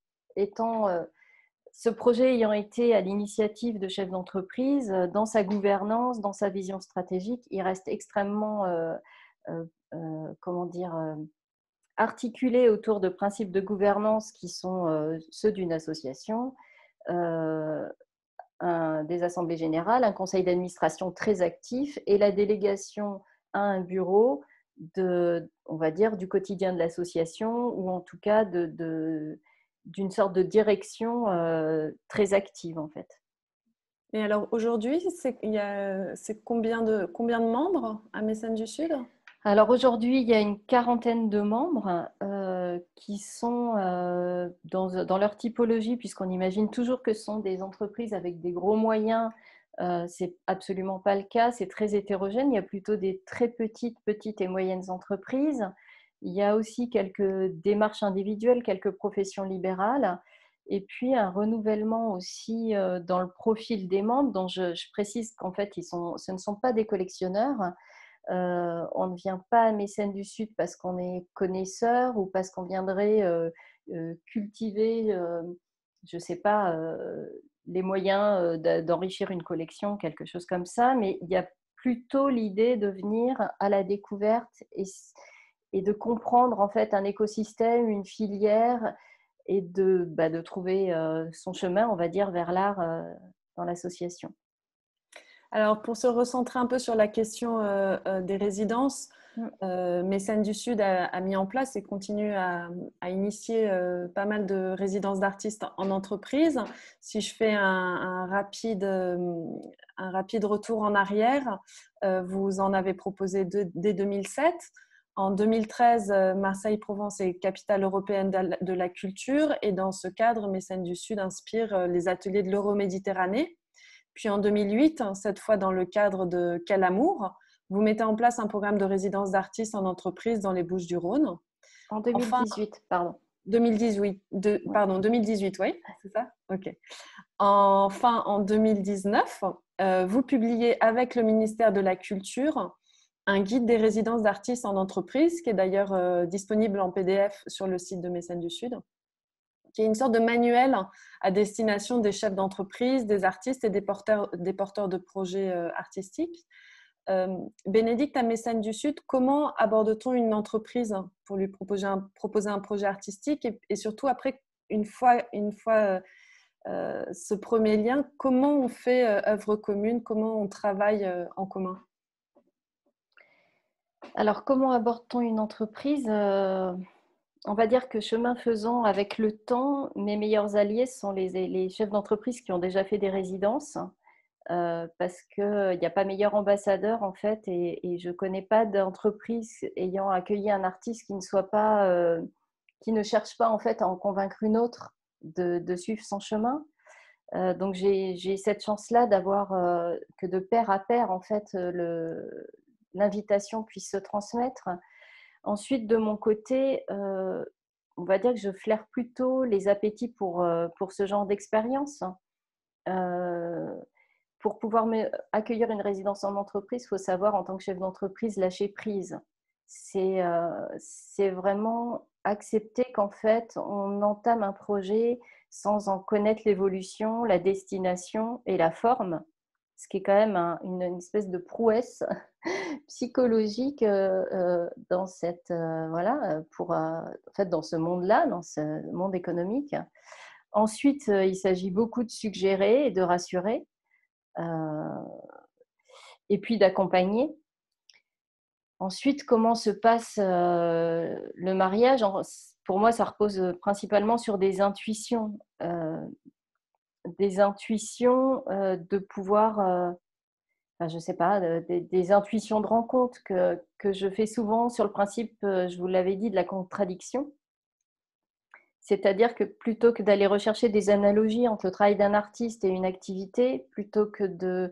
ce projet ayant été à l'initiative de chefs d'entreprise, dans sa gouvernance, dans sa vision stratégique, il reste extrêmement, articulé autour de principes de gouvernance qui sont ceux d'une association, des assemblées générales, un conseil d'administration très actif et la délégation à un bureau on va dire, du quotidien de l'association ou en tout cas d'une sorte de direction très active en fait. Et alors aujourd'hui, c'est combien de membres à Mécènes du Sud? Alors aujourd'hui, il y a une quarantaine de membres qui sont dans leur typologie, puisqu'on imagine toujours que ce sont des entreprises avec des gros moyens. C'est absolument pas le cas, c'est très hétérogène. Il y a plutôt des très petites et moyennes entreprises. Il y a aussi quelques démarches individuelles, quelques professions libérales. Et puis un renouvellement aussi dans le profil des membres, dont je précise qu'en fait, ce ne sont pas des collectionneurs. On ne vient pas à Mécènes du Sud parce qu'on est connaisseur ou parce qu'on viendrait cultiver, je ne sais pas, les moyens d'enrichir une collection, quelque chose comme ça, mais il y a plutôt l'idée de venir à la découverte et de comprendre en fait un écosystème, une filière et de trouver son chemin, on va dire, vers l'art dans l'association. Alors, pour se recentrer un peu sur la question des résidences, Mécènes du Sud a mis en place et continue à initier pas mal de résidences d'artistes en entreprise. Si je fais un rapide retour en arrière, vous en avez proposé dès 2007. En 2013, Marseille-Provence est capitale européenne de la culture et dans ce cadre, Mécènes du Sud inspire les ateliers de l'Euroméditerranée. Puis en 2008, cette fois dans le cadre de Quel Amour, vous mettez en place un programme de résidence d'artistes en entreprise dans les Bouches-du-Rhône. En 2018, pardon. 2018, pardon, 2018, oui, c'est ça? Ok. Enfin, en 2019, vous publiez avec le ministère de la Culture un guide des résidences d'artistes en entreprise, qui est d'ailleurs disponible en PDF sur le site de Mécènes du Sud, qui est une sorte de manuel à destination des chefs d'entreprise, des artistes et des porteurs de projets artistiques. Bénédicte, à Mécènes du Sud, comment aborde-t-on une entreprise pour lui proposer un projet artistique et surtout après, une fois ce premier lien, comment on fait œuvre commune, comment on travaille en commun? Alors, comment aborde-t-on une entreprise? On va dire que chemin faisant, avec le temps, mes meilleurs alliés sont les chefs d'entreprise qui ont déjà fait des résidences, parce qu'il n'y a pas meilleur ambassadeur en fait, et je ne connais pas d'entreprise ayant accueilli un artiste qui ne cherche pas en fait à en convaincre une autre de suivre son chemin. Donc j'ai cette chance-là d'avoir que de pair à pair en fait l'invitation puisse se transmettre. Ensuite, de mon côté, on va dire que je flaire plutôt les appétits pour ce genre d'expérience. Pour pouvoir accueillir une résidence en entreprise, il faut savoir, en tant que chef d'entreprise, lâcher prise. C'est vraiment accepter qu'en fait, on entame un projet sans en connaître l'évolution, la destination et la forme, ce qui est quand même une espèce de prouesse psychologique dans dans ce monde-là, dans ce monde économique. Ensuite, il s'agit beaucoup de suggérer et de rassurer, et puis d'accompagner. Ensuite, comment se passe le mariage? Pour moi, ça repose principalement sur des intuitions. De pouvoir, je ne sais pas, des intuitions de rencontre que je fais souvent sur le principe, je vous l'avais dit, de la contradiction. C'est-à-dire que plutôt que d'aller rechercher des analogies entre le travail d'un artiste et une activité, plutôt que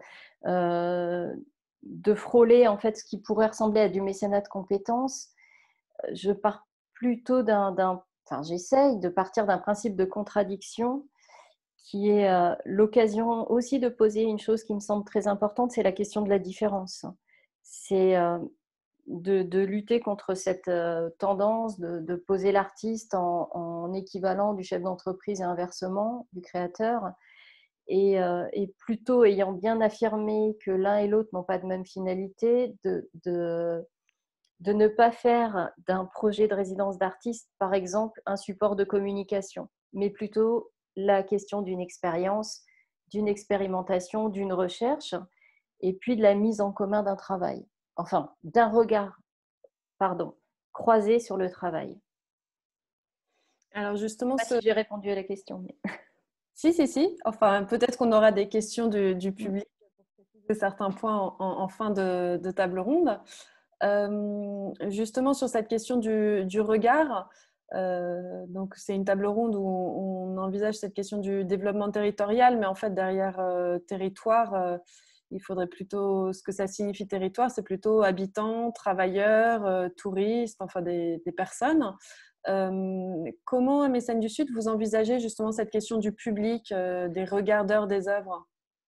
de frôler en fait ce qui pourrait ressembler à du mécénat de compétences, je pars plutôt j'essaye de partir d'un principe de contradiction qui est l'occasion aussi de poser une chose qui me semble très importante, c'est la question de la différence. C'est de lutter contre cette tendance de poser l'artiste en équivalent du chef d'entreprise et inversement, du créateur. Et plutôt, ayant bien affirmé que l'un et l'autre n'ont pas de même finalité, de ne pas faire d'un projet de résidence d'artiste, par exemple, un support de communication, mais plutôt la question d'une expérience, d'une expérimentation, d'une recherche, et puis de la mise en commun d'un travail. Enfin, d'un regard, croisé sur le travail. Alors justement, je ne sais pas si j'ai répondu à la question. Mais... Si. Enfin, peut-être qu'on aura des questions du public pour préciser certains points en fin de table ronde. Justement, sur cette question du regard, donc c'est une table ronde où on envisage cette question du développement territorial, mais en fait, derrière territoire, il faudrait plutôt, ce que ça signifie territoire, c'est plutôt habitants, travailleurs, touristes, enfin des personnes. Comment, à Mécènes du Sud, vous envisagez justement cette question du public, des regardeurs des œuvres?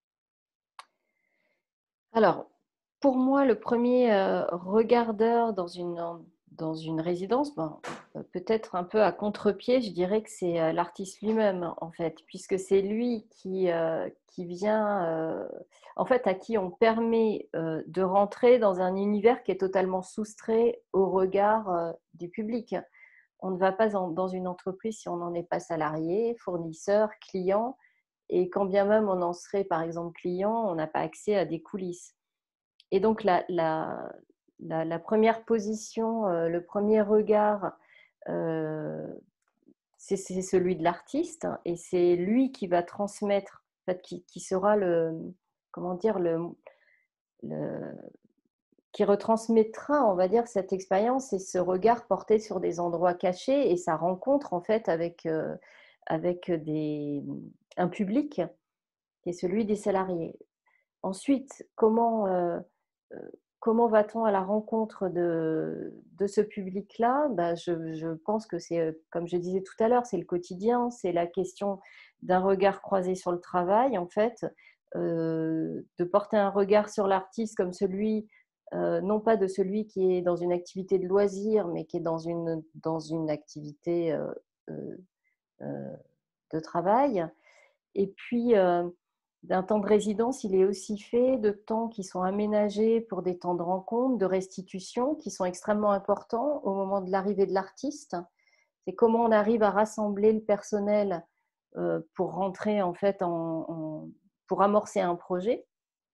Alors, pour moi, le premier regardeur dans une résidence, peut-être un peu à contre-pied, je dirais que c'est l'artiste lui-même, en fait, puisque c'est lui qui vient, en fait, à qui on permet de rentrer dans un univers qui est totalement soustrait au regard du public. On ne va pas dans une entreprise si on n'en est pas salarié, fournisseur, client, et quand bien même on en serait par exemple client, on n'a pas accès à des coulisses. Et donc la première position, le premier regard, c'est celui de l'artiste, et c'est lui qui va transmettre, en fait, qui sera comment dire, qui retransmettra, on va dire, cette expérience et ce regard porté sur des endroits cachés et sa rencontre en fait avec un public qui est celui des salariés. Ensuite, comment va-t-on à la rencontre de ce public-là? Je pense que c'est, comme je disais tout à l'heure, c'est le quotidien, c'est la question d'un regard croisé sur le travail, en fait, de porter un regard sur l'artiste comme celui, non pas de celui qui est dans une activité de loisir, mais qui est dans une activité de travail. Et puis, d'un temps de résidence, il est aussi fait de temps qui sont aménagés pour des temps de rencontre, de restitution, qui sont extrêmement importants au moment de l'arrivée de l'artiste. C'est comment on arrive à rassembler le personnel pour rentrer en fait pour amorcer un projet.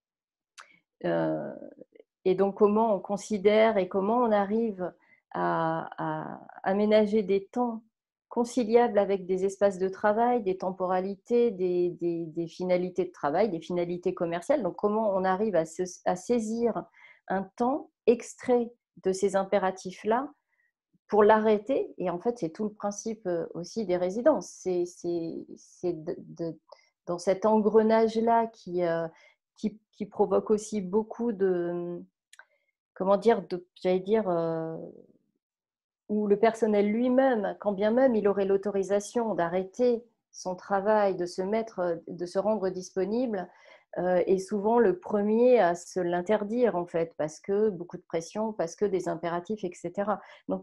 Et donc comment on considère et comment on arrive à aménager des temps conciliables avec des espaces de travail, des temporalités, des finalités de travail, des finalités commerciales. Donc comment on arrive à saisir un temps extrait de ces impératifs-là pour l'arrêter. Et en fait, c'est tout le principe aussi des résidences. C'est dans cet engrenage-là qui provoque aussi beaucoup de, comment dire, j'allais dire, où le personnel lui-même, quand bien même il aurait l'autorisation d'arrêter son travail, de se rendre disponible, est souvent le premier à se l'interdire en fait, parce que beaucoup de pression, parce que des impératifs, etc. Donc,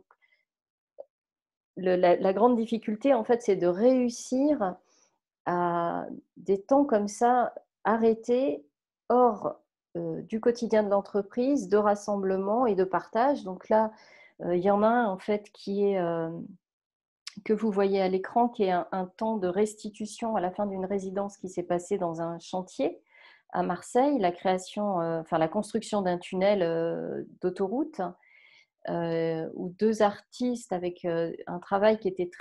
la grande difficulté en fait, c'est de réussir à des temps comme ça arrêtés hors du quotidien de l'entreprise, de rassemblement et de partage. Donc là, il y en a un en fait que vous voyez à l'écran, qui est un temps de restitution à la fin d'une résidence qui s'est passée dans un chantier à Marseille, la construction d'un tunnel d'autoroute, où deux artistes avec un travail qui était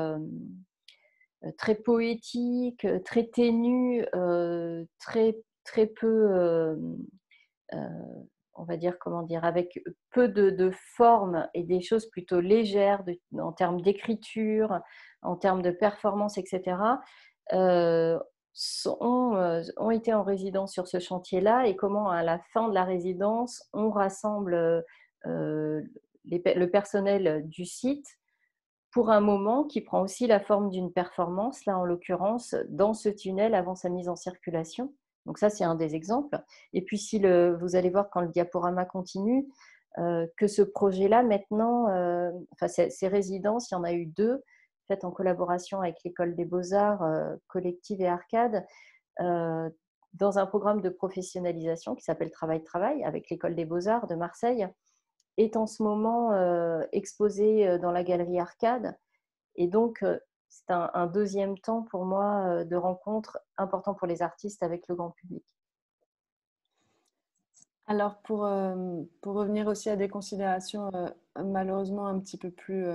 très poétique, très ténu, très peu, on va dire, comment dire, avec peu de formes et des choses plutôt légères en termes d'écriture, en termes de performance, etc., ont été en résidence sur ce chantier-là, et comment à la fin de la résidence, on rassemble le personnel du site pour un moment qui prend aussi la forme d'une performance, là en l'occurrence dans ce tunnel avant sa mise en circulation. Donc ça, c'est un des exemples. Et puis vous allez voir quand le diaporama continue, que ce projet-là maintenant, ces résidences, il y en a eu 2, faites en collaboration avec l'École des Beaux-Arts, Collective et Arcade, dans un programme de professionnalisation qui s'appelle Travail avec l'École des Beaux-Arts de Marseille, est en ce moment exposé dans la galerie Arcade. Et donc, c'est un deuxième temps pour moi de rencontre important pour les artistes avec le grand public. Alors, pour revenir aussi à des considérations malheureusement un petit peu plus,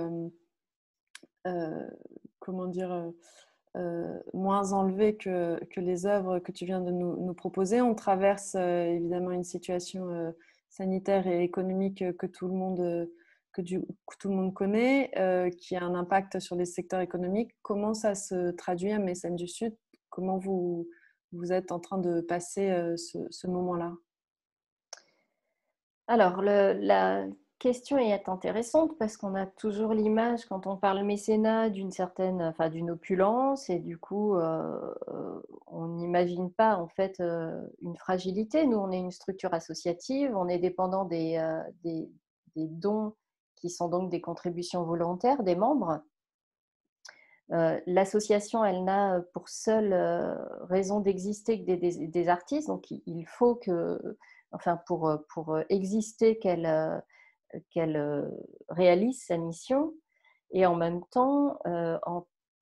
comment dire, moins enlevées que les œuvres que tu viens de nous proposer. On traverse évidemment une situation sanitaire et économique que tout le monde connaît, qui a un impact sur les secteurs économiques. Comment ça se traduit à Mécènes du Sud? Comment vous êtes en train de passer ce moment-là? Alors, la question est intéressante parce qu'on a toujours l'image, quand on parle mécénat, d'une opulence, et du coup, on n'imagine pas en fait une fragilité. Nous, on est une structure associative, on est dépendant des dons qui sont donc des contributions volontaires des membres. L'association, elle n'a pour seule raison d'exister que des artistes, donc il faut que, pour exister, qu'elle réalise sa mission. Et en même temps,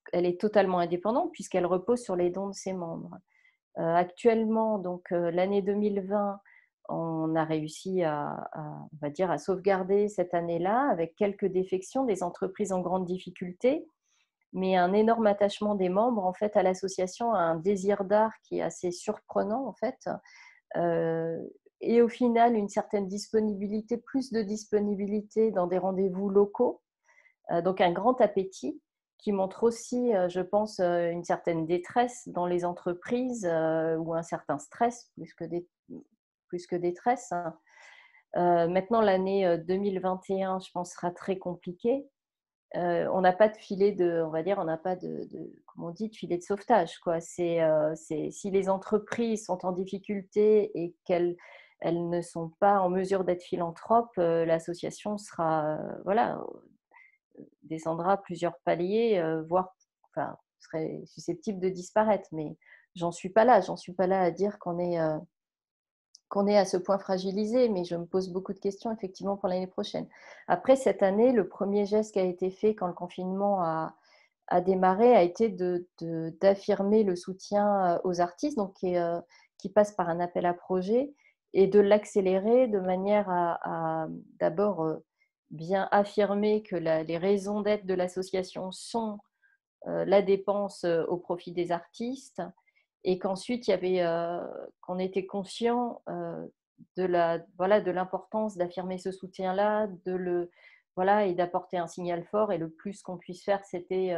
elle est totalement indépendante puisqu'elle repose sur les dons de ses membres. Actuellement, donc l'année 2020, on a réussi on va dire, à sauvegarder cette année-là avec quelques défections des entreprises en grande difficulté, mais un énorme attachement des membres en fait à l'association, un désir d'art qui est assez surprenant en fait, et au final une certaine disponibilité, plus de disponibilité dans des rendez-vous locaux, donc un grand appétit qui montre aussi, je pense, une certaine détresse dans les entreprises ou un certain stress plus que détresse. Maintenant, l'année 2021, je pense, sera très compliquée. On n'a pas de filet on va dire, on n'a pas comme on dit, de filet de sauvetage, quoi. Si les entreprises sont en difficulté et qu'elles ne sont pas en mesure d'être philanthropes, l'association sera, descendra plusieurs paliers, voire, serait susceptible de disparaître. Mais j'en suis pas là à dire qu'on est à ce point fragilisé, mais je me pose beaucoup de questions effectivement pour l'année prochaine. Après, cette année, le premier geste qui a été fait quand le confinement a démarré a été d'affirmer le soutien aux artistes, donc qui passe par un appel à projet, et de l'accélérer de manière à d'abord bien affirmer que les raisons d'être de l'association sont la dépense au profit des artistes, et qu'ensuite qu'on était conscient de l'importance d'affirmer ce soutien-là, et d'apporter un signal fort. Et le plus qu'on puisse faire, c'était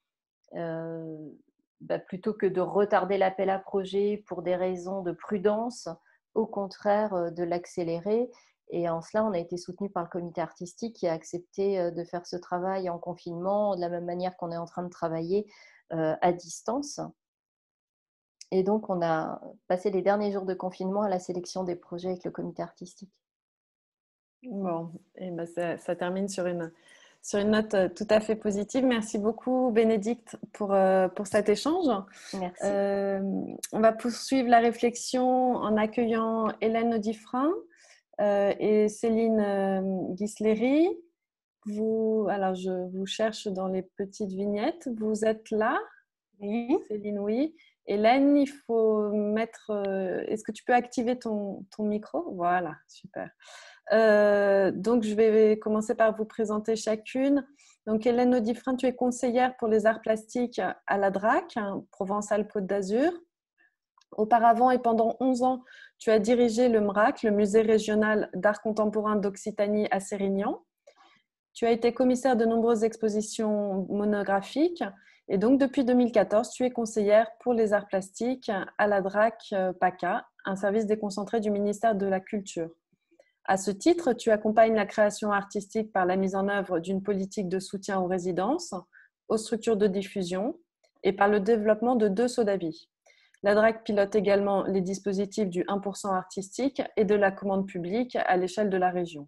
plutôt que de retarder l'appel à projet pour des raisons de prudence, au contraire de l'accélérer. Et en cela, on a été soutenu par le comité artistique qui a accepté de faire ce travail en confinement, de la même manière qu'on est en train de travailler à distance. Et donc, on a passé les derniers jours de confinement à la sélection des projets avec le comité artistique. Bon, et ça termine sur une note tout à fait positive. Merci beaucoup, Bénédicte, pour cet échange. Merci. On va poursuivre la réflexion en accueillant Hélène Audifrin et Céline Ghisleri. Alors, je vous cherche dans les petites vignettes. Vous êtes là? Oui. Céline, oui. Hélène, il faut mettre... Est-ce que tu peux activer ton micro? Voilà, super. Donc, je vais commencer par vous présenter chacune. Donc, Hélène Audifrin, tu es conseillère pour les arts plastiques à la DRAC, Provence-Alpes-Côte d'Azur. Auparavant et pendant 11 ans, tu as dirigé le MRAC, le Musée régional d'art contemporain d'Occitanie à Sérignan. Tu as été commissaire de nombreuses expositions monographiques. Et donc, depuis 2014, tu es conseillère pour les arts plastiques à la DRAC PACA, un service déconcentré du ministère de la Culture. À ce titre, tu accompagnes la création artistique par la mise en œuvre d'une politique de soutien aux résidences, aux structures de diffusion et par le développement de 2 Sodavi. La DRAC pilote également les dispositifs du 1% artistique et de la commande publique à l'échelle de la région.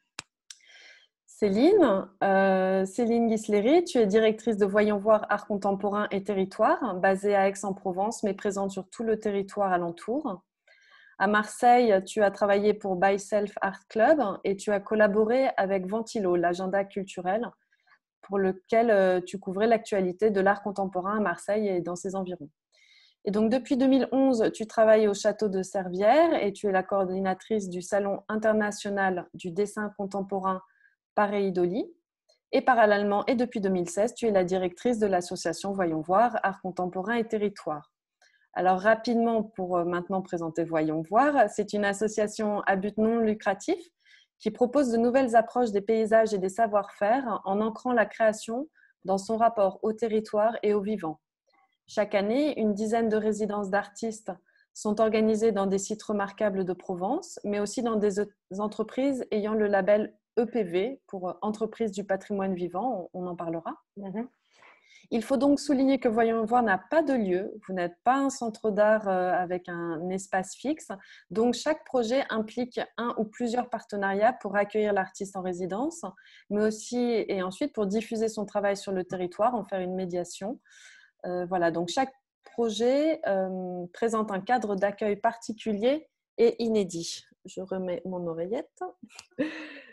Céline Ghisleri, tu es directrice de Voyons Voir Art Contemporain et Territoire, basée à Aix-en-Provence, mais présente sur tout le territoire alentour. À Marseille, tu as travaillé pour By Self Art Club et tu as collaboré avec Ventilo, l'agenda culturel, pour lequel tu couvrais l'actualité de l'art contemporain à Marseille et dans ses environs. Et donc, depuis 2011, tu travailles au château de Servières et tu es la coordinatrice du Salon international du dessin contemporain Pareidoli. Et parallèlement, et depuis 2016, tu es la directrice de l'association Voyons Voir, Art Contemporain et Territoire. Alors, rapidement, pour maintenant présenter Voyons Voir, c'est une association à but non lucratif qui propose de nouvelles approches des paysages et des savoir-faire en ancrant la création dans son rapport au territoire et au vivant. Chaque année, une dizaine de résidences d'artistes sont organisées dans des sites remarquables de Provence, mais aussi dans des entreprises ayant le label EPV pour Entreprise du patrimoine vivant, on en parlera. Il faut donc souligner que Voyons Voir n'a pas de lieu, vous n'êtes pas un centre d'art avec un espace fixe, donc chaque projet implique un ou plusieurs partenariats pour accueillir l'artiste en résidence, mais aussi et ensuite pour diffuser son travail sur le territoire, en faire une médiation. Voilà, donc chaque projet présente un cadre d'accueil particulier et inédit. Je remets mon oreillette.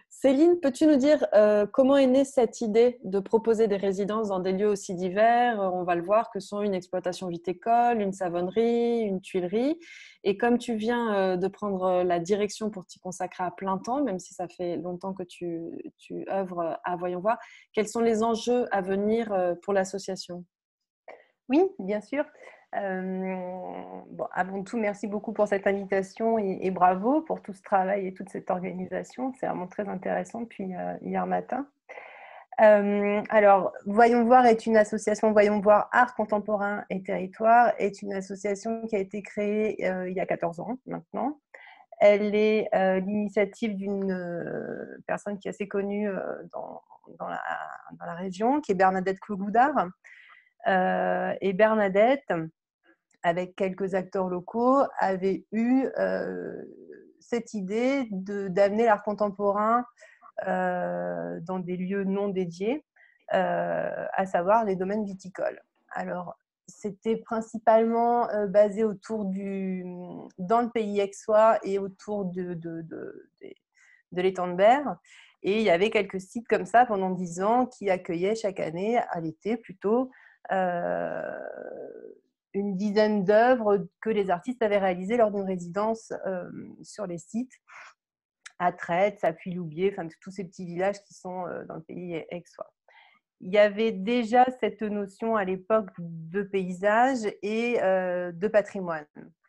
Céline, peux-tu nous dire comment est née cette idée de proposer des résidences dans des lieux aussi divers? On va le voir, que sont une exploitation viticole, une savonnerie, une tuilerie. Et comme tu viens de prendre la direction pour t'y consacrer à plein temps, même si ça fait longtemps que tu œuvres à Voyons Voir, quels sont les enjeux à venir pour l'association? Oui, bien sûr. Bon, avant tout, merci beaucoup pour cette invitation et bravo pour tout ce travail et toute cette organisation. C'est vraiment très intéressant depuis hier matin. Alors, Voyons Voir est une association, Voyons Voir Art Contemporain et Territoire, est une association qui a été créée il y a 14 ans maintenant. Elle est l'initiative d'une personne qui est assez connue dans la région, qui est Bernadette Clogoudard. Et Bernadette, avec quelques acteurs locaux, avait eu cette idée d'amener l'art contemporain dans des lieux non dédiés, à savoir les domaines viticoles. Alors, c'était principalement basé dans le pays aixois et autour de l'étang de Berre. Et il y avait quelques sites comme ça pendant 10 ans qui accueillaient chaque année, à l'été plutôt, une dizaine d'œuvres que les artistes avaient réalisées lors d'une résidence sur les sites, à Trètes, à Puy-Loubier, enfin tous ces petits villages qui sont dans le pays aixois. Il y avait déjà cette notion à l'époque de paysage et de patrimoine.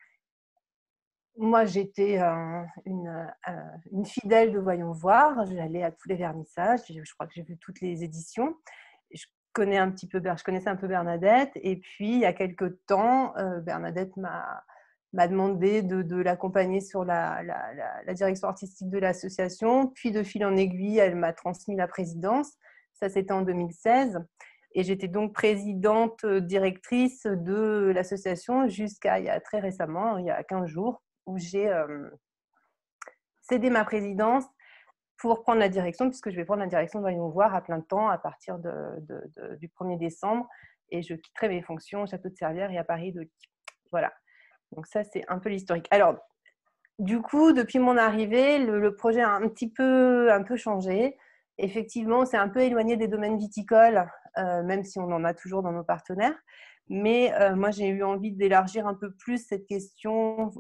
Moi, j'étais une fidèle de Voyons Voir. J'allais à tous les vernissages. Je crois que j'ai vu toutes les éditions. Je connaissais un peu Bernadette. Et puis, il y a quelques temps, Bernadette m'a demandé de l'accompagner sur la direction artistique de l'association. Puis, de fil en aiguille, elle m'a transmis la présidence. Ça, c'était en 2016. Et j'étais donc présidente directrice de l'association jusqu'à il y a très récemment, il y a 15 jours, où j'ai cédé ma présidence pour prendre la direction, puisque je vais prendre la direction de Voyons Voir à plein temps à partir du 1er décembre. Et je quitterai mes fonctions au Château de Servières et à Paris de Licq. Voilà. Donc ça, c'est un peu l'historique. Alors, du coup, depuis mon arrivée, le projet a un peu changé. Effectivement, c'est un peu éloigné des domaines viticoles, même si on en a toujours dans nos partenaires. Mais moi, j'ai eu envie d'élargir un peu plus cette question,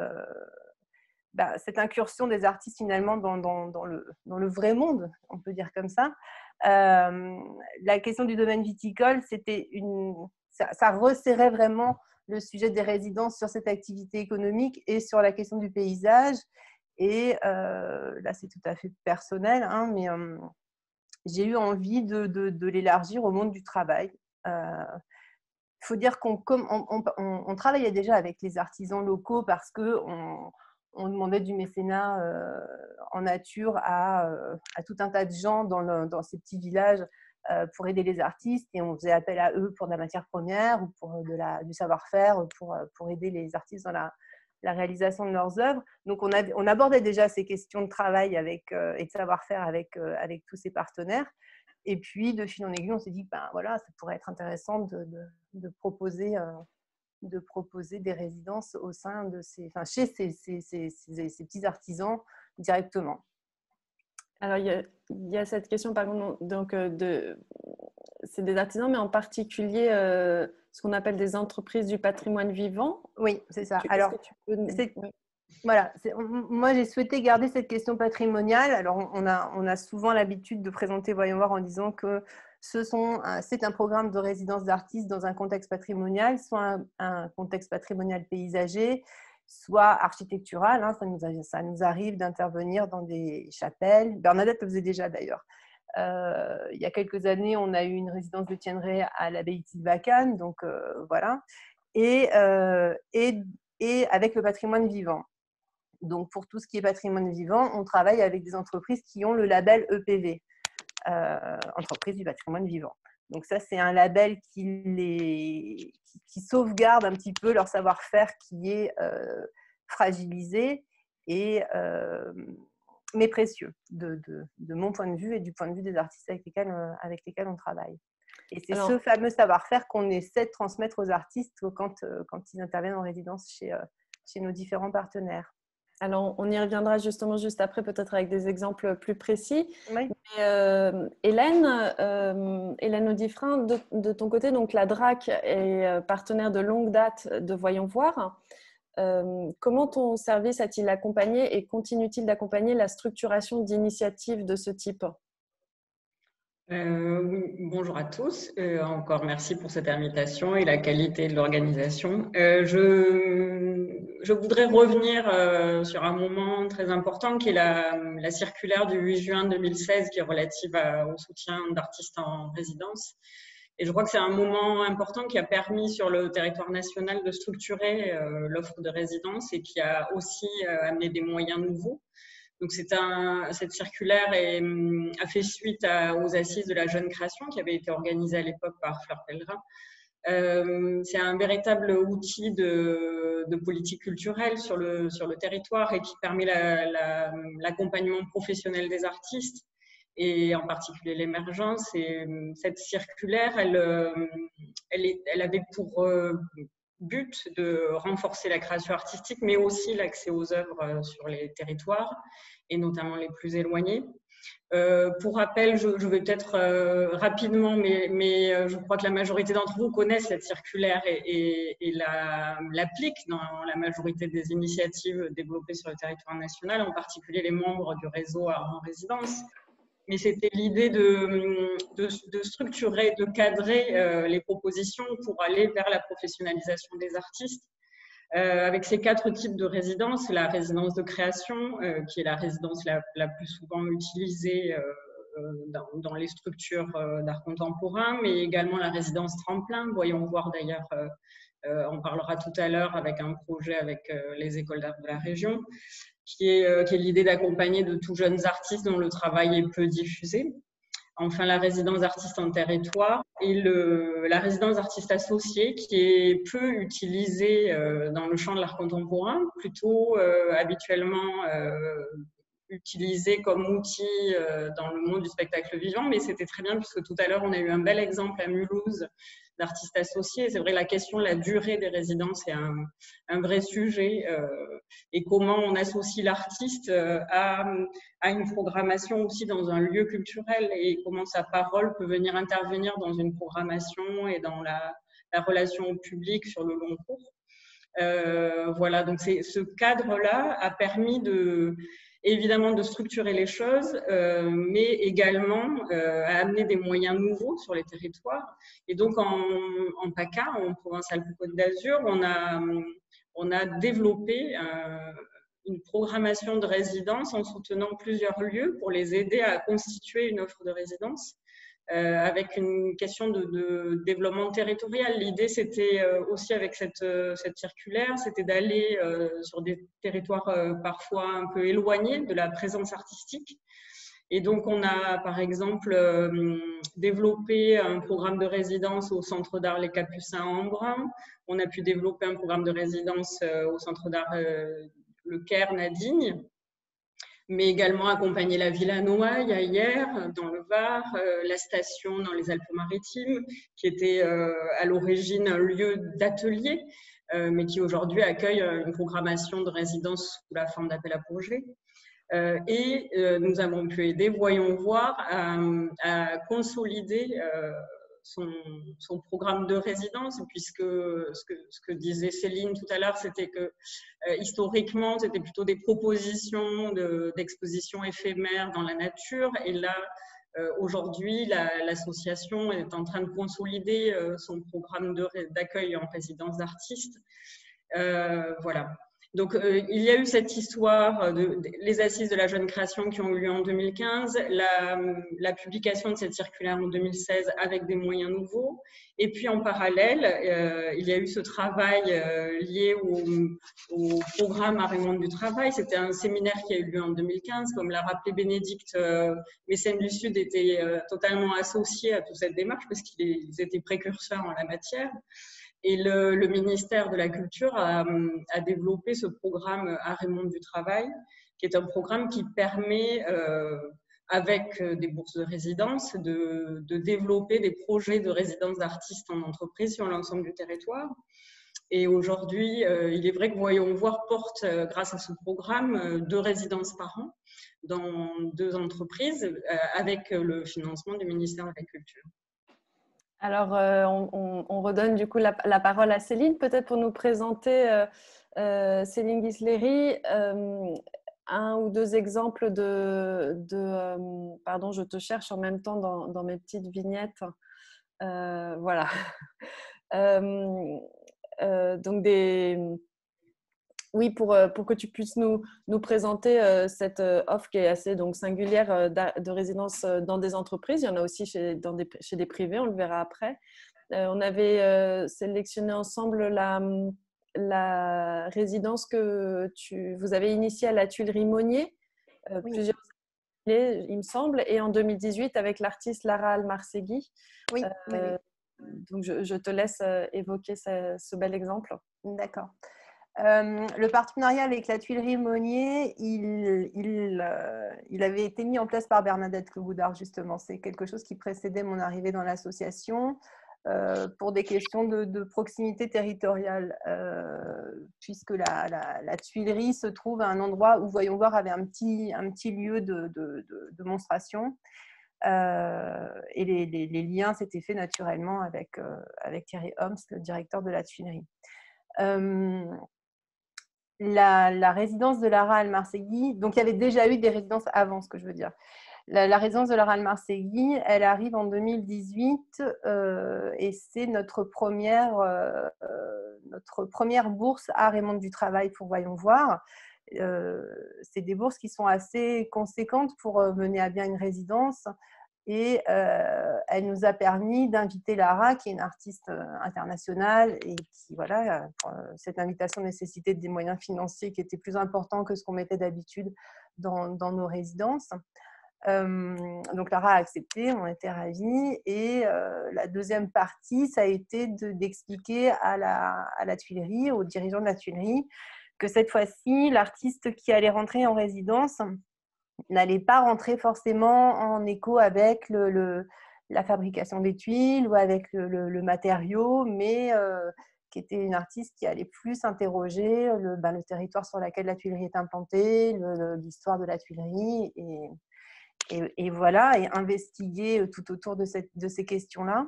cette incursion des artistes finalement dans le vrai monde, on peut dire comme ça. La question du domaine viticole, ça resserrait vraiment le sujet des résidences sur cette activité économique et sur la question du paysage. Et là, c'est tout à fait personnel, hein, mais j'ai eu envie de l'élargir au monde du travail. Il faut dire qu'on travaillait déjà avec les artisans locaux parce qu'on demandait du mécénat en nature à tout un tas de gens dans ces petits villages pour aider les artistes, et on faisait appel à eux pour de la matière première ou pour du savoir-faire pour aider les artistes dans la réalisation de leurs œuvres. Donc on abordait déjà ces questions de travail et de savoir-faire avec tous ces partenaires. Et puis, de fil en aiguille, on s'est dit que voilà, ça pourrait être intéressant de proposer des résidences chez ces petits artisans directement. Alors, il y a cette question, par contre, donc, c'est des artisans, mais en particulier ce qu'on appelle des entreprises du patrimoine vivant. Oui, c'est ça. Alors, voilà, moi j'ai souhaité garder cette question patrimoniale. Alors on a souvent l'habitude de présenter Voyons Voir en disant que c'est un programme de résidence d'artistes dans un contexte patrimonial, soit un contexte patrimonial paysager, soit architectural. Hein, ça nous arrive d'intervenir dans des chapelles. Bernadette le faisait déjà d'ailleurs. Il y a quelques années, on a eu une résidence de Tienray à l'abbaye de Bacane, donc voilà, et avec le patrimoine vivant. Donc, pour tout ce qui est patrimoine vivant, on travaille avec des entreprises qui ont le label EPV, entreprise du patrimoine vivant. Donc, ça, c'est un label qui sauvegarde un petit peu leur savoir-faire qui est fragilisé, mais précieux, de mon point de vue et du point de vue des artistes avec lesquels on travaille. Et c'est ce fameux savoir-faire qu'on essaie de transmettre aux artistes quand ils interviennent en résidence chez nos différents partenaires. Alors, on y reviendra justement juste après, peut-être avec des exemples plus précis. Oui. Mais, Hélène Audifrin, de ton côté, donc la DRAC est partenaire de longue date de Voyons Voir. Comment ton service a-t-il accompagné et continue-t-il d'accompagner la structuration d'initiatives de ce type ? Oui, bonjour à tous. Encore merci pour cette invitation et la qualité de l'organisation. Je voudrais revenir sur un moment très important qui est la circulaire du 8 juin 2016 qui est relative au soutien d'artistes en résidence. Et je crois que c'est un moment important qui a permis sur le territoire national de structurer l'offre de résidence et qui a aussi amené des moyens nouveaux. Donc, cette circulaire a fait suite aux assises de la jeune création qui avaient été organisées à l'époque par Fleur Pellegrin. C'est un véritable outil de politique culturelle sur le territoire et qui permet l'accompagnement professionnel des artistes et en particulier l'émergence. Et cette circulaire, elle avait pour but de renforcer la création artistique, mais aussi l'accès aux œuvres sur les territoires, et notamment les plus éloignés. Pour rappel, je vais peut-être rapidement, mais je crois que la majorité d'entre vous connaissent cette circulaire et l'appliquent dans la majorité des initiatives développées sur le territoire national, en particulier les membres du réseau Art en résidence. Mais c'était l'idée de structurer, de cadrer les propositions pour aller vers la professionnalisation des artistes. Avec ces 4 types de résidences, la résidence de création, qui est la résidence la plus souvent utilisée dans les structures d'art contemporain, mais également la résidence tremplin. Voyons voir d'ailleurs, on parlera tout à l'heure avec un projet avec les écoles d'art de la région, qui est l'idée d'accompagner de tout jeunes artistes dont le travail est peu diffusé. Enfin, la résidence d'artistes en territoire et la résidence d'artistes associés qui est peu utilisée dans le champ de l'art contemporain, plutôt habituellement utilisée comme outil dans le monde du spectacle vivant. Mais c'était très bien puisque tout à l'heure, on a eu un bel exemple à Mulhouse d'artistes associés. C'est vrai, la question de la durée des résidences est un vrai sujet et comment on associe l'artiste à une programmation aussi dans un lieu culturel et comment sa parole peut venir intervenir dans une programmation et dans la relation au public sur le long cours. Voilà, donc ce cadre-là a permis évidemment de structurer les choses, mais également à amener des moyens nouveaux sur les territoires. Et donc en PACA, en Provence-Alpes-Côte d'Azur, on a développé une programmation de résidence en soutenant plusieurs lieux pour les aider à constituer une offre de résidence. Avec une question de développement territorial. L'idée, c'était aussi avec cette circulaire, c'était d'aller sur des territoires parfois un peu éloignés de la présence artistique. Et donc, on a par exemple développé un programme de résidence au Centre d'art Les Capucins à Embrun. On a pu développer un programme de résidence au Centre d'art Le Caire à Digne, mais également accompagner la Villa Noailles hier dans le Var, la station dans les Alpes-Maritimes, qui était à l'origine un lieu d'atelier, mais qui aujourd'hui accueille une programmation de résidence sous la forme d'appel à projets. Et nous avons pu aider Voyons Voir à consolider son programme de résidence, puisque ce que disait Céline tout à l'heure, c'était que historiquement, c'était plutôt des propositions d'expositions éphémères dans la nature. Et là, aujourd'hui, l'association est en train de consolider son programme d'accueil en résidence d'artistes. Voilà. Donc, il y a eu cette histoire les assises de la jeune création qui ont eu lieu en 2015, la publication de cette circulaire en 2016 avec des moyens nouveaux. Et puis, en parallèle, il y a eu ce travail lié au programme Art et Monde du Travail. C'était un séminaire qui a eu lieu en 2015. Comme l'a rappelé Bénédicte, Mécènes du Sud était totalement associé à toute cette démarche parce qu'ils étaient précurseurs en la matière. Et le ministère de la Culture a développé ce programme Art et Monde du Travail, qui est un programme qui permet, avec des bourses de résidence, de développer des projets de résidence d'artistes en entreprise sur l'ensemble du territoire. Et aujourd'hui, il est vrai que Voyons Voir porte, grâce à ce programme, 2 résidences par an dans 2 entreprises avec le financement du ministère de la Culture. Alors, on redonne du coup la parole à Céline, peut-être pour nous présenter, Céline Ghisleri, un ou deux exemples pardon, je te cherche en même temps dans mes petites vignettes. Voilà. Donc, oui, pour que tu puisses nous présenter cette offre qui est assez donc, singulière de résidence dans des entreprises. Il y en a aussi chez des privés, on le verra après. On avait sélectionné ensemble la résidence que vous avez initiée à la Tuilerie Monnier, Oui. plusieurs années, il me semble, et en 2018 avec l'artiste Lara Almarsegui. Oui, oui. Donc, je te laisse évoquer ce bel exemple. D'accord. Le partenariat avec la Tuilerie Monnier, il avait été mis en place par Bernadette Cloboudard, justement. C'est quelque chose qui précédait mon arrivée dans l'association pour des questions de proximité territoriale, puisque la Tuilerie se trouve à un endroit où Voyons Voir avait un petit lieu de monstration. Et les liens s'étaient faits naturellement avec Thierry Homs, le directeur de la Tuilerie. La résidence de Lara Almarsegui, donc il y avait déjà eu des résidences avant, ce que je veux dire. La résidence de Lara Almarsegui, elle arrive en 2018 et c'est notre première bourse à Raymond du Travail pour Voyons Voir. C'est des bourses qui sont assez conséquentes pour mener à bien une résidence. Et elle nous a permis d'inviter Lara, qui est une artiste internationale, et qui, voilà, cette invitation nécessitait des moyens financiers qui étaient plus importants que ce qu'on mettait d'habitude dans nos résidences. Donc Lara a accepté, on était ravis. Et la deuxième partie, ça a été d'expliquer à la Tuilerie, aux dirigeants de la Tuilerie, que cette fois-ci, l'artiste qui allait rentrer en résidence n'allait pas rentrer forcément en écho avec la fabrication des tuiles ou avec le matériau, mais qui était une artiste qui allait plus interroger le territoire sur lequel la tuilerie est implantée, l'histoire de la tuilerie, et voilà, et investiguer tout autour de ces questions-là.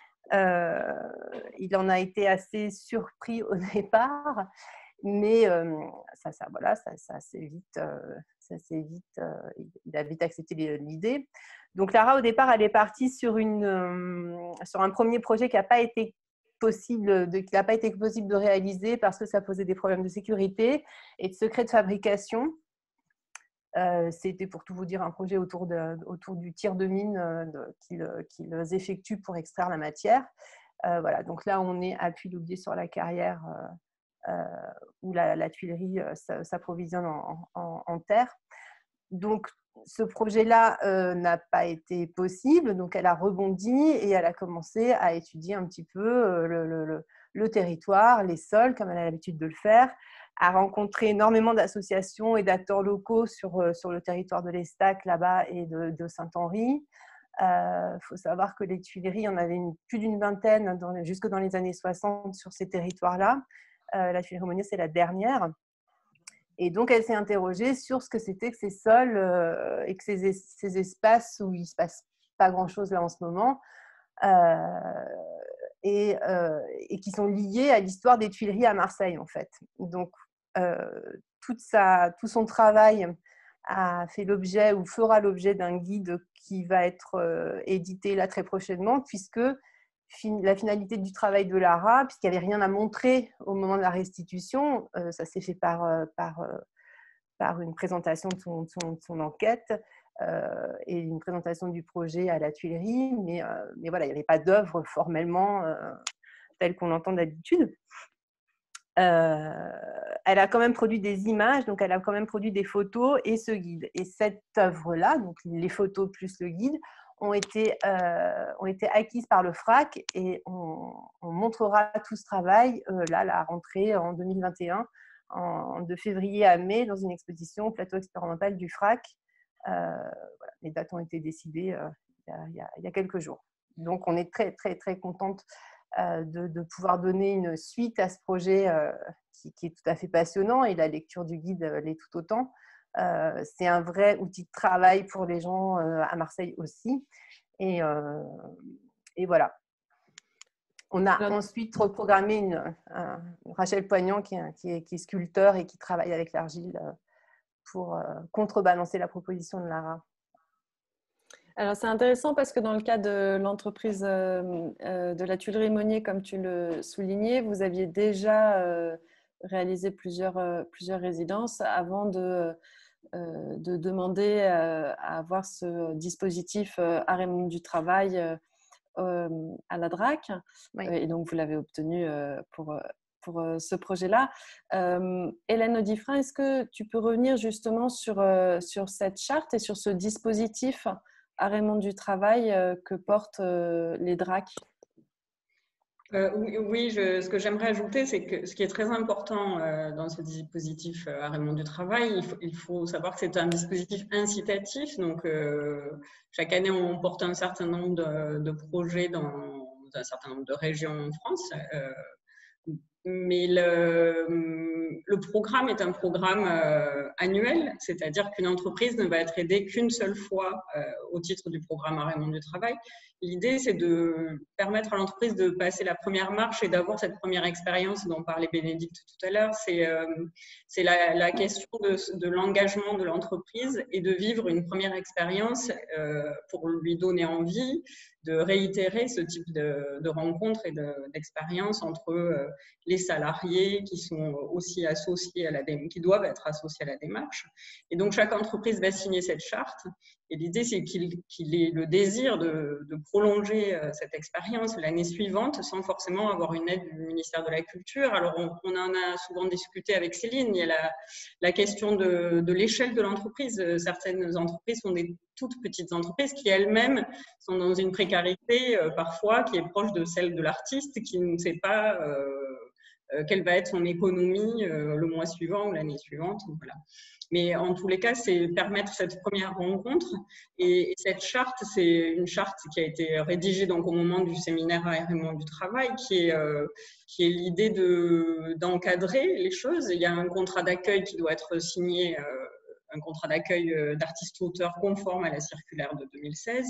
Il en a été assez surpris au départ, mais voilà, ça s'est vite, il a vite accepté l'idée. Donc Lara, au départ, elle est partie sur un premier projet qui n'a pas été possible de réaliser parce que ça posait des problèmes de sécurité et de secret de fabrication. C'était, pour tout vous dire, un projet autour du tir de mine qu'ils effectuent pour extraire la matière. Voilà, donc là, on est à Puy-Loubier sur la carrière où la tuilerie s'approvisionne en terre. Donc, ce projet-là n'a pas été possible, donc elle a rebondi et elle a commencé à étudier un petit peu le territoire, les sols, comme elle a l'habitude de le faire, à rencontrer énormément d'associations et d'acteurs locaux sur le territoire de l'Estac, là-bas, et de Saint-Henri. Faut savoir que les Tuileries, il y en avait plus d'une vingtaine jusque dans les années 60 sur ces territoires-là. La Tuilerie Monnier, c'est la dernière. Et donc, elle s'est interrogée sur ce que c'était que ces sols et que ces espaces où il ne se passe pas grand-chose là en ce moment et qui sont liés à l'histoire des Tuileries à Marseille, en fait. Donc, tout son travail a fait l'objet ou fera l'objet d'un guide qui va être édité là très prochainement, puisque la finalité du travail de Lara, puisqu'il n'y avait rien à montrer au moment de la restitution, ça s'est fait par une présentation de son enquête et une présentation du projet à la Tuilerie, mais voilà, il n'y avait pas d'œuvre formellement telle qu'on l'entend d'habitude. Elle a quand même produit des images, donc elle a quand même produit des photos et ce guide. Et cette œuvre-là, donc les photos plus le guide, ont été acquises par le FRAC et on montrera tout ce travail là, la rentrée en 2021, de février à mai, dans une exposition au plateau expérimental du FRAC. Voilà, les dates ont été décidées il y a quelques jours. Donc on est très très très contente de pouvoir donner une suite à ce projet qui est tout à fait passionnant, et la lecture du guide l'est tout autant. C'est un vrai outil de travail pour les gens à Marseille aussi. Et voilà. On a ensuite reprogrammé Rachel Poignant qui est sculpteur et qui travaille avec l'argile pour contrebalancer la proposition de Lara. Alors, c'est intéressant parce que dans le cas de l'entreprise de la Tuilerie Monnier, comme tu le soulignais, vous aviez déjà réalisé plusieurs résidences avant de demander à avoir ce dispositif Arrêt Monde du Travail à la DRAC. Oui. Et donc, vous l'avez obtenu pour ce projet-là. Hélène Audifrin, est-ce que tu peux revenir justement sur cette charte et sur ce dispositif Arrêt Monde du Travail que portent les DRAC? Oui, ce que j'aimerais ajouter, c'est que ce qui est très important dans ce dispositif Arrêt Monde du Travail, il faut savoir que c'est un dispositif incitatif. Donc, chaque année, on porte un certain nombre de projets dans un certain nombre de régions en France. Mais le programme est un programme annuel, c'est-à-dire qu'une entreprise ne va être aidée qu'une seule fois au titre du programme Arrêt Monde du Travail. L'idée, c'est de permettre à l'entreprise de passer la première marche et d'avoir cette première expérience dont parlait Bénédicte tout à l'heure. C'est la question de l'engagement de l'entreprise et de vivre une première expérience pour lui donner envie de réitérer ce type de rencontres et d'expériences entre les salariés qui sont aussi associés qui doivent être associés à la démarche. Et donc, chaque entreprise va signer cette charte. Et l'idée, c'est qu'il ait le désir de prolonger cette expérience l'année suivante sans forcément avoir une aide du ministère de la Culture. Alors, on en a souvent discuté avec Céline. Il y a la question de l'échelle de l'entreprise. Certaines entreprises sont des toutes petites entreprises qui elles-mêmes sont dans une précarité parfois qui est proche de celle de l'artiste qui ne sait pas quelle va être son économie le mois suivant ou l'année suivante. Voilà. Mais en tous les cas, c'est permettre cette première rencontre. Et cette charte, c'est une charte qui a été rédigée donc, au moment du séminaire Arrêt Monde du Travail, qui est l'idée d'encadrer les choses. Il y a un contrat d'accueil qui doit être signé, un contrat d'accueil d'artistes-auteurs conforme à la circulaire de 2016.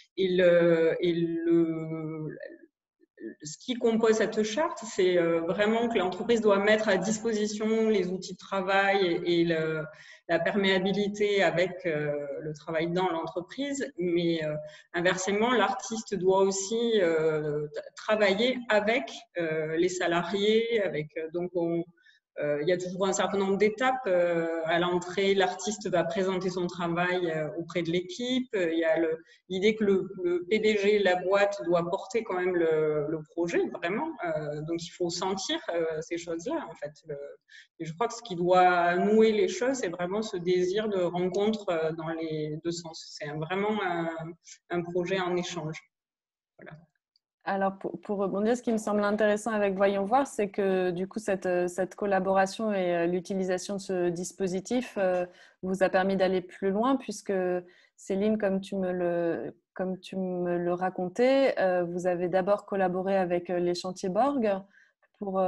Ce qui compose cette charte, c'est vraiment que l'entreprise doit mettre à disposition les outils de travail et la perméabilité avec le travail dans l'entreprise, mais inversement, l'artiste doit aussi travailler avec les salariés, donc il y a toujours un certain nombre d'étapes. À l'entrée, l'artiste va présenter son travail auprès de l'équipe. Il y a l'idée que le PDG, la boîte, doit porter quand même le projet, vraiment. Donc, il faut sentir ces choses-là, en fait. Et je crois que ce qui doit nouer les choses, c'est vraiment ce désir de rencontre dans les deux sens. C'est vraiment un projet en échange. Voilà. Alors, pour rebondir, ce qui me semble intéressant avec Voyons Voir, c'est que du coup, cette collaboration et l'utilisation de ce dispositif vous a permis d'aller plus loin, puisque Céline, comme tu me le racontais, vous avez d'abord collaboré avec les chantiers Borg pour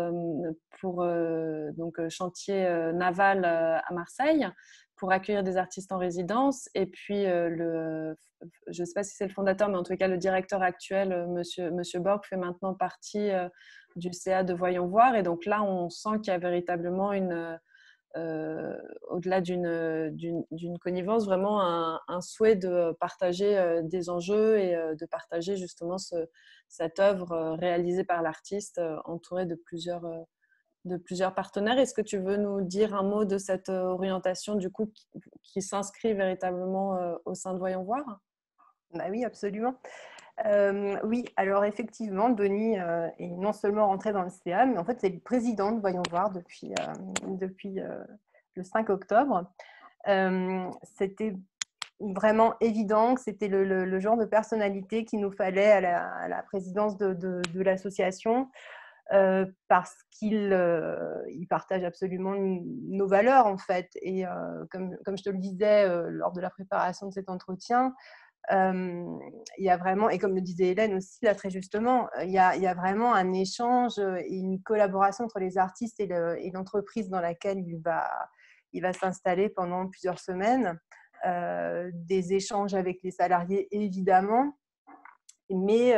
donc chantier naval à Marseille, pour accueillir des artistes en résidence. Et puis, je ne sais pas si c'est le fondateur, mais en tout cas, le directeur actuel, Monsieur Borg, fait maintenant partie du CA de Voyons Voir. Et donc là, on sent qu'il y a véritablement au-delà d'une connivence, vraiment un souhait de partager des enjeux et de partager justement cette œuvre réalisée par l'artiste, entourée de plusieurs partenaires. Est-ce que tu veux nous dire un mot de cette orientation du coup qui s'inscrit véritablement au sein de Voyons Voir? Bah oui, absolument. Oui, alors effectivement, Denis est non seulement rentré dans le CA, mais en fait, c'est le président de Voyons Voir depuis le 5 octobre. C'était vraiment évident que c'était le genre de personnalité qu'il nous fallait à la présidence de l'association. Parce qu'il partage absolument nos valeurs en fait, et comme je te le disais lors de la préparation de cet entretien, Il y a vraiment, et comme le disait Hélène aussi là très justement, il y a vraiment un échange et une collaboration entre les artistes et l'entreprise dans laquelle il va s'installer pendant plusieurs semaines. Des échanges avec les salariés évidemment, mais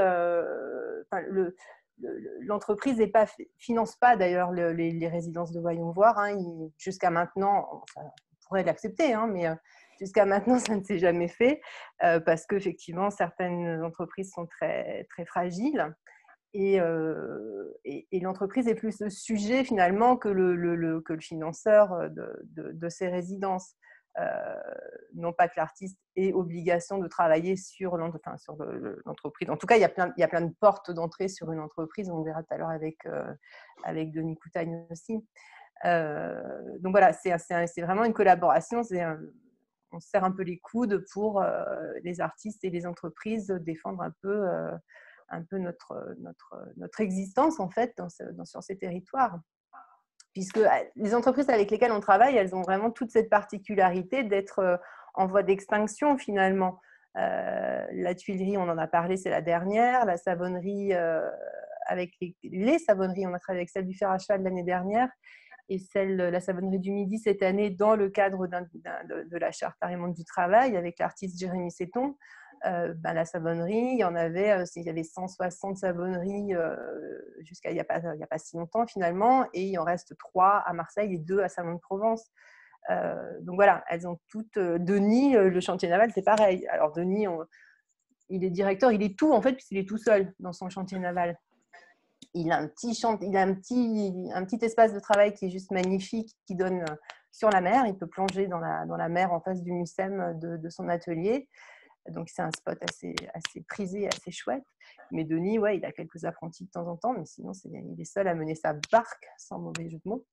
l'entreprise finance pas d'ailleurs les résidences de Voyons Voir. Hein. Jusqu'à maintenant, on pourrait l'accepter, hein, mais jusqu'à maintenant, ça ne s'est jamais fait parce qu'effectivement, certaines entreprises sont très, très fragiles. Et l'entreprise est plus le sujet finalement que le financeur de ces résidences. Non pas que l'artiste ait obligation de travailler sur l'entreprise. En tout cas, il y a plein de portes d'entrée sur une entreprise. On verra tout à l'heure avec Denis Coutagne aussi. Donc voilà, c'est vraiment une collaboration. On serre un peu les coudes pour les artistes et les entreprises défendre un peu notre existence en fait sur ces territoires. Puisque les entreprises avec lesquelles on travaille, elles ont vraiment toute cette particularité d'être en voie d'extinction finalement. La Tuilerie, on en a parlé, c'est la dernière. La savonnerie, avec les savonneries, on a travaillé avec celle du Fer à Cheval l'année dernière et la savonnerie du Midi cette année dans le cadre de la charte Arimonde du travail avec l'artiste Jérémy Seton. La savonnerie, il y avait 160 savonneries jusqu'à il n'y a pas si longtemps finalement, et il en reste 3 à Marseille et 2 à Salon-de-Provence. Donc voilà, elles ont toutes. Denis, le chantier naval, c'est pareil. Alors Denis, il est directeur, il est tout en fait, puisqu'il est tout seul dans son chantier naval. Il a un petit espace de travail qui est juste magnifique, qui donne sur la mer. Il peut plonger dans la mer en face du MUSEM de son atelier. Donc, c'est un spot assez prisé, assez chouette. Mais Denis, ouais, il a quelques apprentis de temps en temps, mais sinon, il est seul à mener sa barque, sans mauvais jeu de mots.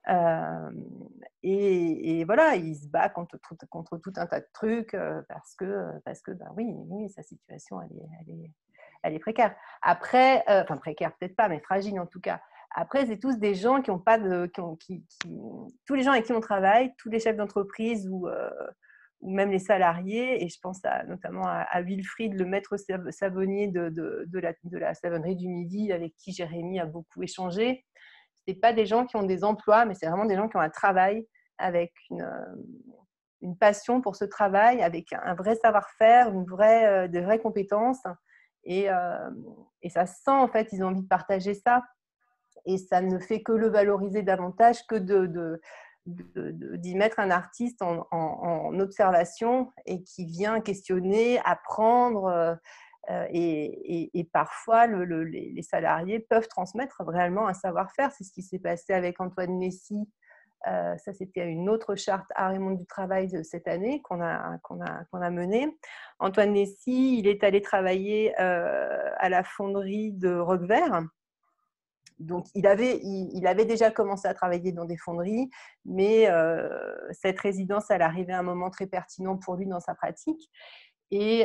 Et voilà, il se bat contre tout un tas de trucs parce que oui, sa situation, elle est précaire. Après, enfin précaire peut-être pas, mais fragile en tout cas. Après, c'est tous des gens qui n'ont pas tous les gens avec qui on travaille, tous les chefs d'entreprise ou même les salariés, et je pense notamment à Wilfried, le maître savonnier de la savonnerie du Midi, avec qui Jérémy a beaucoup échangé. Ce n'est pas des gens qui ont des emplois, mais c'est vraiment des gens qui ont un travail avec une passion pour ce travail, avec un vrai savoir-faire, de vraies compétences. Et ça se sent, en fait, ils ont envie de partager ça. Et ça ne fait que le valoriser davantage que d'y mettre un artiste en observation et qui vient questionner, apprendre. Et parfois, les salariés peuvent transmettre réellement un savoir-faire. C'est ce qui s'est passé avec Antoine Nessy. Ça, c'était une autre charte Arimonde du travail de cette année qu'on a menée. Antoine Nessy, il est allé travailler à la fonderie de Roquevert. Donc, il avait déjà commencé à travailler dans des fonderies, mais cette résidence, elle arrivait à un moment très pertinent pour lui dans sa pratique. Et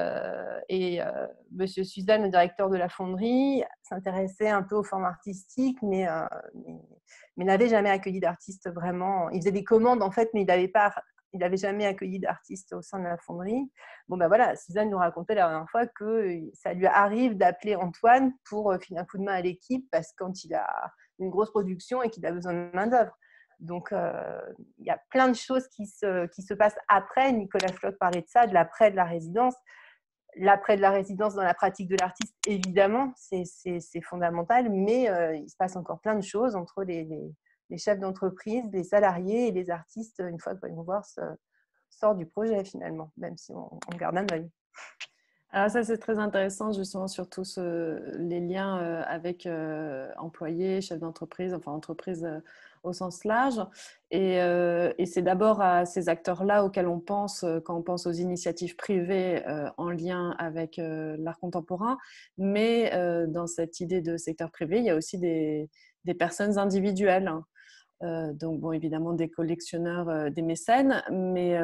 Monsieur Suzanne, le directeur de la fonderie, s'intéressait un peu aux formes artistiques, mais n'avait jamais accueilli d'artistes vraiment. Il faisait des commandes, en fait, mais il n'avait jamais accueilli d'artistes au sein de la fonderie. Bon, ben voilà, Suzanne nous racontait la dernière fois que ça lui arrive d'appeler Antoine pour filer un coup de main à l'équipe parce que quand il a une grosse production et qu'il a besoin de main-d'œuvre. Donc, il y a plein de choses qui se passent après. Nicolas Floch parlait de ça, de l'après de la résidence. L'après de la résidence dans la pratique de l'artiste, évidemment, c'est fondamental, mais il se passe encore plein de choses entre les chefs d'entreprise, les salariés et les artistes, une fois que Voyons Voir sort du projet finalement, même si on garde un œil. Alors ça, c'est très intéressant, justement, surtout les liens avec employés, chefs d'entreprise, enfin entreprises au sens large. Et c'est d'abord à ces acteurs-là auxquels on pense quand on pense aux initiatives privées en lien avec l'art contemporain. Mais dans cette idée de secteur privé, il y a aussi des personnes individuelles. Donc, bon, évidemment, des collectionneurs, des mécènes, mais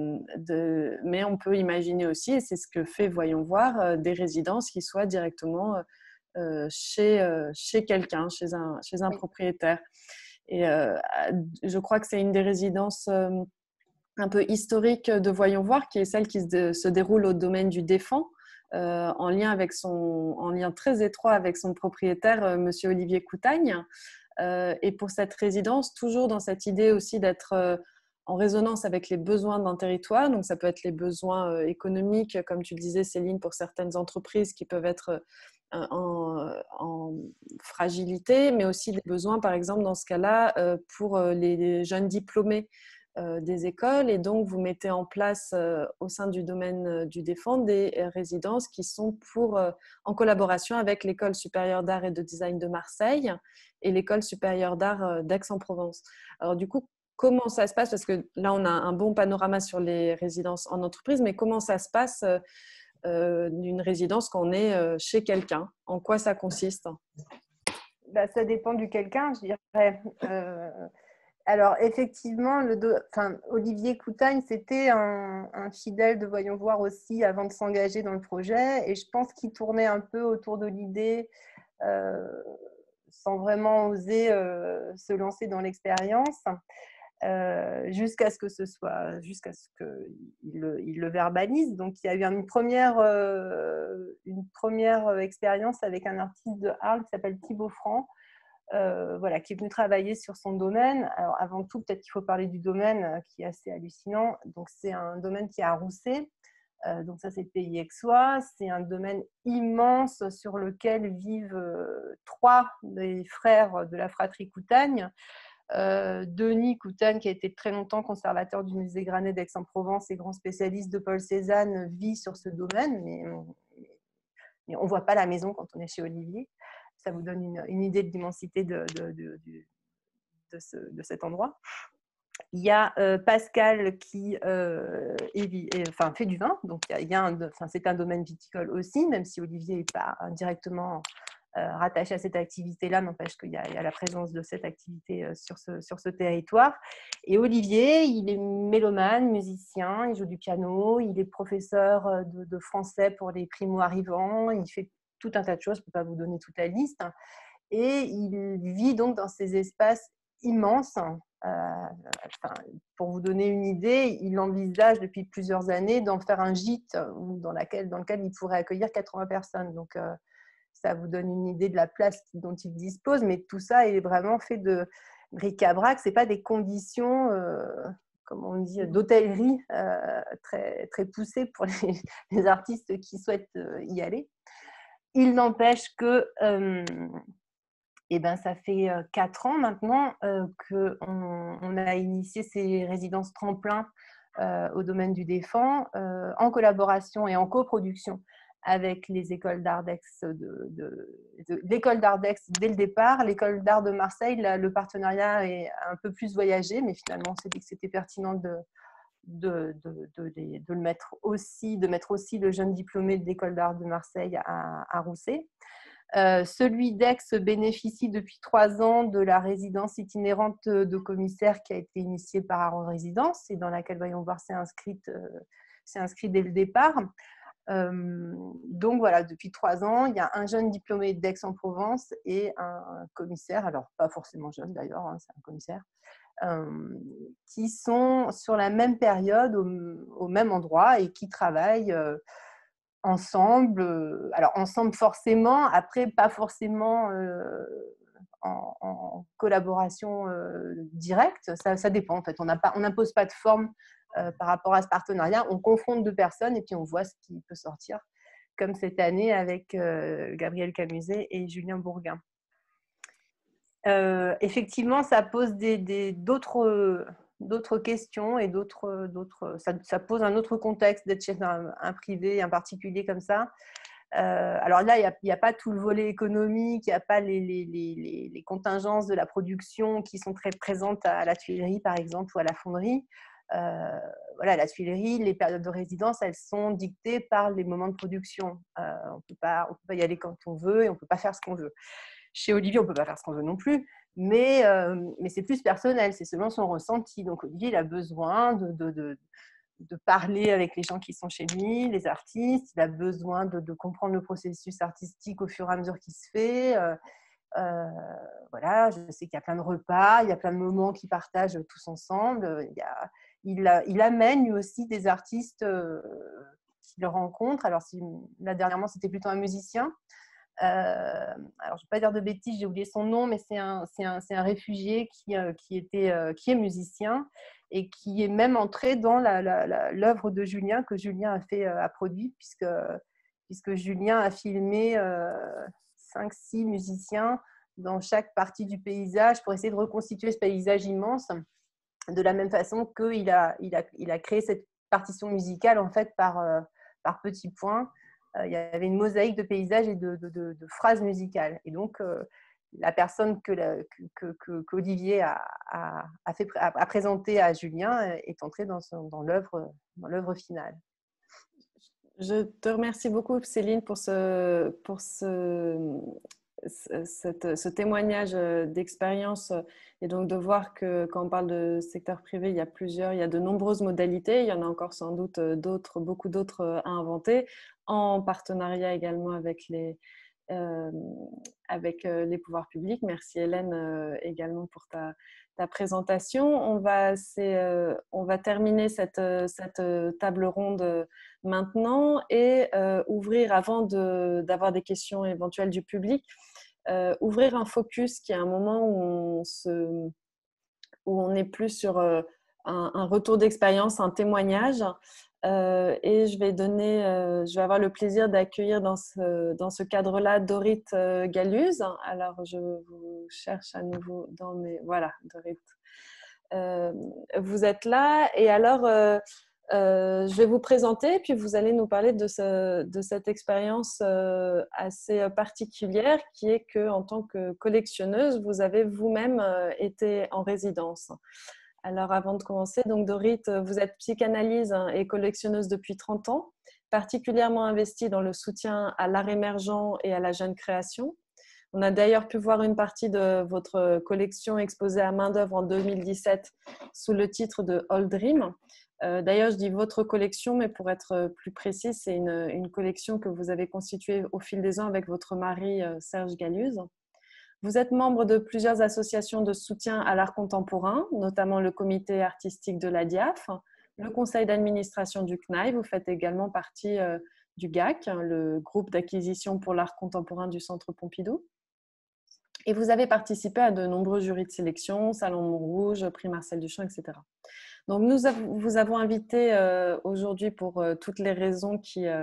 on peut imaginer aussi, et c'est ce que fait Voyons Voir, des résidences qui soient directement chez quelqu'un, chez un propriétaire. Et je crois que c'est une des résidences un peu historique de Voyons Voir, qui est celle qui se déroule au domaine du Défend, en lien très étroit avec son propriétaire, Monsieur Olivier Coutagne. Et pour cette résidence, toujours dans cette idée aussi d'être en résonance avec les besoins d'un territoire. Donc, ça peut être les besoins économiques, comme tu le disais, Céline, pour certaines entreprises qui peuvent être en fragilité, mais aussi des besoins, par exemple, dans ce cas-là, pour les jeunes diplômés des écoles. Et donc, vous mettez en place au sein du domaine du Défend des résidences qui sont en collaboration avec l'École supérieure d'art et de design de Marseille et l'École supérieure d'art d'Aix-en-Provence. Alors du coup, comment ça se passe? Parce que là, on a un bon panorama sur les résidences en entreprise, mais comment ça se passe d'une résidence quand on est chez quelqu'un? En quoi ça consiste? Ça dépend du quelqu'un, je dirais. Alors, effectivement, Olivier Coutagne, c'était un fidèle de Voyons Voir aussi avant de s'engager dans le projet. Et je pense qu'il tournait un peu autour de l'idée, sans vraiment oser se lancer dans l'expérience, jusqu'à ce qu'il le verbalise. Donc, il y a eu une première expérience avec un artiste de Arles qui s'appelle Thibaut Franc, qui est venu travailler sur son domaine. Alors, avant tout, peut-être qu'il faut parler du domaine qui est assez hallucinant. Donc, c'est un domaine qui est à Rousset. Donc, ça, c'est le pays aixois. C'est un domaine immense sur lequel vivent 3 des frères de la fratrie Coutagne. Denis Coutagne, qui a été très longtemps conservateur du musée Granet d'Aix-en-Provence et grand spécialiste de Paul Cézanne, vit sur ce domaine, mais on ne voit pas la maison quand on est chez Olivier. Ça vous donne une idée de l'immensité de cet endroit. Il y a Pascal qui fait du vin, donc c'est un domaine viticole aussi, même si Olivier n'est pas directement rattaché à cette activité-là, n'empêche qu'il y a la présence de cette activité sur ce territoire. Et Olivier, il est mélomane, musicien, il joue du piano, il est professeur de français pour les primo-arrivants, il fait tout un tas de choses, je ne peux pas vous donner toute la liste. Et il vit donc dans ces espaces immenses. Pour vous donner une idée, il envisage depuis plusieurs années d'en faire un gîte dans lequel il pourrait accueillir 80 personnes. Donc, ça vous donne une idée de la place dont il dispose, mais tout ça est vraiment fait de bric-à-brac. Ce n'est pas des conditions, comme on dit, d'hôtellerie très, très poussées pour les artistes qui souhaitent y aller. Il n'empêche que ça fait 4 ans maintenant qu'on a initié ces résidences tremplins au domaine du Défend en collaboration et en coproduction avec les écoles d'art d'Aix, l'école d'art d'Aix dès le départ, l'école d'art de Marseille. Le partenariat est un peu plus voyagé, mais finalement, on s'est dit que c'était pertinent de mettre aussi le jeune diplômé de l'école d'art de Marseille à Rousset. Celui d'Aix bénéficie depuis 3 ans de la résidence itinérante de commissaire qui a été initiée par Art en Résidence et dans laquelle Voyons Voir s'est inscrit dès le départ. Donc voilà, depuis 3 ans, il y a un jeune diplômé d'Aix-en-Provence et un commissaire, alors pas forcément jeune d'ailleurs, c'est un commissaire, qui sont sur la même période, au même endroit et qui travaillent ensemble. Alors ensemble forcément, après pas forcément en collaboration directe, ça dépend en fait. On n'impose pas de forme par rapport à ce partenariat, on confronte 2 personnes et puis on voit ce qui peut sortir, comme cette année avec Gabriel Camuset et Julien Bourguin. Effectivement, ça pose d'autres questions et ça pose un autre contexte d'être chez un privé, un particulier comme ça. Alors là, il n'y a pas tout le volet économique, il n'y a pas les contingences de la production qui sont très présentes à la Tuilerie, par exemple, ou à la Fonderie. La Tuilerie, les périodes de résidence, elles sont dictées par les moments de production. On ne peut pas y aller quand on veut et on ne peut pas faire ce qu'on veut. Chez Olivier, on ne peut pas faire ce qu'on veut non plus, mais c'est plus personnel, c'est selon son ressenti. Donc Olivier, il a besoin de parler avec les gens qui sont chez lui, les artistes, il a besoin de comprendre le processus artistique au fur et à mesure qu'il se fait. Je sais qu'il y a plein de repas, il y a plein de moments qu'ils partagent tous ensemble. Il il amène lui aussi des artistes qu'il rencontre. Alors, là, dernièrement, c'était plutôt un musicien. Alors, je ne vais pas dire de bêtises, j'ai oublié son nom, mais c'est un réfugié qui est musicien et qui est même entré dans l'œuvre de Julien, que Julien a produit, puisque Julien a filmé 5-6 musiciens dans chaque partie du paysage pour essayer de reconstituer ce paysage immense, de la même façon qu'il a créé cette partition musicale en fait par petits points. Il y avait une mosaïque de paysages et de phrases musicales. Et donc, la personne qu'Olivier a présenté à Julien est entrée dans l'œuvre finale. Je te remercie beaucoup, Céline, pour ce témoignage d'expérience, et donc de voir que quand on parle de secteur privé, il y a de nombreuses modalités. Il y en a encore sans doute beaucoup d'autres à inventer, en partenariat également avec les pouvoirs publics. Merci Hélène également pour ta présentation. On va terminer cette table ronde maintenant et ouvrir, avant d'avoir des questions éventuelles du public, ouvrir un focus qui est un moment où on est plus sur un retour d'expérience, un témoignage. Et je vais avoir le plaisir d'accueillir dans ce cadre-là Dorit Galluz. Alors, je vous cherche à nouveau dans mes... Voilà, Dorit. Vous êtes là. Et alors, je vais vous présenter, puis vous allez nous parler de cette expérience assez particulière, qui est qu'en tant que collectionneuse, vous avez vous-même été en résidence. Alors, avant de commencer, donc Dorit, vous êtes psychanalyste et collectionneuse depuis 30 ans, particulièrement investie dans le soutien à l'art émergent et à la jeune création. On a d'ailleurs pu voir une partie de votre collection exposée à main d'œuvre en 2017 sous le titre de Old Dream. D'ailleurs, je dis votre collection, mais pour être plus précis, c'est une collection que vous avez constituée au fil des ans avec votre mari Serge Galluz. Vous êtes membre de plusieurs associations de soutien à l'art contemporain, notamment le comité artistique de la DIAF, le conseil d'administration du CNAI. Vous faites également partie du GAC, le groupe d'acquisition pour l'art contemporain du Centre Pompidou. Et vous avez participé à de nombreux jurys de sélection, Salon Montrouge, Prix Marcel Duchamp, etc. Donc, vous avons invité aujourd'hui pour toutes les raisons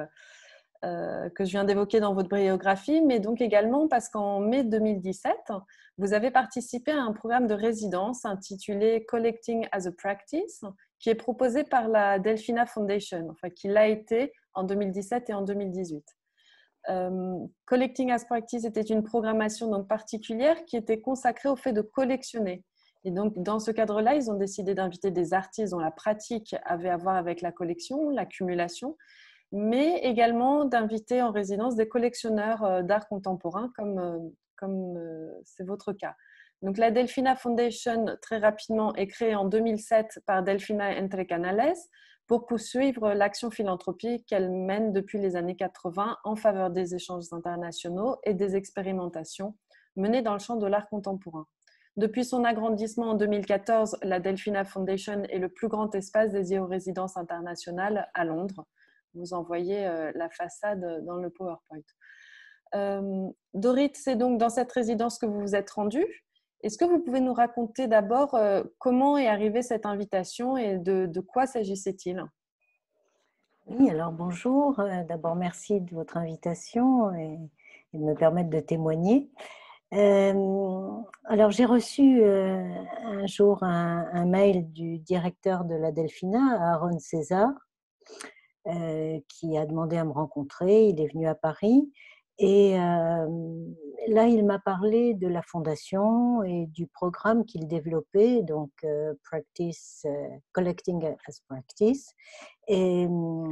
que je viens d'évoquer dans votre biographie, mais donc également parce qu'en mai 2017, vous avez participé à un programme de résidence intitulé Collecting as a Practice, qui est proposé par la Delphina Foundation, enfin qui l'a été en 2017 et en 2018. Collecting as Practice était une programmation donc particulière qui était consacrée au fait de collectionner. Et donc, dans ce cadre-là, ils ont décidé d'inviter des artistes dont la pratique avait à voir avec la collection, l'accumulation, mais également d'inviter en résidence des collectionneurs d'art contemporain, comme c'est votre cas. Donc, la Delphina Foundation, très rapidement, est créée en 2007 par Delphina Entre Canales pour poursuivre l'action philanthropique qu'elle mène depuis les années 80 en faveur des échanges internationaux et des expérimentations menées dans le champ de l'art contemporain. Depuis son agrandissement en 2014, la Delphina Foundation est le plus grand espace dédié aux résidences internationales à Londres. Vous en voyez la façade dans le PowerPoint. Dorit, c'est donc dans cette résidence que vous vous êtes rendue. Est-ce que vous pouvez nous raconter d'abord comment est arrivée cette invitation et de quoi s'agissait-il? Oui, alors bonjour. D'abord, merci de votre invitation et de me permettre de témoigner. Alors, j'ai reçu un jour un mail du directeur de la Delphina, Aaron César, qui a demandé à me rencontrer. Il est venu à Paris et là, il m'a parlé de la fondation et du programme qu'il développait, donc Collecting as Practice, et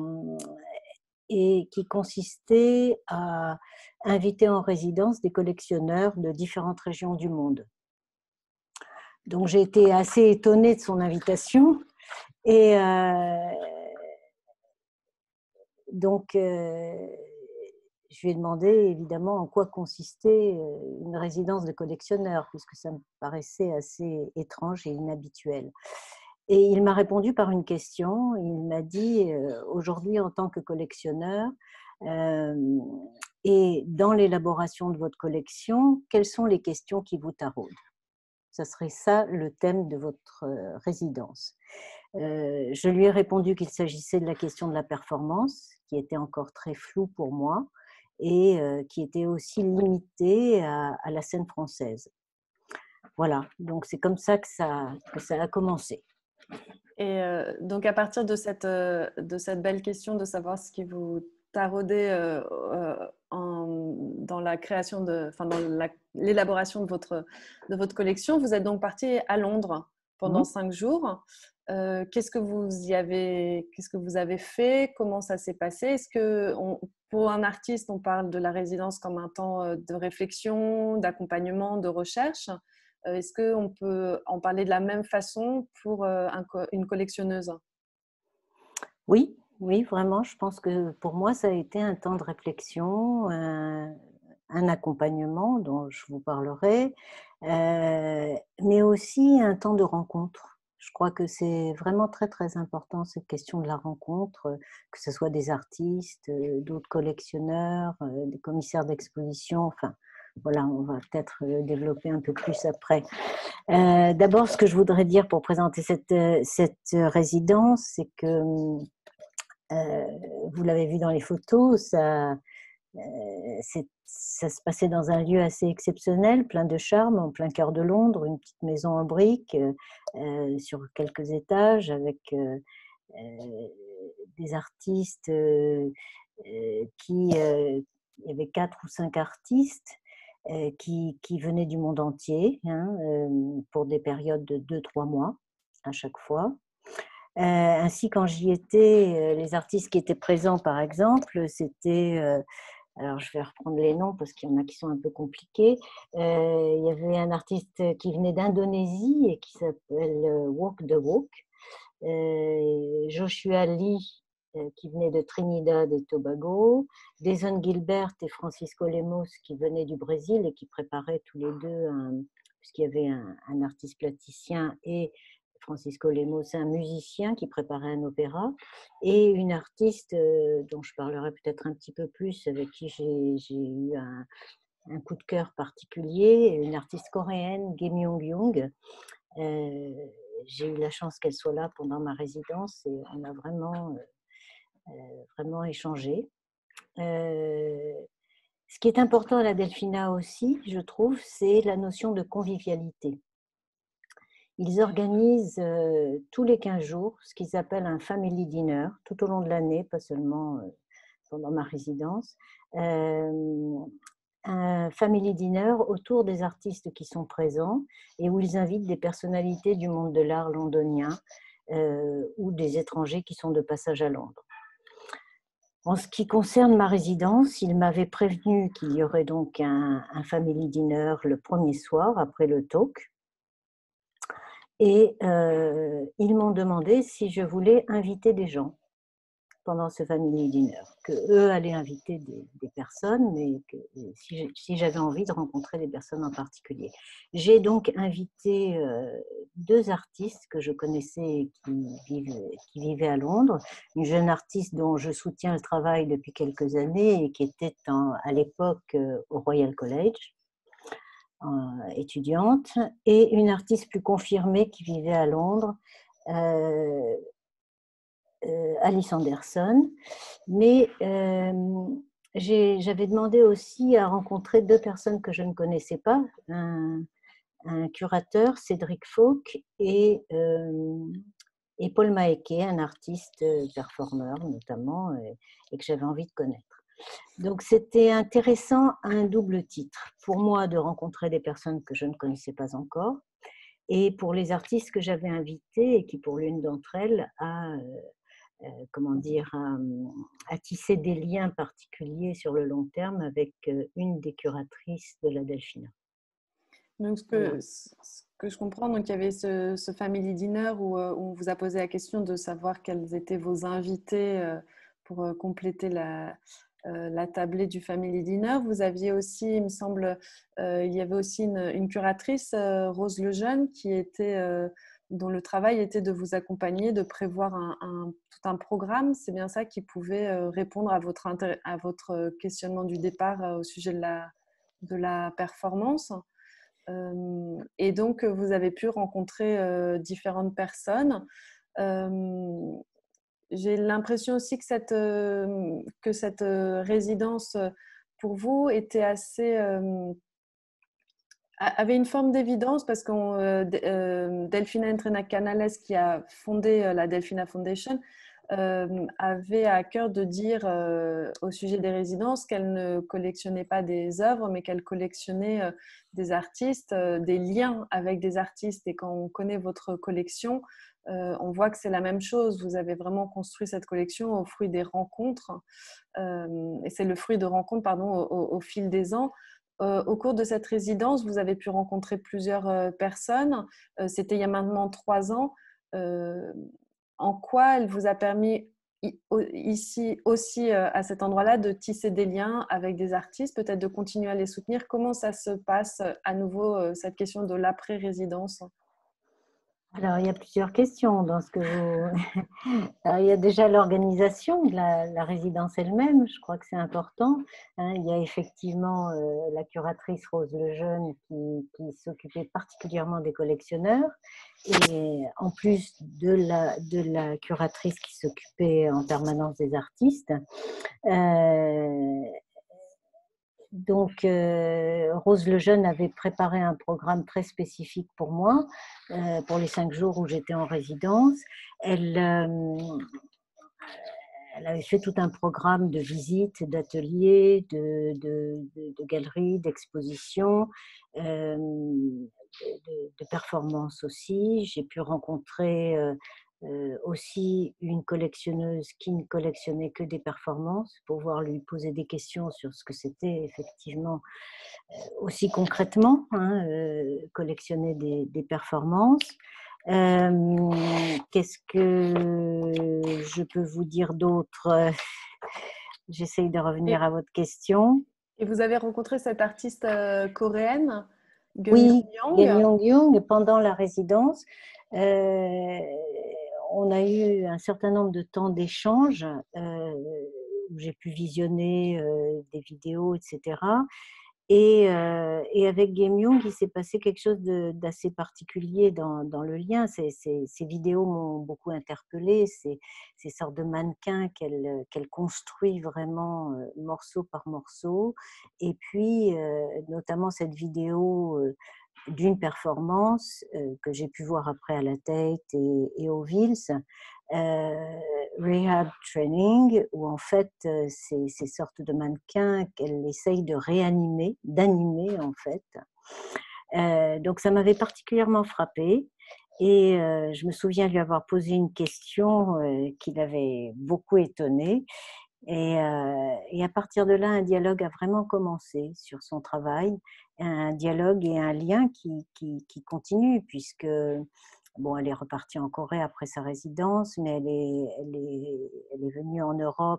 qui consistait à inviter en résidence des collectionneurs de différentes régions du monde. Donc, j'ai été assez étonnée de son invitation et donc, je lui ai demandé évidemment en quoi consistait une résidence de collectionneur, puisque ça me paraissait assez étrange et inhabituel. Et il m'a répondu par une question. Il m'a dit, aujourd'hui, en tant que collectionneur, et dans l'élaboration de votre collection, quelles sont les questions qui vous taraudent? Ça serait ça le thème de votre résidence. Je lui ai répondu qu'il s'agissait de la question de la performance, qui était encore très floue pour moi, et qui était aussi limitée à la scène française. Voilà, donc c'est comme ça que ça a commencé. Et donc, à partir de cette belle question de savoir ce qui vous taraudait dans la création dans l'élaboration de votre collection, vous êtes donc parti à Londres pendant 5 jours. Qu'est-ce que vous avez fait? Comment ça s'est passé? Est-ce que pour un artiste, on parle de la résidence comme un temps de réflexion, d'accompagnement, de recherche? Est-ce qu'on peut en parler de la même façon pour une collectionneuse? Oui, vraiment. Je pense que pour moi, ça a été un temps de réflexion, un accompagnement dont je vous parlerai, mais aussi un temps de rencontre. Je crois que c'est vraiment très, très important, cette question de la rencontre, que ce soit des artistes, d'autres collectionneurs, des commissaires d'exposition, enfin, voilà, on va peut-être développer un peu plus après. D'abord, ce que je voudrais dire pour présenter cette résidence, c'est que, vous l'avez vu dans les photos, ça se passait dans un lieu assez exceptionnel, plein de charme, en plein cœur de Londres, une petite maison en briques sur quelques étages avec des artistes il y avait 4 ou 5 artistes qui venaient du monde entier pour des périodes de 2-3 mois à chaque fois. Ainsi, quand j'y étais, les artistes qui étaient présents, par exemple, c'était, alors je vais reprendre les noms parce qu'il y en a qui sont un peu compliqués. Il y avait un artiste qui venait d'Indonésie et qui s'appelle Walk the Walk. Joshua Lee, qui venait de Trinidad et Tobago, Jason Gilbert et Francisco Lemos qui venaient du Brésil et qui préparaient tous les deux, puisqu'il y avait un artiste plasticien et Francisco Lemos, un musicien qui préparait un opéra, et une artiste dont je parlerai peut-être un petit peu plus, avec qui j'ai eu un coup de cœur particulier, une artiste coréenne, Kim Myung-young. J'ai eu la chance qu'elle soit là pendant ma résidence et on a vraiment échangé. Ce qui est important à la Delfina aussi, je trouve, c'est la notion de convivialité. Ils organisent tous les 15 jours ce qu'ils appellent un family dinner, tout au long de l'année, pas seulement pendant ma résidence. Un family dinner autour des artistes qui sont présents et où ils invitent des personnalités du monde de l'art londonien ou des étrangers qui sont de passage à Londres. En ce qui concerne ma résidence, ils m'avaient prévenu qu'il y aurait donc un family dinner le premier soir après le talk. Et ils m'ont demandé si je voulais inviter des gens pendant ce family dinner, qu'eux allaient inviter des personnes, mais que si j'avais envie de rencontrer des personnes en particulier. J'ai donc invité 2 artistes que je connaissais qui vivaient à Londres, une jeune artiste dont je soutiens le travail depuis quelques années et qui était à l'époque au Royal College, étudiante, et une artiste plus confirmée qui vivait à Londres, Alice Anderson. Mais j'avais demandé aussi à rencontrer 2 personnes que je ne connaissais pas, un curateur, Cédric Fauque, et Paul Maeke, un artiste performeur notamment, et que j'avais envie de connaître. Donc, c'était intéressant à un double titre. Pour moi, de rencontrer des personnes que je ne connaissais pas encore, et pour les artistes que j'avais invités et qui, pour l'une d'entre elles, a tisser des liens particuliers sur le long terme avec une des curatrices de la Delfina. Donc, ce que je comprends, donc il y avait ce family dinner où on vous a posé la question de savoir quels étaient vos invités pour compléter la tablée du family dinner. Vous aviez aussi, il me semble, il y avait aussi une curatrice, Rose Lejeune, qui était dont le travail était de vous accompagner, de prévoir tout un programme. C'est bien ça qui pouvait répondre à votre questionnement du départ au sujet de la performance. Et donc, vous avez pu rencontrer différentes personnes. J'ai l'impression aussi que cette résidence pour vous était avait une forme d'évidence parce que Delfina Entrena Canales, qui a fondé la Delfina Foundation, avait à cœur de dire au sujet des résidences qu'elle ne collectionnait pas des œuvres, mais qu'elle collectionnait des artistes, des liens avec des artistes. Et quand on connaît votre collection, on voit que c'est la même chose. Vous avez vraiment construit cette collection au fruit des rencontres, et c'est le fruit de rencontres, pardon, au fil des ans. Au cours de cette résidence, vous avez pu rencontrer plusieurs personnes. C'était il y a maintenant 3 ans. En quoi elle vous a permis ici aussi à cet endroit-là de tisser des liens avec des artistes, peut-être de continuer à les soutenir? Comment ça se passe à nouveau, cette question de l'après-résidence? Alors, il y a plusieurs questions dans ce que vous... Alors, il y a déjà l'organisation de la résidence elle-même, je crois que c'est important. Il y a effectivement la curatrice Rose Lejeune qui s'occupait particulièrement des collectionneurs, et en plus de la curatrice qui s'occupait en permanence des artistes. Donc, Rose Lejeune avait préparé un programme très spécifique pour moi, pour les 5 jours où j'étais en résidence. Elle avait fait tout un programme de visites, d'ateliers, de galeries, d'expositions, de performances aussi. J'ai pu rencontrer aussi une collectionneuse qui ne collectionnait que des performances, pour pouvoir lui poser des questions sur ce que c'était effectivement aussi concrètement, collectionner des performances. Qu'est-ce que je peux vous dire d'autre? J'essaye de revenir à votre question. Et vous avez rencontré cette artiste coréenne, Oui, Geum Young, pendant la résidence. On a eu un certain nombre de temps d'échange où j'ai pu visionner des vidéos, etc. Et avec Game Young, il s'est passé quelque chose d'assez particulier dans le lien. Ces vidéos m'ont beaucoup interpellée, ces sortes de mannequins qu'elle construit vraiment morceau par morceau. Et puis, notamment cette vidéo d'une performance que j'ai pu voir après à la Tate et au Vils, Rehab Training, où en fait ces sortes de mannequins qu'elle essaye de réanimer, d'animer en fait. Donc ça m'avait particulièrement frappée, et je me souviens lui avoir posé une question qui l'avait beaucoup étonnée. Et à partir de là, un dialogue a vraiment commencé sur son travail, un dialogue et un lien qui continue, puisque bon, elle est repartie en Corée après sa résidence, mais elle est venue en Europe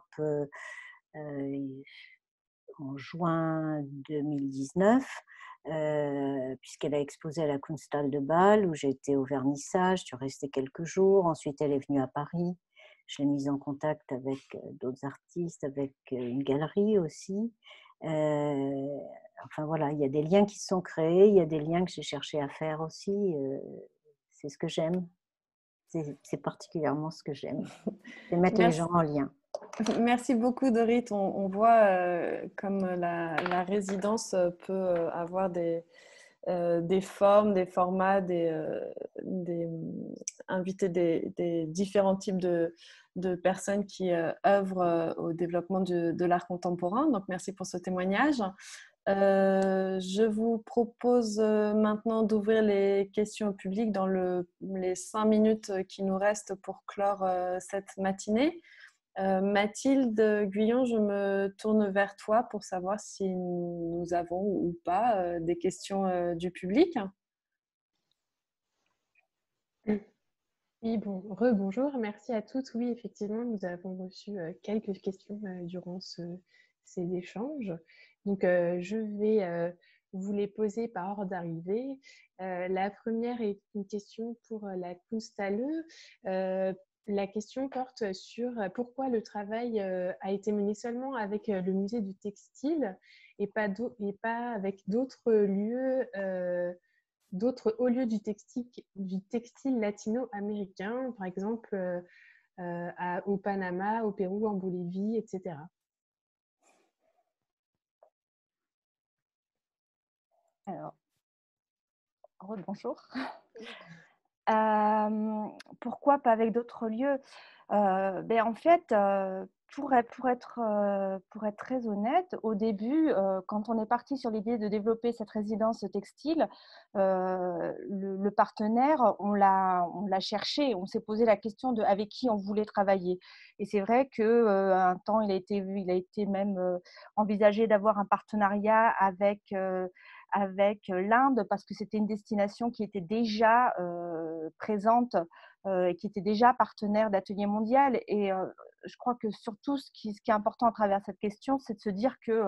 en juin 2019, puisqu'elle a exposé à la Kunsthalle de Bâle, où j'ai été au vernissage, je suis restée quelques jours. Ensuite, elle est venue à Paris. Je l'ai mise en contact avec d'autres artistes, avec une galerie aussi. Enfin voilà, il y a des liens qui se sont créés, il y a des liens que j'ai cherché à faire aussi. C'est ce que j'aime. C'est particulièrement ce que j'aime. C'est mettre les gens en lien. Merci beaucoup, Dorit. On voit comme la résidence peut avoir des formes, des formats, inviter des différents types de personnes qui œuvrent au développement de l'art contemporain. Donc, merci pour ce témoignage. Je vous propose maintenant d'ouvrir les questions au public dans les 5 minutes qui nous restent pour clore cette matinée. Mathilde Guyon, je me tourne vers toi pour savoir si nous avons ou pas des questions du public. Oui, rebonjour, merci à toutes. Oui, effectivement, nous avons reçu quelques questions durant ces échanges. Donc, je vais vous les poser par ordre d'arrivée. La première est une question pour la Kunsthalle. La question porte sur pourquoi le travail a été mené seulement avec le musée du textile et pas avec d'autres lieux, d'autres hauts lieux du textile latino-américain, par exemple au Panama, au Pérou, en Bolivie, etc. Alors, bonjour. Pourquoi pas avec d'autres lieux? En fait, pour être très honnête, au début, quand on est parti sur l'idée de développer cette résidence textile, le partenaire, on l'a cherché, on s'est posé la question de avec qui on voulait travailler. Et c'est vrai qu'à un temps, il a été même envisagé d'avoir un partenariat avec l'Inde parce que c'était une destination qui était déjà présente et qui était déjà partenaire d'Atelier Mondial. Et je crois que surtout, ce qui est important à travers cette question, c'est de se dire que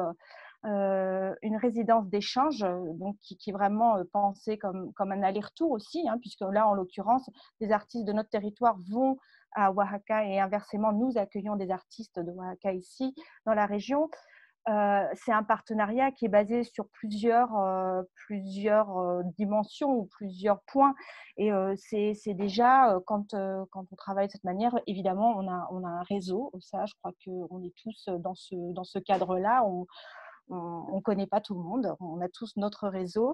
une résidence d'échange, donc qui est vraiment pensée comme un aller-retour aussi, hein, puisque là, en l'occurrence, les artistes de notre territoire vont à Oaxaca et inversement, nous accueillons des artistes de Oaxaca ici, dans la région. C'est un partenariat qui est basé sur plusieurs dimensions ou plusieurs points. Et c'est déjà, quand on travaille de cette manière, évidemment, on a un réseau. Ça, je crois qu'on est tous dans ce cadre-là. On ne connaît pas tout le monde. On a tous notre réseau.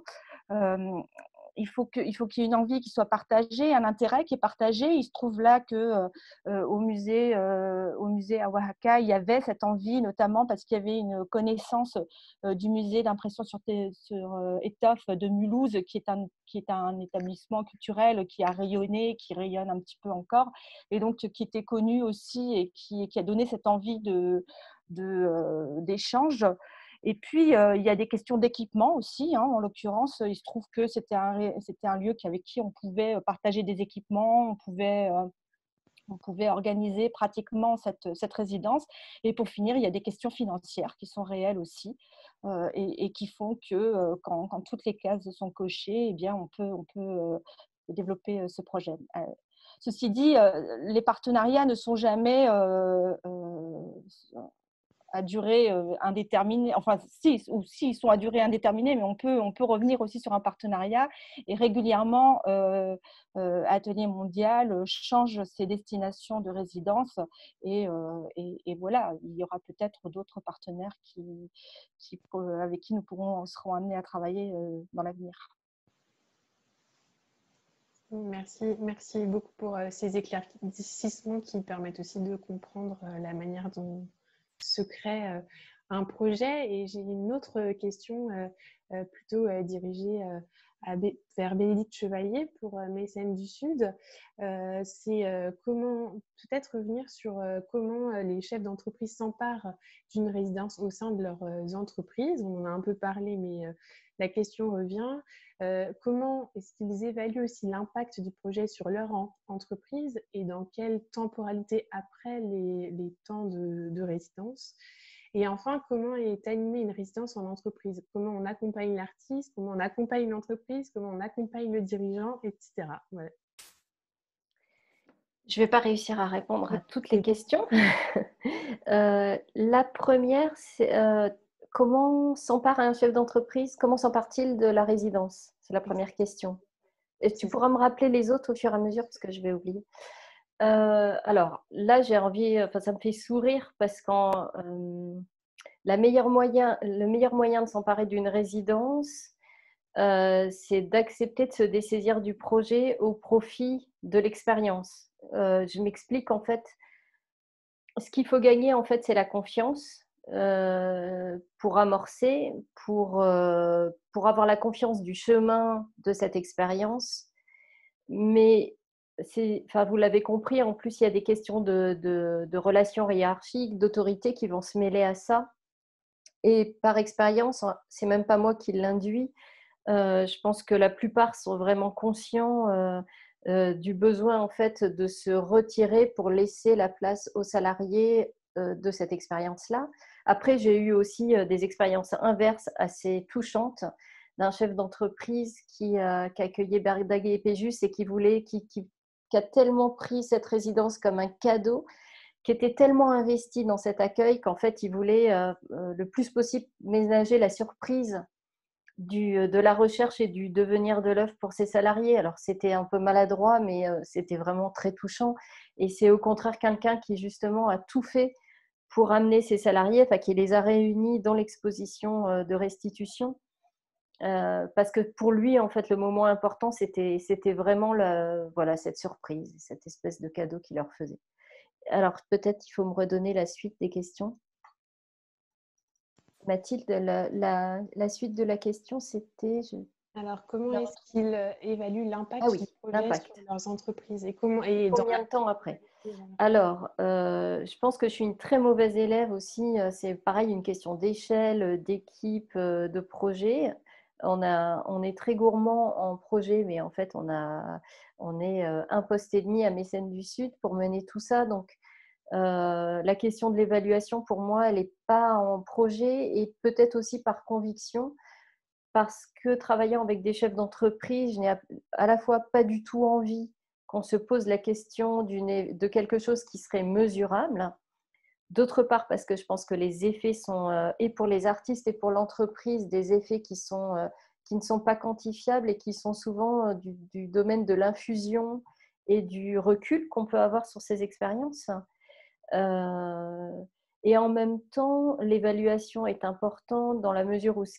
Il faut qu'il y ait une envie qui soit partagée, un intérêt qui est partagé. Il se trouve là qu'au musée à Oaxaca, il y avait cette envie, notamment parce qu'il y avait une connaissance du musée d'impression sur étoffe de Mulhouse, qui est un établissement culturel qui a rayonné, qui rayonne un petit peu encore, et donc qui était connu aussi et qui a donné cette envie d'échange. Et puis, il y a des questions d'équipement aussi. Hein. En l'occurrence, il se trouve que c'était un lieu avec qui on pouvait partager des équipements, on pouvait organiser pratiquement cette résidence. Et pour finir, il y a des questions financières qui sont réelles aussi et qui font que quand toutes les cases sont cochées, eh bien, on peut développer ce projet. Ceci dit, les partenariats ne sont jamais à durée indéterminée, enfin si ils sont à durée indéterminée, mais on peut revenir aussi sur un partenariat et régulièrement Atelier Mondial change ses destinations de résidence et voilà, il y aura peut-être d'autres partenaires avec qui nous serons amenés à travailler dans l'avenir. Merci beaucoup pour ces éclaircissements qui permettent aussi de comprendre la manière dont se crée un projet. Et j'ai une autre question plutôt dirigée vers Bénédicte Chevalier pour Mécènes du Sud. C'est comment peut-être revenir sur comment les chefs d'entreprise s'emparent d'une résidence au sein de leurs entreprises. On en a un peu parlé, mais la question revient. Comment est-ce qu'ils évaluent aussi l'impact du projet sur leur entreprise et dans quelle temporalité après les temps de résidence? Et enfin, comment est animée une résidence en entreprise? Comment on accompagne l'artiste? Comment on accompagne l'entreprise? Comment on accompagne le dirigeant, etc. Voilà. Je ne vais pas réussir à répondre à toutes les questions. La première, c'est comment s'empare un chef d'entreprise? Comment s'empare-t-il de la résidence? C'est la première question. Et tu pourras me rappeler les autres au fur et à mesure parce que je vais oublier. Alors là, j'ai envie, ça me fait sourire parce que le meilleur moyen de s'emparer d'une résidence, c'est d'accepter de se dessaisir du projet au profit de l'expérience. Je m'explique, en fait, ce qu'il faut gagner, en fait, c'est la confiance pour amorcer, pour avoir la confiance du chemin de cette expérience. Mais vous l'avez compris, en plus, il y a des questions de relations hiérarchiques, d'autorité qui vont se mêler à ça. Et par expérience, c'est même pas moi qui l'induis. Je pense que la plupart sont vraiment conscients du besoin, en fait, de se retirer pour laisser la place aux salariés de cette expérience-là. Après, j'ai eu aussi des expériences inverses assez touchantes d'un chef d'entreprise qui accueillait Berdaguet et Péjus et qui a tellement pris cette résidence comme un cadeau, qui était tellement investi dans cet accueil qu'en fait, il voulait le plus possible ménager la surprise de la recherche et du devenir de l'œuvre pour ses salariés. Alors, c'était un peu maladroit, mais c'était vraiment très touchant. Et c'est au contraire quelqu'un qui, justement, a tout fait pour amener ses salariés, enfin, qui les a réunis dans l'exposition de restitution. Parce que pour lui, en fait, le moment important, c'était vraiment voilà, cette surprise, cette espèce de cadeau qu'il leur faisait. Alors, peut-être il faut me redonner la suite des questions. Mathilde, la suite de la question, c'était… Alors, comment est-ce qu'ils évaluent l'impact du projet sur leurs entreprises et combien de temps après? Alors, je pense que je suis une très mauvaise élève aussi. C'est pareil, une question d'échelle, d'équipe, de projet. On est très gourmand en projet, mais en fait, on est un poste et demi à Mécènes du Sud pour mener tout ça. Donc, la question de l'évaluation, pour moi, elle n'est pas en projet et peut-être aussi par conviction, parce que travaillant avec des chefs d'entreprise, je n'ai à la fois pas du tout envie qu'on se pose la question de quelque chose qui serait mesurable. D'autre part, parce que je pense que les effets sont, et pour les artistes et pour l'entreprise, des effets qui ne sont pas quantifiables et qui sont souvent du domaine de l'infusion et du recul qu'on peut avoir sur ces expériences. Et en même temps, l'évaluation est importante dans la mesure où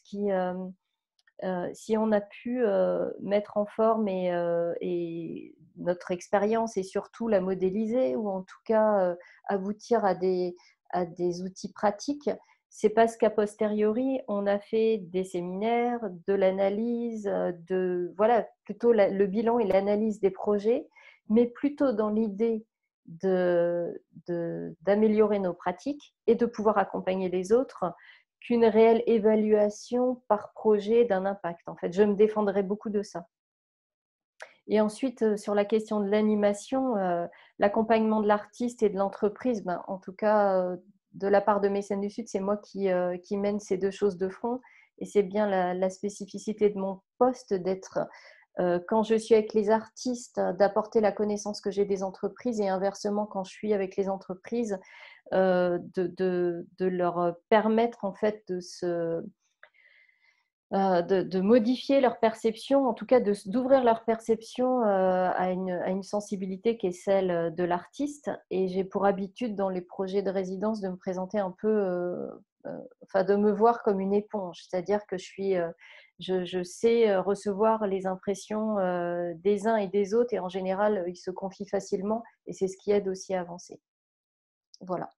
si on a pu mettre en forme et notre expérience et surtout la modéliser ou en tout cas aboutir à des outils pratiques, c'est parce qu'a posteriori, on a fait des séminaires, de l'analyse, voilà, plutôt le bilan et l'analyse des projets, mais plutôt dans l'idée d'améliorer nos pratiques et de pouvoir accompagner les autres qu'une réelle évaluation par projet d'un impact. En fait, je me défendrai beaucoup de ça. Et ensuite, sur la question de l'animation, l'accompagnement de l'artiste et de l'entreprise, en tout cas, de la part de Mécènes du Sud, c'est moi qui mène ces deux choses de front. Et c'est bien la spécificité de mon poste d'être, quand je suis avec les artistes, d'apporter la connaissance que j'ai des entreprises et inversement, quand je suis avec les entreprises, de leur permettre en fait de modifier leur perception, en tout cas d'ouvrir leur perception à une sensibilité qui est celle de l'artiste. Et j'ai pour habitude dans les projets de résidence de me présenter un peu, enfin de me voir comme une éponge, c'est-à-dire que je sais recevoir les impressions des uns et des autres et en général ils se confient facilement et c'est ce qui aide aussi à avancer. Voilà.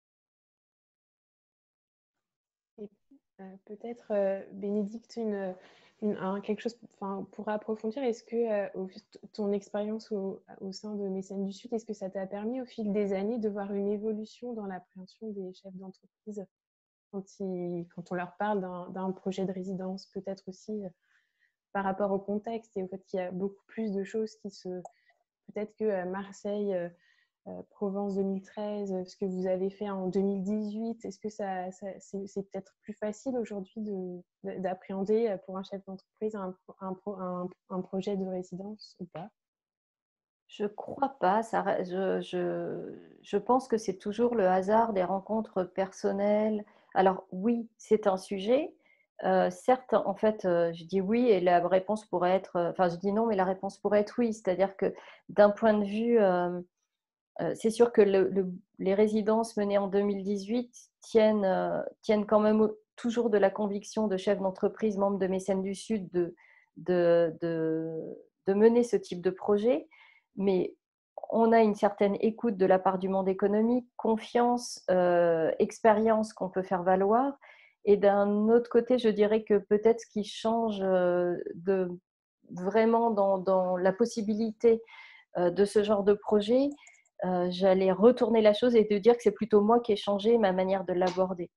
Peut-être, Bénédicte, quelque chose pour approfondir. Est-ce que ton expérience au sein de Mécènes du Sud, est-ce que ça t'a permis au fil des années de voir une évolution dans l'appréhension des chefs d'entreprise quand on leur parle d'un projet de résidence, peut-être aussi par rapport au contexte et au fait qu'il y a beaucoup plus de choses peut-être que Marseille, Provence 2013, ce que vous avez fait en 2018, est-ce que c'est peut-être plus facile aujourd'hui d'appréhender pour un chef d'entreprise un projet de résidence ou pas? Je crois pas. Je pense que c'est toujours le hasard des rencontres personnelles. Alors oui, c'est un sujet. Certes, en fait, je dis oui et la réponse pourrait être… Enfin, je dis non, mais la réponse pourrait être oui. C'est-à-dire que d'un point de vue… c'est sûr que les résidences menées en 2018 tiennent quand même toujours de la conviction de chefs d'entreprise, membres de Mécènes du Sud, de mener ce type de projet. Mais on a une certaine écoute de la part du monde économique, confiance, expérience qu'on peut faire valoir. Et d'un autre côté, je dirais que peut-être ce qui change vraiment dans la possibilité de ce genre de projet, j'allais retourner la chose et de dire que c'est plutôt moi qui ai changé ma manière de l'aborder.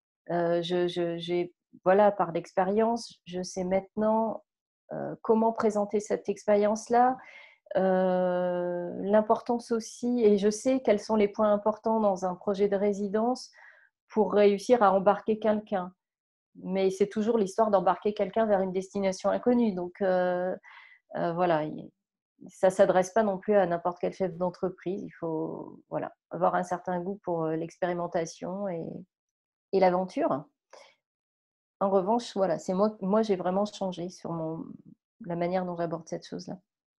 Voilà, par l'expérience, je sais maintenant comment présenter cette expérience-là, l'importance aussi, et je sais quels sont les points importants dans un projet de résidence pour réussir à embarquer quelqu'un. mais c'est toujours l'histoire d'embarquer quelqu'un vers une destination inconnue. Donc, voilà, ça ne s'adresse pas non plus à n'importe quel chef d'entreprise. Il faut avoir un certain goût pour l'expérimentation et l'aventure. En revanche, voilà, c'est moi j'ai vraiment changé sur la manière dont j'aborde cette chose-là.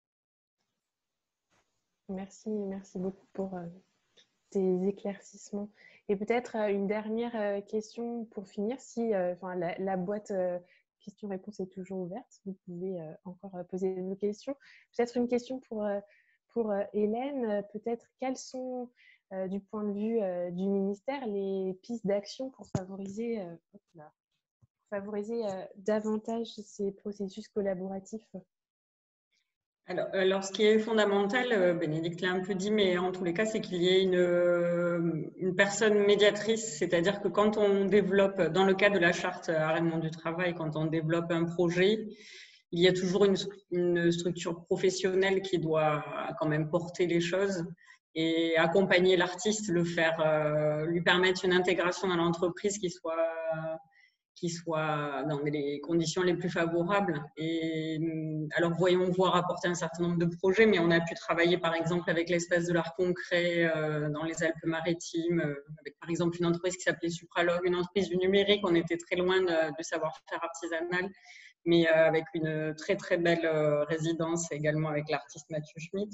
Merci beaucoup pour tes éclaircissements. Et peut-être une dernière question pour finir. Si la boîte questions-réponses est toujours ouverte, vous pouvez encore poser vos questions. Peut-être une question pour Hélène. Peut-être quelles sont, du point de vue du ministère, les pistes d'action pour favoriser davantage ces processus collaboratifs? Alors, ce qui est fondamental, Bénédicte l'a un peu dit, mais en tous les cas, c'est qu'il y ait une personne médiatrice. C'est-à-dire que quand on développe, dans le cadre de la charte Arrêt du monde du travail, quand on développe un projet, il y a toujours une structure professionnelle qui doit quand même porter les choses et accompagner l'artiste, lui permettre une intégration dans l'entreprise qui soit dans les conditions les plus favorables. Et alors, voyons voir apporter un certain nombre de projets, mais on a pu travailler par exemple avec l'Espace de l'Art Concret dans les Alpes-Maritimes, avec par exemple une entreprise qui s'appelait Supralog, une entreprise du numérique. On était très loin du savoir-faire artisanal, mais avec une très très belle résidence également avec l'artiste Mathieu Schmitt.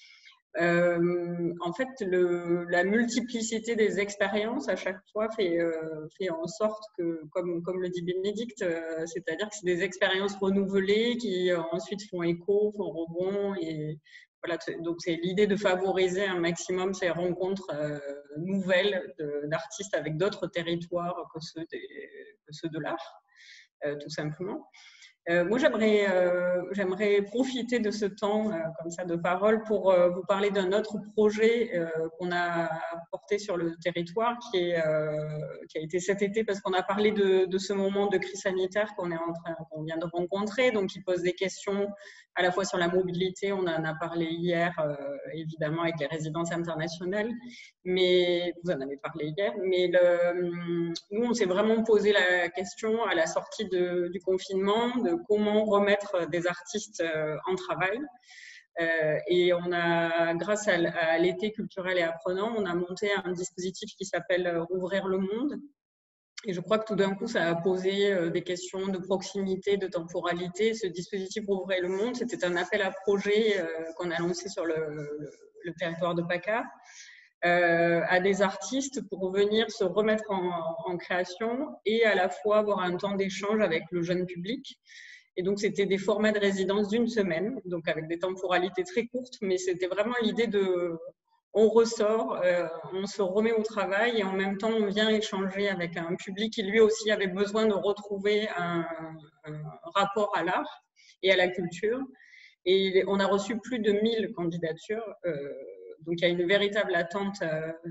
En fait, la multiplicité des expériences à chaque fois fait en sorte que, comme le dit Bénédicte, c'est-à-dire que c'est des expériences renouvelées qui ensuite font écho, font rebond. Et voilà, donc c'est l'idée de favoriser un maximum ces rencontres nouvelles d'artistes avec d'autres territoires que ceux de l'art, tout simplement. Moi, j'aimerais profiter de ce temps comme ça de parole pour vous parler d'un autre projet qu'on a porté sur le territoire qui a été cet été, parce qu'on a parlé de ce moment de crise sanitaire qu'on vient de rencontrer, donc qui pose des questions à la fois sur la mobilité. On en a parlé hier, évidemment, avec les résidences internationales, mais vous en avez parlé hier. Mais nous, on s'est vraiment posé la question à la sortie du confinement de comment remettre des artistes en travail. Et on a, grâce à l'été culturel et apprenant, on a monté un dispositif qui s'appelle Rouvrir le monde. Et je crois que tout d'un coup, ça a posé des questions de proximité, de temporalité. Ce dispositif Rouvrir le monde, c'était un appel à projet qu'on a lancé sur le territoire de PACA. À des artistes pour venir se remettre en création et à la fois avoir un temps d'échange avec le jeune public. Et donc, c'était des formats de résidence d'une semaine, donc avec des temporalités très courtes, mais c'était vraiment l'idée on ressort, on se remet au travail et en même temps, on vient échanger avec un public qui lui aussi avait besoin de retrouver un rapport à l'art et à la culture. Et on a reçu plus de 1000 candidatures. Donc, il y avait une véritable attente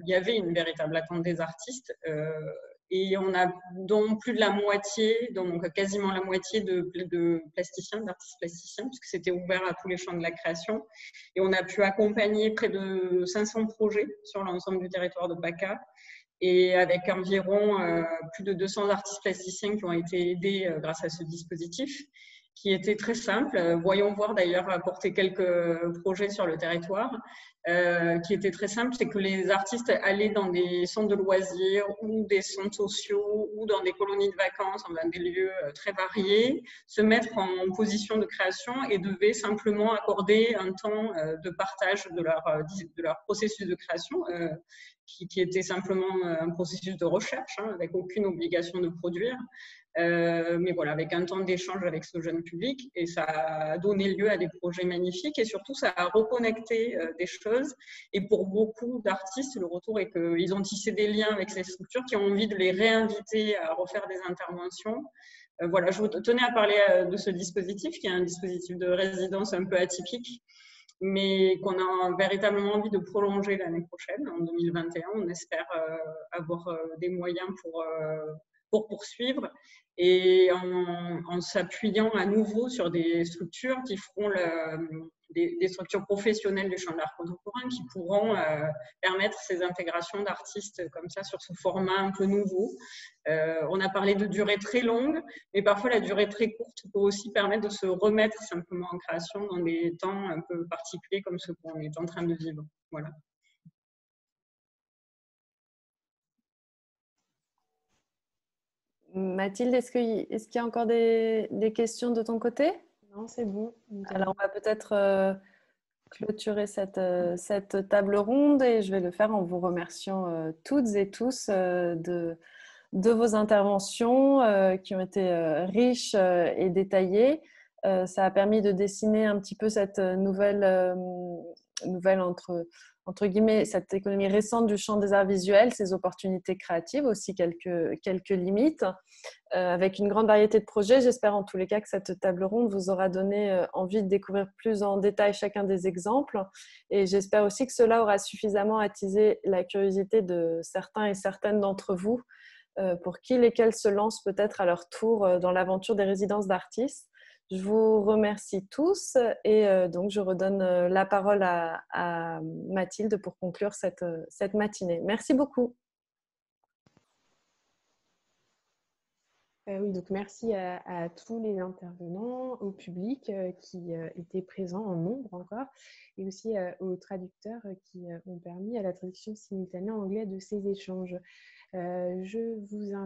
des artistes et on a donc plus de la moitié, donc quasiment la moitié de plasticiens, d'artistes plasticiens, puisque c'était ouvert à tous les champs de la création. Et on a pu accompagner près de 500 projets sur l'ensemble du territoire de PACA et avec environ plus de 200 artistes plasticiens qui ont été aidés grâce à ce dispositif, qui était très simple. Voyons voir d'ailleurs apporter quelques projets sur le territoire, qui était très simple, c'est que les artistes allaient dans des centres de loisirs ou des centres sociaux ou dans des colonies de vacances, dans des lieux très variés, se mettre en position de création et devaient simplement accorder un temps de partage de leur processus de création, qui était simplement un processus de recherche, avec aucune obligation de produire. Mais voilà, avec un temps d'échange avec ce jeune public, et ça a donné lieu à des projets magnifiques et surtout ça a reconnecté des choses. Et pour beaucoup d'artistes, le retour est qu'ils ont tissé des liens avec ces structures qui ont envie de les réinviter à refaire des interventions. Voilà, je tenais à parler de ce dispositif qui est un dispositif de résidence un peu atypique, mais qu'on a véritablement envie de prolonger l'année prochaine, en 2021. On espère avoir des moyens pour poursuivre et en s'appuyant à nouveau sur des structures qui feront des structures professionnelles du champ de l'art contemporain qui pourront permettre ces intégrations d'artistes comme ça sur ce format un peu nouveau. On a parlé de durée très longue, mais parfois la durée très courte peut aussi permettre de se remettre simplement en création dans des temps un peu particuliers comme ceux qu'on est en train de vivre. Voilà. Mathilde, est-ce qu'il y a encore des questions de ton côté? Non, c'est bon. Alors, on va peut-être clôturer cette table ronde et je vais le faire en vous remerciant toutes et tous de vos interventions qui ont été riches et détaillées. Ça a permis de dessiner un petit peu cette nouvelle entre guillemets, cette économie récente du champ des arts visuels, ses opportunités créatives, aussi quelques limites. Avec une grande variété de projets, j'espère en tous les cas que cette table ronde vous aura donné envie de découvrir plus en détail chacun des exemples. Et j'espère aussi que cela aura suffisamment attisé la curiosité de certains et certaines d'entre vous pour qui lesquels se lancent peut-être à leur tour dans l'aventure des résidences d'artistes. Je vous remercie tous et donc je redonne la parole à Mathilde pour conclure cette matinée. Merci beaucoup. Oui, donc merci à tous les intervenants, au public qui était présent en nombre encore, et aussi aux traducteurs qui ont permis à la traduction simultanée en anglais de ces échanges. Je vous invite